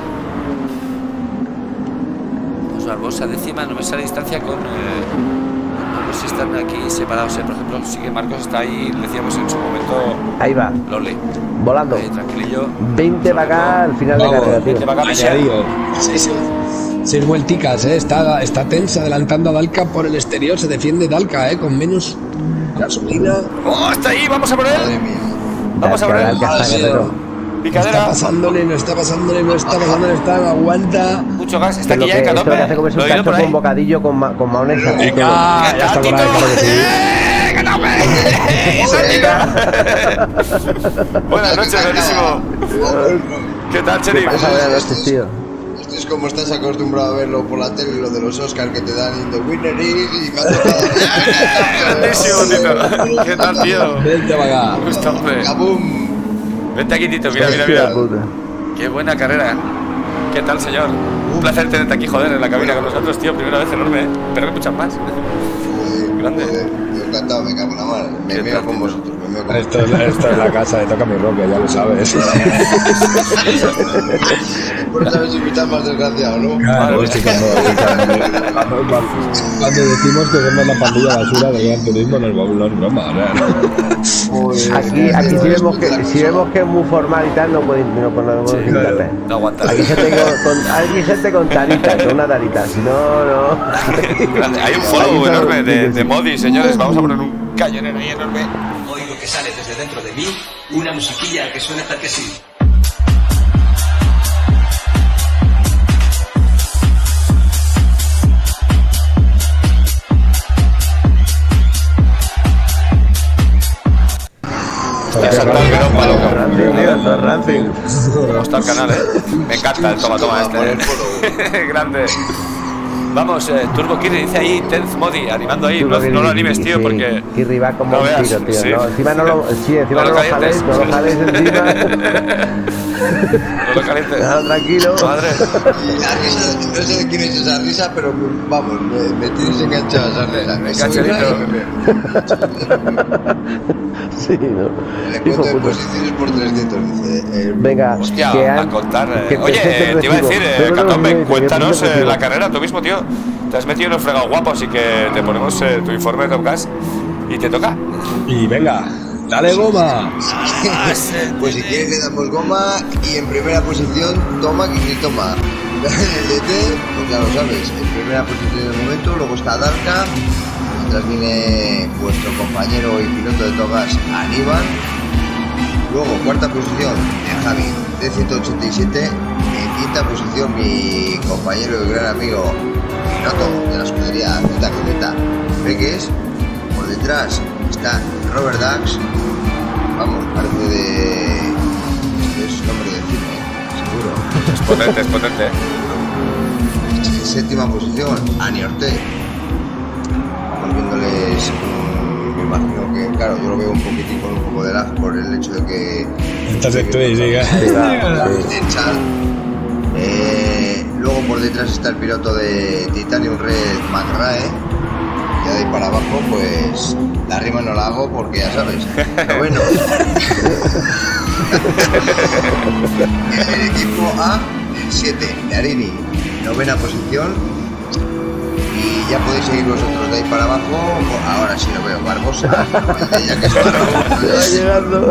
[SPEAKER 2] Pues Barbosa décima, no me sale distancia con... no sé si están aquí separados, por ejemplo, sí que Marcos está ahí, decíamos en su momento...
[SPEAKER 5] Ahí va.
[SPEAKER 2] Loli.
[SPEAKER 5] Volando.
[SPEAKER 2] Ahí, tranquilillo.
[SPEAKER 5] 20 para acá al final de carrera, tío.
[SPEAKER 2] 20 para acá,
[SPEAKER 4] Sí. 6 vuelticas, está tensa, adelantando a Dalka por el exterior, se defiende Dalka, con menos gasolina.
[SPEAKER 2] ¡Oh, está ahí! ¡Vamos a por él!
[SPEAKER 4] Madre mía.
[SPEAKER 2] ¡Vamos a por él! Picadera.
[SPEAKER 4] No está pasándole, aguanta.
[SPEAKER 2] Mucho gas, está aquí ya,
[SPEAKER 5] Esto
[SPEAKER 2] Hecatombe.
[SPEAKER 5] que hace como es un cacho con bocadillo con mayonesa.
[SPEAKER 4] Venga, ya está por ahí, claro que sí.
[SPEAKER 2] Buenas noches, buenísimo. ¿Qué tal, Cherif?
[SPEAKER 5] Buenas noches, tío.
[SPEAKER 8] Esto es como estás acostumbrado a verlo por la tele, lo de los Oscars que te dan in the winner is, y me ha tocado.
[SPEAKER 2] Grandísimo, Tito. ¿Qué tal, tío?
[SPEAKER 4] Vente para acá.
[SPEAKER 2] Gusto, hombre.
[SPEAKER 8] ¡Kabum!
[SPEAKER 2] Vente aquí, Tito, mira. Qué buena carrera. ¿Qué tal, señor? Un placer tenerte aquí, joder, en la cabina con nosotros, tío. Primera vez enorme, Pero que muchas más. Grande.
[SPEAKER 8] Joder, yo encantado, me cago en la madre. Me meo con vosotros.
[SPEAKER 4] Esto es la casa de Toca mi Roque, ya lo sabes.
[SPEAKER 8] Por sabes invitar más desgraciado, ¿no?
[SPEAKER 4] Claro, cuando decimos que somos la pandilla basura del Gran Turismo, no es broma,
[SPEAKER 5] Aquí si vemos que es muy formal y tal, no podemos invitarte.
[SPEAKER 2] No aguanta.
[SPEAKER 5] Aquí gente con tarita, con una tarita, si no.
[SPEAKER 2] Grande. Hay un follow enorme de Modi, señores. Vamos a poner un cañonero ahí enorme.
[SPEAKER 3] Oigo que sale desde dentro de mí una musiquilla que suena tal que sí.
[SPEAKER 2] Ya saltó el verón para loco.
[SPEAKER 5] Rancing.
[SPEAKER 2] Está el canal, Me encanta el toma este. Grande. Vamos, Turbo Kirri dice ahí, Tenz Modi, animando ahí. No lo animes, tío, porque...
[SPEAKER 5] Kirri va como un tiro, tío.
[SPEAKER 2] Sí.
[SPEAKER 5] No, encima no lo jales encima.
[SPEAKER 2] No lo calientes.
[SPEAKER 5] Tranquilo.
[SPEAKER 2] Madre.
[SPEAKER 8] La risa, no sé de quién es esa risa, pero vamos, me tienes enganchado a esa risa.
[SPEAKER 5] Sí, ¿no?
[SPEAKER 8] Le cuento de posiciones por 300, dice.
[SPEAKER 5] Venga,
[SPEAKER 2] hostia, a contar. Oye, te iba a decir, Hecatombe, cuéntanos la carrera tú mismo, tío. Te has metido en un fregado guapo, así que te ponemos tu informe de Top Gas y te toca.
[SPEAKER 4] Y venga, dale goma.
[SPEAKER 8] Pues si quieres le damos goma y en primera posición toma que ni toma. En el DT, pues ya lo sabes, en primera posición de momento, luego está Dalka, detrás viene vuestro compañero y piloto de togas, Aníbal. Luego, cuarta posición, Javi, de 187. En quinta posición, mi compañero y gran amigo, piloto de la escudería Zeta Quineta, Peques. Por detrás está Robert Dax. Vamos, parece de... es nombre de cine, seguro.
[SPEAKER 2] Es potente, es potente.
[SPEAKER 8] En séptima posición, Ani Ortega. Vamos viéndoles, me imagino que, claro, yo lo veo un poquitín con un poco de lag por el hecho de que...
[SPEAKER 4] Estás en Twitch, diga.
[SPEAKER 8] Luego por detrás está el piloto de Titanium Red, McRae. Y de ahí para abajo, pues la rima no la hago porque ya sabes. Noveno. El equipo A, el 7, de Arini, novena posición. Y ya podéis seguir vosotros de ahí para abajo. Ahora sí lo veo, Barbosa. Ya que es Barbosa.
[SPEAKER 5] Va llegando.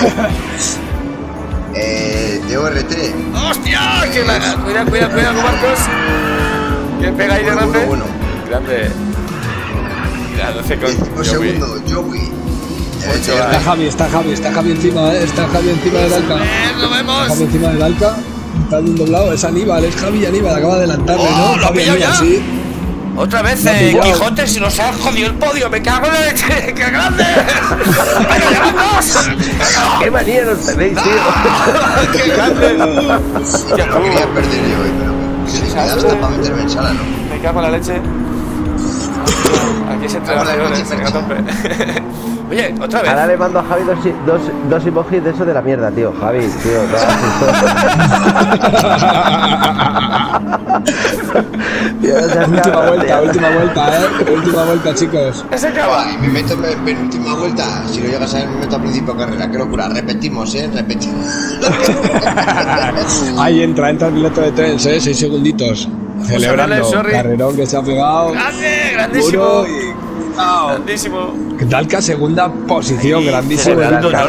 [SPEAKER 8] De ORT.
[SPEAKER 2] ¡Hostia! ¡Que la... Cuidado, Marcos. Que pega ahí de grande.
[SPEAKER 8] Bueno.
[SPEAKER 2] Grande. Mira, 12 con
[SPEAKER 8] segundo, Joey.
[SPEAKER 4] Está Javi encima, está Javi encima de Dalca.
[SPEAKER 2] ¡Lo vemos!
[SPEAKER 4] Está Javi encima de Dalca. Está de un doblado, es Aníbal, es Javi Aníbal, acaba de adelantarle,
[SPEAKER 2] ¡Oh,
[SPEAKER 4] ¿no?
[SPEAKER 2] lo ha
[SPEAKER 4] Javi
[SPEAKER 2] pillado
[SPEAKER 4] Aníbal,
[SPEAKER 2] ya!
[SPEAKER 4] sí.
[SPEAKER 2] Otra vez, Quijote, si nos ha jodido el podio, me cago en la leche, ¡qué grande! ¡Venga, vamos!
[SPEAKER 5] ¡Qué manía nos tenéis, tío!
[SPEAKER 2] ¡Qué grande!
[SPEAKER 8] Ya no quería perder yo hoy, pero se me queda hasta para meterme en sala, ¿no?
[SPEAKER 2] Me cago en la leche. Aquí se entrega a tope. Oye, otra vez.
[SPEAKER 5] Ahora le mando a Javi dos emojis de eso de la mierda, tío. Javi, tío,
[SPEAKER 4] Última vuelta, chicos.
[SPEAKER 2] Ese acaba.
[SPEAKER 8] Y me meto en penúltima vuelta. Si lo llegas a ver, me meto a principio de carrera. Qué locura. Repetimos, repetimos.
[SPEAKER 4] Ahí entra el piloto de Trens, 6 segunditos. Celebrando. Carrerón que se ha pegado.
[SPEAKER 2] ¡Grande! ¡Grandísimo! ¡Grandísimo!
[SPEAKER 4] Dalca, segunda posición, grandísimo.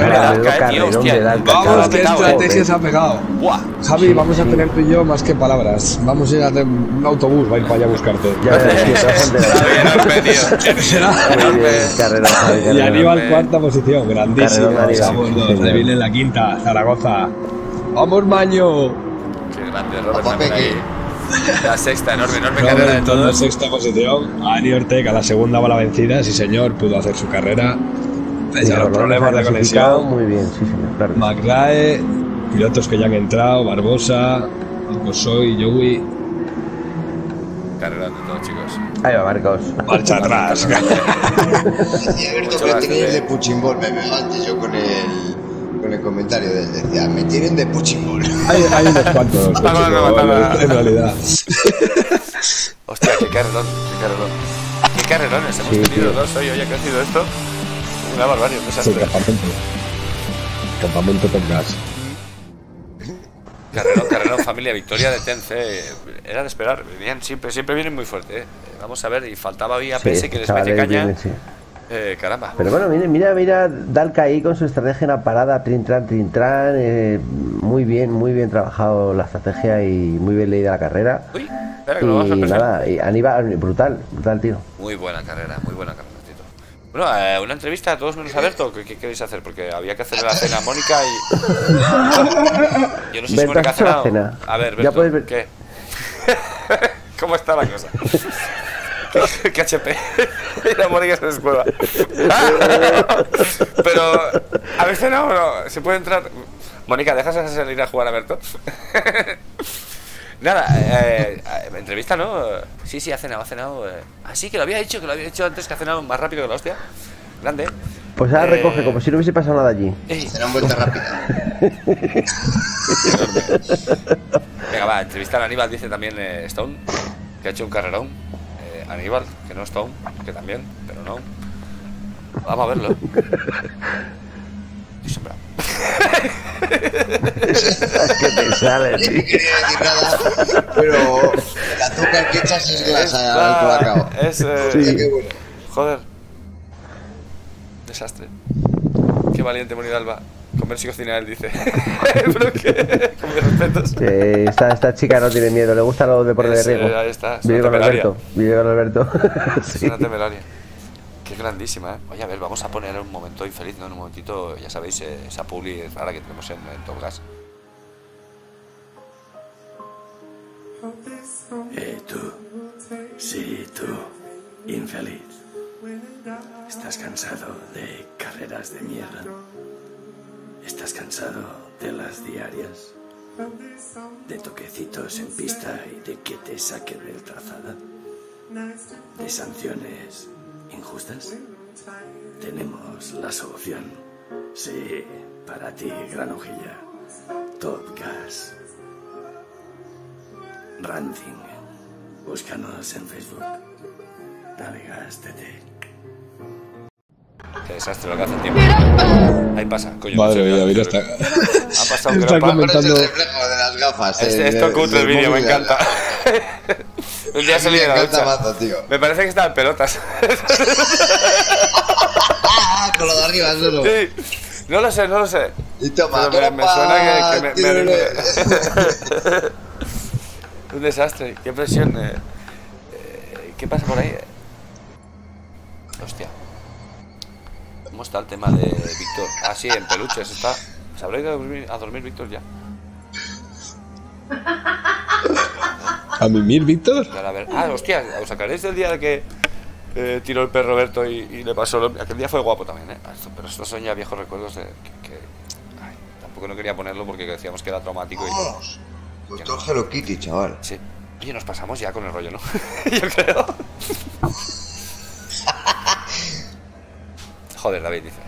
[SPEAKER 4] Vamos, qué estrategia se ha pegado. Javi, vamos a tener tú y yo más que palabras. Vamos a ir a hacer un autobús, va a ir para allá a buscarte. Y Aníbal, cuarta posición, grandísimo. Vamos dos, de viene en la quinta, Zaragoza. ¡Vamos, Maño!
[SPEAKER 2] ¡Qué grande, Robert! También ahí. La sexta, enorme carrera de todos.
[SPEAKER 4] La sexta posición, Ani Ortega, la segunda bala vencida, sí señor, pudo hacer su carrera. Ya los problemas de conexión.
[SPEAKER 5] Muy bien, sí señor, claro.
[SPEAKER 4] McRae, pilotos que ya han entrado, Barbosa, Soy, Joey.
[SPEAKER 2] Carrerón de todos, chicos.
[SPEAKER 5] Ahí va, Marcos.
[SPEAKER 4] Marcha atrás.
[SPEAKER 8] Y Alberto que tenéis de Puchimbol, me veo antes yo con el comentario de él, decía, me tienen de Puchimbol.
[SPEAKER 4] Hay unos cuantos en realidad.
[SPEAKER 2] Hostia, qué carrerón. Qué carrerones hemos tenido dos hoy ha crecido esto. Una barbarie, un desastre.
[SPEAKER 4] Sí, campamento con gas.
[SPEAKER 2] Carrerón, familia, victoria de Tence. Era de esperar, bien, siempre vienen muy fuerte. Vamos a ver, y faltaba hoy a PS que les mete caña. Caramba.
[SPEAKER 5] Pero bueno, mira Dalca ahí con su estrategia en la parada, trin tran, muy bien trabajado la estrategia y muy bien leída la carrera.
[SPEAKER 2] Uy, espera que lo vamos a
[SPEAKER 5] empezar. Nada, y Aníbal, brutal, tío.
[SPEAKER 2] Muy buena carrera, Tito. Bueno, una entrevista a todos menos a Berto. ¿Qué queréis hacer? Porque había que hacer la cena a Mónica y... Yo no sé si Mónica ha cenado. A ver, Berto, puedes ver... ¿qué? ¿Cómo está la cosa? ¿Qué HP? Y la Mónica se descueva. Pero, a ver, cenado o no, ¿se puede entrar? Mónica, ¿dejas de salir a jugar a Berto? Nada, entrevista, ¿no? Sí, ha cenado. Sí, que lo había dicho antes, que ha cenado más rápido que la hostia. Grande.
[SPEAKER 5] Pues ahora recoge, como si no hubiese pasado nada allí.
[SPEAKER 8] Será una vuelta rápida.
[SPEAKER 2] Venga, va, entrevistar a Aníbal, dice también Stone, que ha hecho un carrerón. Aníbal, que no Stone, que también, pero no. Vamos a verlo. Estoy sembrado.
[SPEAKER 5] ¿Qué te sale, tío?
[SPEAKER 8] No quería decir nada, pero el azúcar que echas es grasa al colacao.
[SPEAKER 2] Sí. Qué bueno. Joder. Desastre. Qué valiente morir Alba. Comer y cocinar, él dice. Pero que, con mis respetos.
[SPEAKER 5] Esta chica no tiene miedo, le gustan los deportes de riesgo.
[SPEAKER 2] Ahí está.
[SPEAKER 5] Vive con Alberto.
[SPEAKER 2] Es una temeraria. grandísima, ¿eh? Oye, a ver, vamos a poner un momento infeliz, ¿no? En un momentito, ya sabéis, esa publi rara que tenemos en Top Gas.
[SPEAKER 9] Tú. Sí, tú. Infeliz. ¿Estás cansado de carreras de mierda? ¿Estás cansado de las diarias? ¿De toquecitos en pista y de que te saquen del trazada? ¿De sanciones injustas? Tenemos la solución. Sí, para ti, gran hojilla. Top Gas. Ranting. Búscanos en Facebook. Dale gas, tete.
[SPEAKER 2] Qué desastre lo que hace el tiempo. Ahí pasa, coño.
[SPEAKER 4] Madre mía, mira, está.
[SPEAKER 2] Ha pasado un
[SPEAKER 4] Está
[SPEAKER 2] gran
[SPEAKER 4] comentando.
[SPEAKER 8] Es el reflejo de las gafas.
[SPEAKER 2] Esto cutre el vídeo, me encanta. Un día salí de la ducha.
[SPEAKER 8] Mazo, tío.
[SPEAKER 2] Me parece que estaba en pelotas.
[SPEAKER 8] Con lo de arriba, solo.
[SPEAKER 2] Sí. No lo sé.
[SPEAKER 8] Y toma,
[SPEAKER 2] Pero me suena que me
[SPEAKER 8] me...
[SPEAKER 2] Un desastre, qué presión. ¿Qué pasa por ahí? Hostia. ¿Cómo está el tema de Víctor? Ah, sí, en peluches está. ¿Se habrá ido a dormir Víctor ya?
[SPEAKER 4] ¿A mimir, Víctor?
[SPEAKER 2] A ver. Ah, hostia, ¿os acordáis del día de que tiró el perro Roberto y le pasó lo... Aquel día fue guapo también, ¿eh? Pero estos son ya viejos recuerdos de que... Ay, tampoco no quería ponerlo porque decíamos que era traumático y...
[SPEAKER 8] Vamos. Pues todo Hello Kitty, chaval.
[SPEAKER 2] Sí. Oye, nos pasamos ya con el rollo, ¿no? Yo creo. Joder, David dice.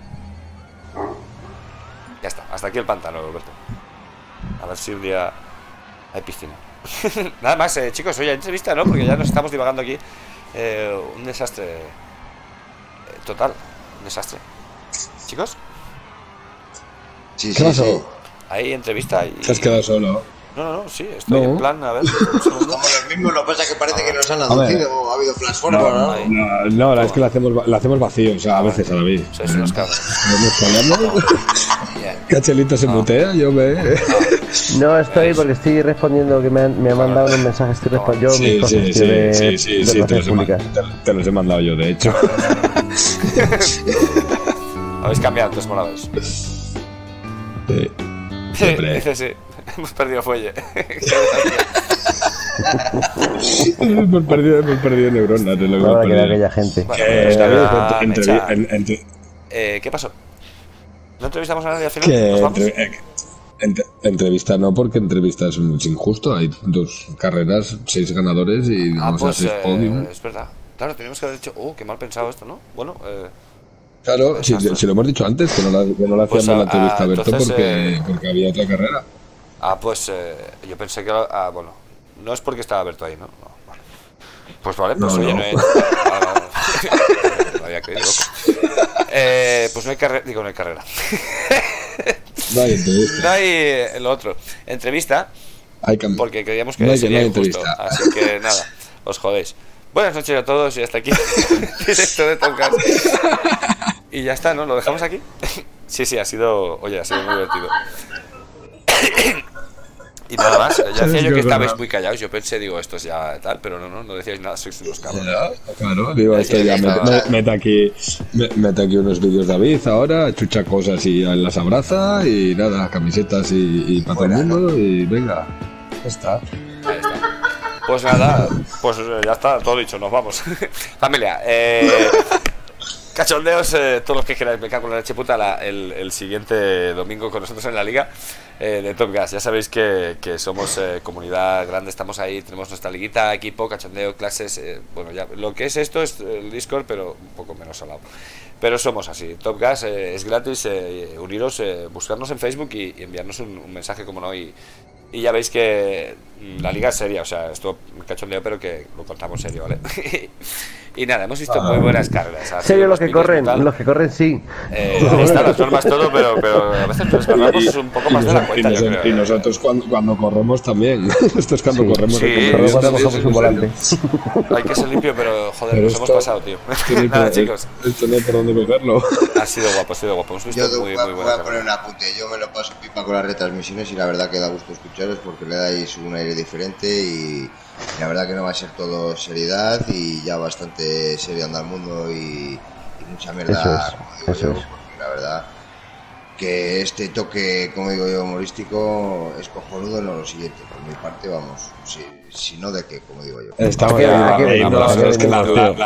[SPEAKER 2] Ya está, hasta aquí el pantano, Roberto. A ver si un día hay piscina. Nada más, chicos, oye, entrevista, ¿no? Porque ya nos estamos divagando aquí. Un desastre. Total, un desastre. ¿Chicos?
[SPEAKER 8] Sí,
[SPEAKER 4] ¿Qué pasó?
[SPEAKER 2] Hay entrevista y...
[SPEAKER 4] Te has quedado solo.
[SPEAKER 2] No, sí, estoy en plan, a ver, un segundo.
[SPEAKER 8] Como los mismos, lo que pasa es que parece que nos han aducido o ha habido flash forward, ¿no?
[SPEAKER 4] No, la es que la hacemos vacío, o sea, a veces a la vez.
[SPEAKER 2] Sois unos cabros.
[SPEAKER 4] Cachelito se mutea, yo me...
[SPEAKER 5] No estoy porque estoy respondiendo, que me ha mandado unos mensajes, estoy respondiendo yo mis cosas de relaciones públicas.
[SPEAKER 4] Te los he mandado yo, de hecho.
[SPEAKER 2] Habéis cambiado, entonces molabais.
[SPEAKER 4] Sí. Siempre.
[SPEAKER 2] Sí. Hemos perdido fuelle.
[SPEAKER 4] hemos perdido neuronas. Es lo que
[SPEAKER 5] ahora queda aquella gente.
[SPEAKER 2] ¿Qué pasó? ¿No entrevistamos a nadie al final? ¿Nos vamos?
[SPEAKER 4] Entrevista no, porque entrevista es injusto. Hay 2 carreras, 6 ganadores y vamos a 6 podiums.
[SPEAKER 2] Es verdad. Claro, teníamos que haber dicho, qué mal pensado esto, ¿no? Bueno,
[SPEAKER 4] claro, si lo hemos dicho antes, que no le hacíamos la entrevista a Berto porque había otra carrera.
[SPEAKER 2] Pues yo pensé que... bueno, no es porque estaba Berto ahí, ¿no? Vale. Pues vale, pues
[SPEAKER 4] no,
[SPEAKER 2] oye,
[SPEAKER 4] no.
[SPEAKER 2] No lo había creído, loco. Pues no hay carrera, digo, no hay carrera.
[SPEAKER 4] No hay entrevista.
[SPEAKER 2] No hay lo otro. Entrevista, porque creíamos que sería injusto. Así que nada, os jodéis. Buenas noches a todos y hasta aquí directo de Top Gas. Y ya está, ¿no? ¿Lo dejamos aquí? Sí, ha sido muy divertido. Y nada más, ya decía yo que estabais muy callados. Yo pensé, digo, esto es ya tal, pero no decíais nada, sois unos cabros.
[SPEAKER 4] Claro, digo, esto ya mete aquí unos vídeos David ahora, chucha cosas y las abraza y nada, camisetas y para todo el mundo, ¿no? Y venga, ya está.
[SPEAKER 2] Ahí está. Pues nada, pues ya está, todo dicho, nos vamos. Familia, cachondeos, todos los que queráis, me cago en la leche puta, el siguiente domingo con nosotros en la liga de Top Gas. Ya sabéis que somos comunidad grande, estamos ahí, tenemos nuestra liguita, equipo, cachondeo, clases, bueno, ya lo que es esto es el Discord, pero un poco menos salado. Pero somos así, Top Gas, es gratis, uniros, buscarnos en Facebook y enviarnos un mensaje, como no, y ya veis que la liga es seria, o sea, esto cachondeo, pero que lo contamos serio, ¿vale? Y nada, hemos visto muy buenas carreras.
[SPEAKER 5] Serio los que corren sí.
[SPEAKER 2] Ahí están las normas, todo, pero a veces nos descargamos un poco más de la cuenta, yo creo.
[SPEAKER 4] Y nosotros cuando corremos también. Esto es cuando corremos.
[SPEAKER 5] Corremos un volante.
[SPEAKER 2] Hay que ser limpio, pero joder, nos hemos pasado, tío. Nada, chicos.
[SPEAKER 4] Esto no hay por dónde cogerlo.
[SPEAKER 2] Ha sido guapo, Hemos visto muy buena.
[SPEAKER 8] Voy a poner un apunte. Yo me lo paso pipa con las retransmisiones y la verdad que da gusto escuchar. escucharos porque le dais un aire diferente y la verdad que no va a ser todo seriedad y ya bastante serio anda el mundo y mucha mierda, como digo yo, porque la verdad que este toque, como digo yo, humorístico es cojonudo en lo siguiente. Por mi parte, vamos, si no de qué, como digo yo.
[SPEAKER 4] Estamos aquí, es que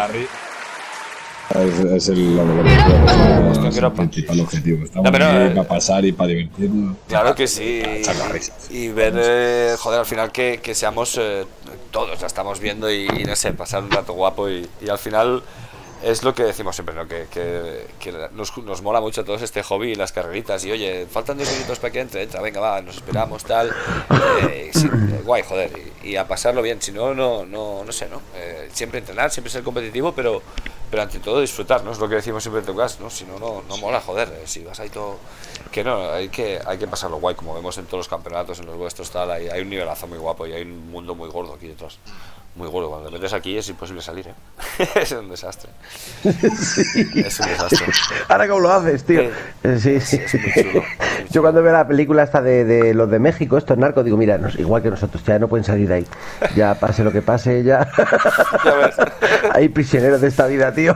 [SPEAKER 4] es el principal objetivo. Estamos aquí para pasar y para divertirnos.
[SPEAKER 2] Claro que sí. Y ver, joder, al final que seamos todos, la estamos viendo y no sé, pasar un rato guapo y al final es lo que decimos siempre, ¿no? Que nos mola mucho a todos este hobby y las carreritas. Y oye, faltan 2 minutos para que entra, venga, va, nos esperamos, tal. Sí, guay, joder, y a pasarlo bien. Si no, no sé, ¿no? Siempre entrenar, siempre ser competitivo, pero ante todo disfrutar, ¿no? Es lo que decimos siempre en tu caso, ¿no? Si no, no mola, joder. Si vas ahí todo. Que no, hay que pasarlo guay, como vemos en todos los campeonatos, en los vuestros, tal. Hay un nivelazo muy guapo y hay un mundo muy gordo aquí detrás. Muy gordo, cuando te metes aquí es imposible salir, ¿eh? Es un desastre. Sí. Es un desastre.
[SPEAKER 5] Ahora, ¿cómo lo haces, tío? Sí.
[SPEAKER 2] Es muy chulo.
[SPEAKER 5] Yo cuando veo la película esta de los de México, estos narcos, digo, mira, igual que nosotros, ya no pueden salir de ahí. Ya pase lo que pase, ya.
[SPEAKER 2] Ya ves.
[SPEAKER 5] Hay prisioneros de esta vida, tío.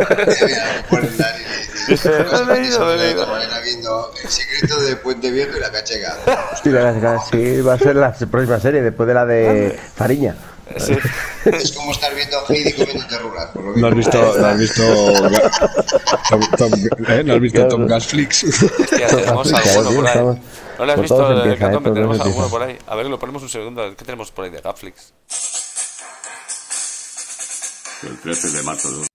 [SPEAKER 2] Lo he leído.
[SPEAKER 8] Viendo El secreto de Puente Viejo y la Cachega.
[SPEAKER 5] Hostia, sí, va a ser la próxima serie, después de la de Fariña.
[SPEAKER 2] Sí.
[SPEAKER 8] Es como estar viendo a Heidi comiendo terruras.
[SPEAKER 4] ¿No has visto Tom Gasflix?
[SPEAKER 2] Hostia, tenemos alguno por ahí. ¿No le has visto el Hecatombe? Tenemos alguno por ahí. A ver, lo ponemos un segundo. ¿Qué tenemos por ahí de Gasflix?
[SPEAKER 7] El 13 de marzo de...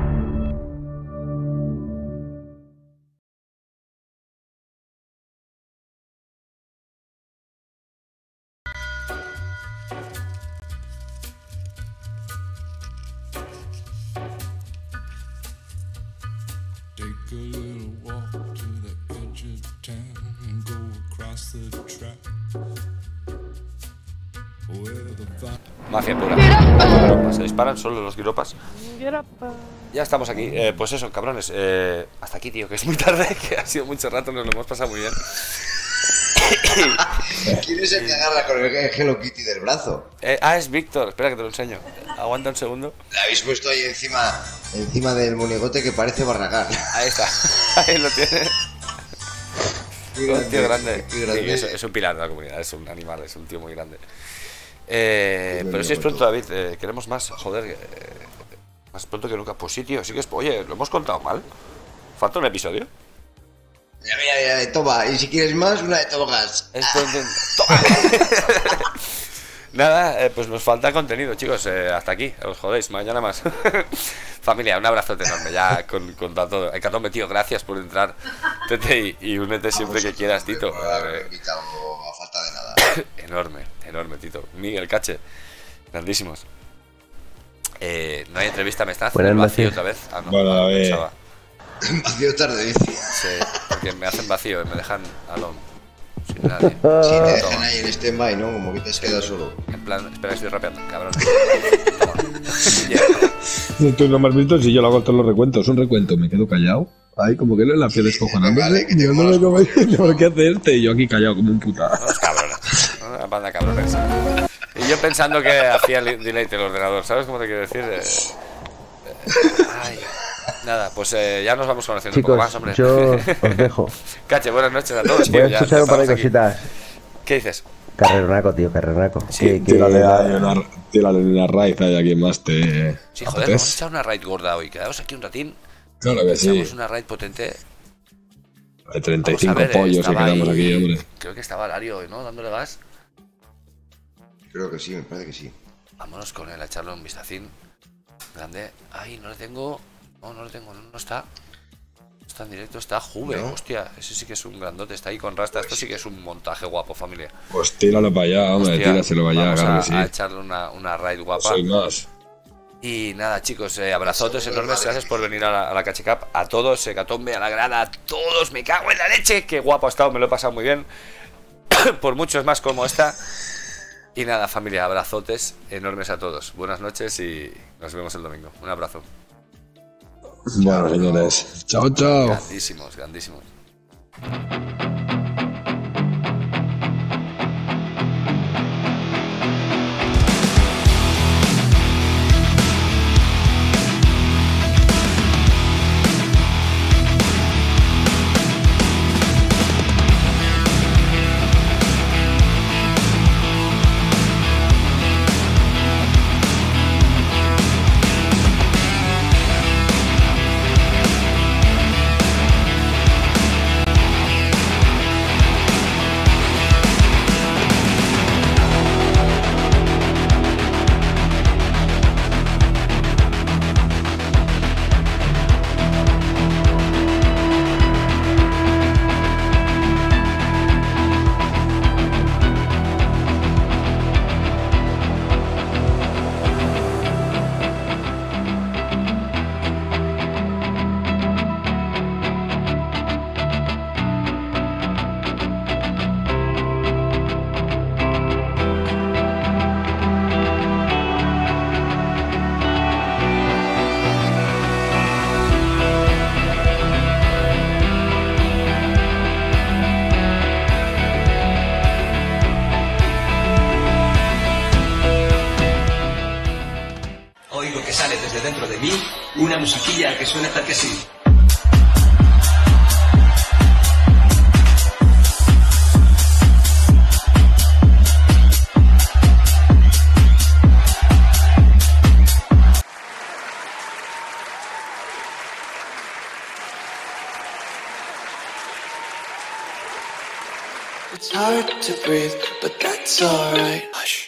[SPEAKER 2] Magia pura. Se disparan solo los guiropas. Ya estamos aquí. Pues eso, cabrones. Hasta aquí, tío, que es muy tarde, que ha sido mucho rato, nos lo hemos pasado muy bien.
[SPEAKER 8] ¿Quién es el que agarra con el Hello Kitty del brazo?
[SPEAKER 2] Es Víctor. Espera que te lo enseño. Aguanta un segundo.
[SPEAKER 8] La habéis puesto ahí encima del monigote que parece Barragán.
[SPEAKER 2] Ahí está. Ahí lo tiene. Un tío grande. Sí, es un pilar de la comunidad. Es un animal, es un tío muy grande. Pero si es pronto, David, queremos más, joder, más pronto que nunca. Pues sí, tío, sí que es. Oye, ¿lo hemos contado mal? ¿Falta un episodio?
[SPEAKER 8] Mira, toma, y si quieres más, una de togas.
[SPEAKER 2] Toma. Nada, pues nos falta contenido, chicos. Hasta aquí, os jodéis, mañana más. Familia, un abrazote enorme, ya con todo. Hecatombe, tío, gracias por entrar. Tete y únete siempre que quieras, Tito.
[SPEAKER 8] Invitado a falta de nada.
[SPEAKER 2] Enorme, Tito. Miguel Cache, grandísimos. No hay entrevista, me está haciendo el vacío otra vez. Ah, no,
[SPEAKER 4] bueno,
[SPEAKER 2] pensaba.
[SPEAKER 8] Vacío tarde, dice.
[SPEAKER 2] Sí, porque me hacen vacío, me dejan alone. Sin nadie.
[SPEAKER 8] Sí, te dejan ahí en stand-by, ¿no? Como que te has quedado solo.
[SPEAKER 2] En plan, espera, estoy rapeando, cabrón.
[SPEAKER 4] Tú no me has visto si yo lo hago todos los recuentos. Un recuento, me quedo callado. Ay, como que la piel descojonando. Yo no sé cómo qué hace este y yo aquí callado como un puta.
[SPEAKER 2] Unos cabrones. Una banda de cabrones. Y yo pensando que hacía delay el ordenador, ¿sabes cómo te quiero decir? Ay. Nada, pues ya nos vamos conociendo.
[SPEAKER 5] Chicos,
[SPEAKER 2] un poco más, hombre.
[SPEAKER 5] Yo os dejo.
[SPEAKER 2] Cache, buenas noches a todos.
[SPEAKER 5] Voy a escuchar un par de cositas.
[SPEAKER 2] ¿Qué dices?
[SPEAKER 5] Carreronaco, tío, carreronaco.
[SPEAKER 2] Sí,
[SPEAKER 4] tírale una raíz ahí a quien más te...
[SPEAKER 2] Sí, joder, vamos a echar una raid gorda hoy. Quedaos aquí un ratín.
[SPEAKER 4] Claro que sí.
[SPEAKER 2] Echamos una raid potente.
[SPEAKER 4] Hay 35 pollos que quedamos aquí, hombre.
[SPEAKER 2] Creo que estaba Lario, ¿no? Dándole gas.
[SPEAKER 8] Creo que sí, me parece que sí.
[SPEAKER 2] Vámonos con él a echarle un vistacín. Grande. Ay, no le tengo... No le tengo, no está. Está en directo, está Juve, ¿no? Hostia, ese sí que es un grandote, está ahí con rasta. Esto sí que es un montaje guapo, familia.
[SPEAKER 4] Pues tíralo para allá, hombre, hostia, tíraselo para allá, claro que sí.
[SPEAKER 2] A echarle una raid guapa.
[SPEAKER 4] Soy más.
[SPEAKER 2] Y nada, chicos, abrazotes enormes, gracias por venir a la Cache Cup. A todos, Hecatombe, a la grada, a todos, me cago en la leche. Qué guapo ha estado, me lo he pasado muy bien. Por muchos más como esta. Y nada, familia, abrazotes enormes a todos. Buenas noches y nos vemos el domingo. Un abrazo.
[SPEAKER 4] Bueno, señores. Chao, chao.
[SPEAKER 2] Grandísimos.
[SPEAKER 3] desde dentro de mí una musiquilla que suena tal que sí.
[SPEAKER 1] It's hard to breathe, but that's alright. Hush.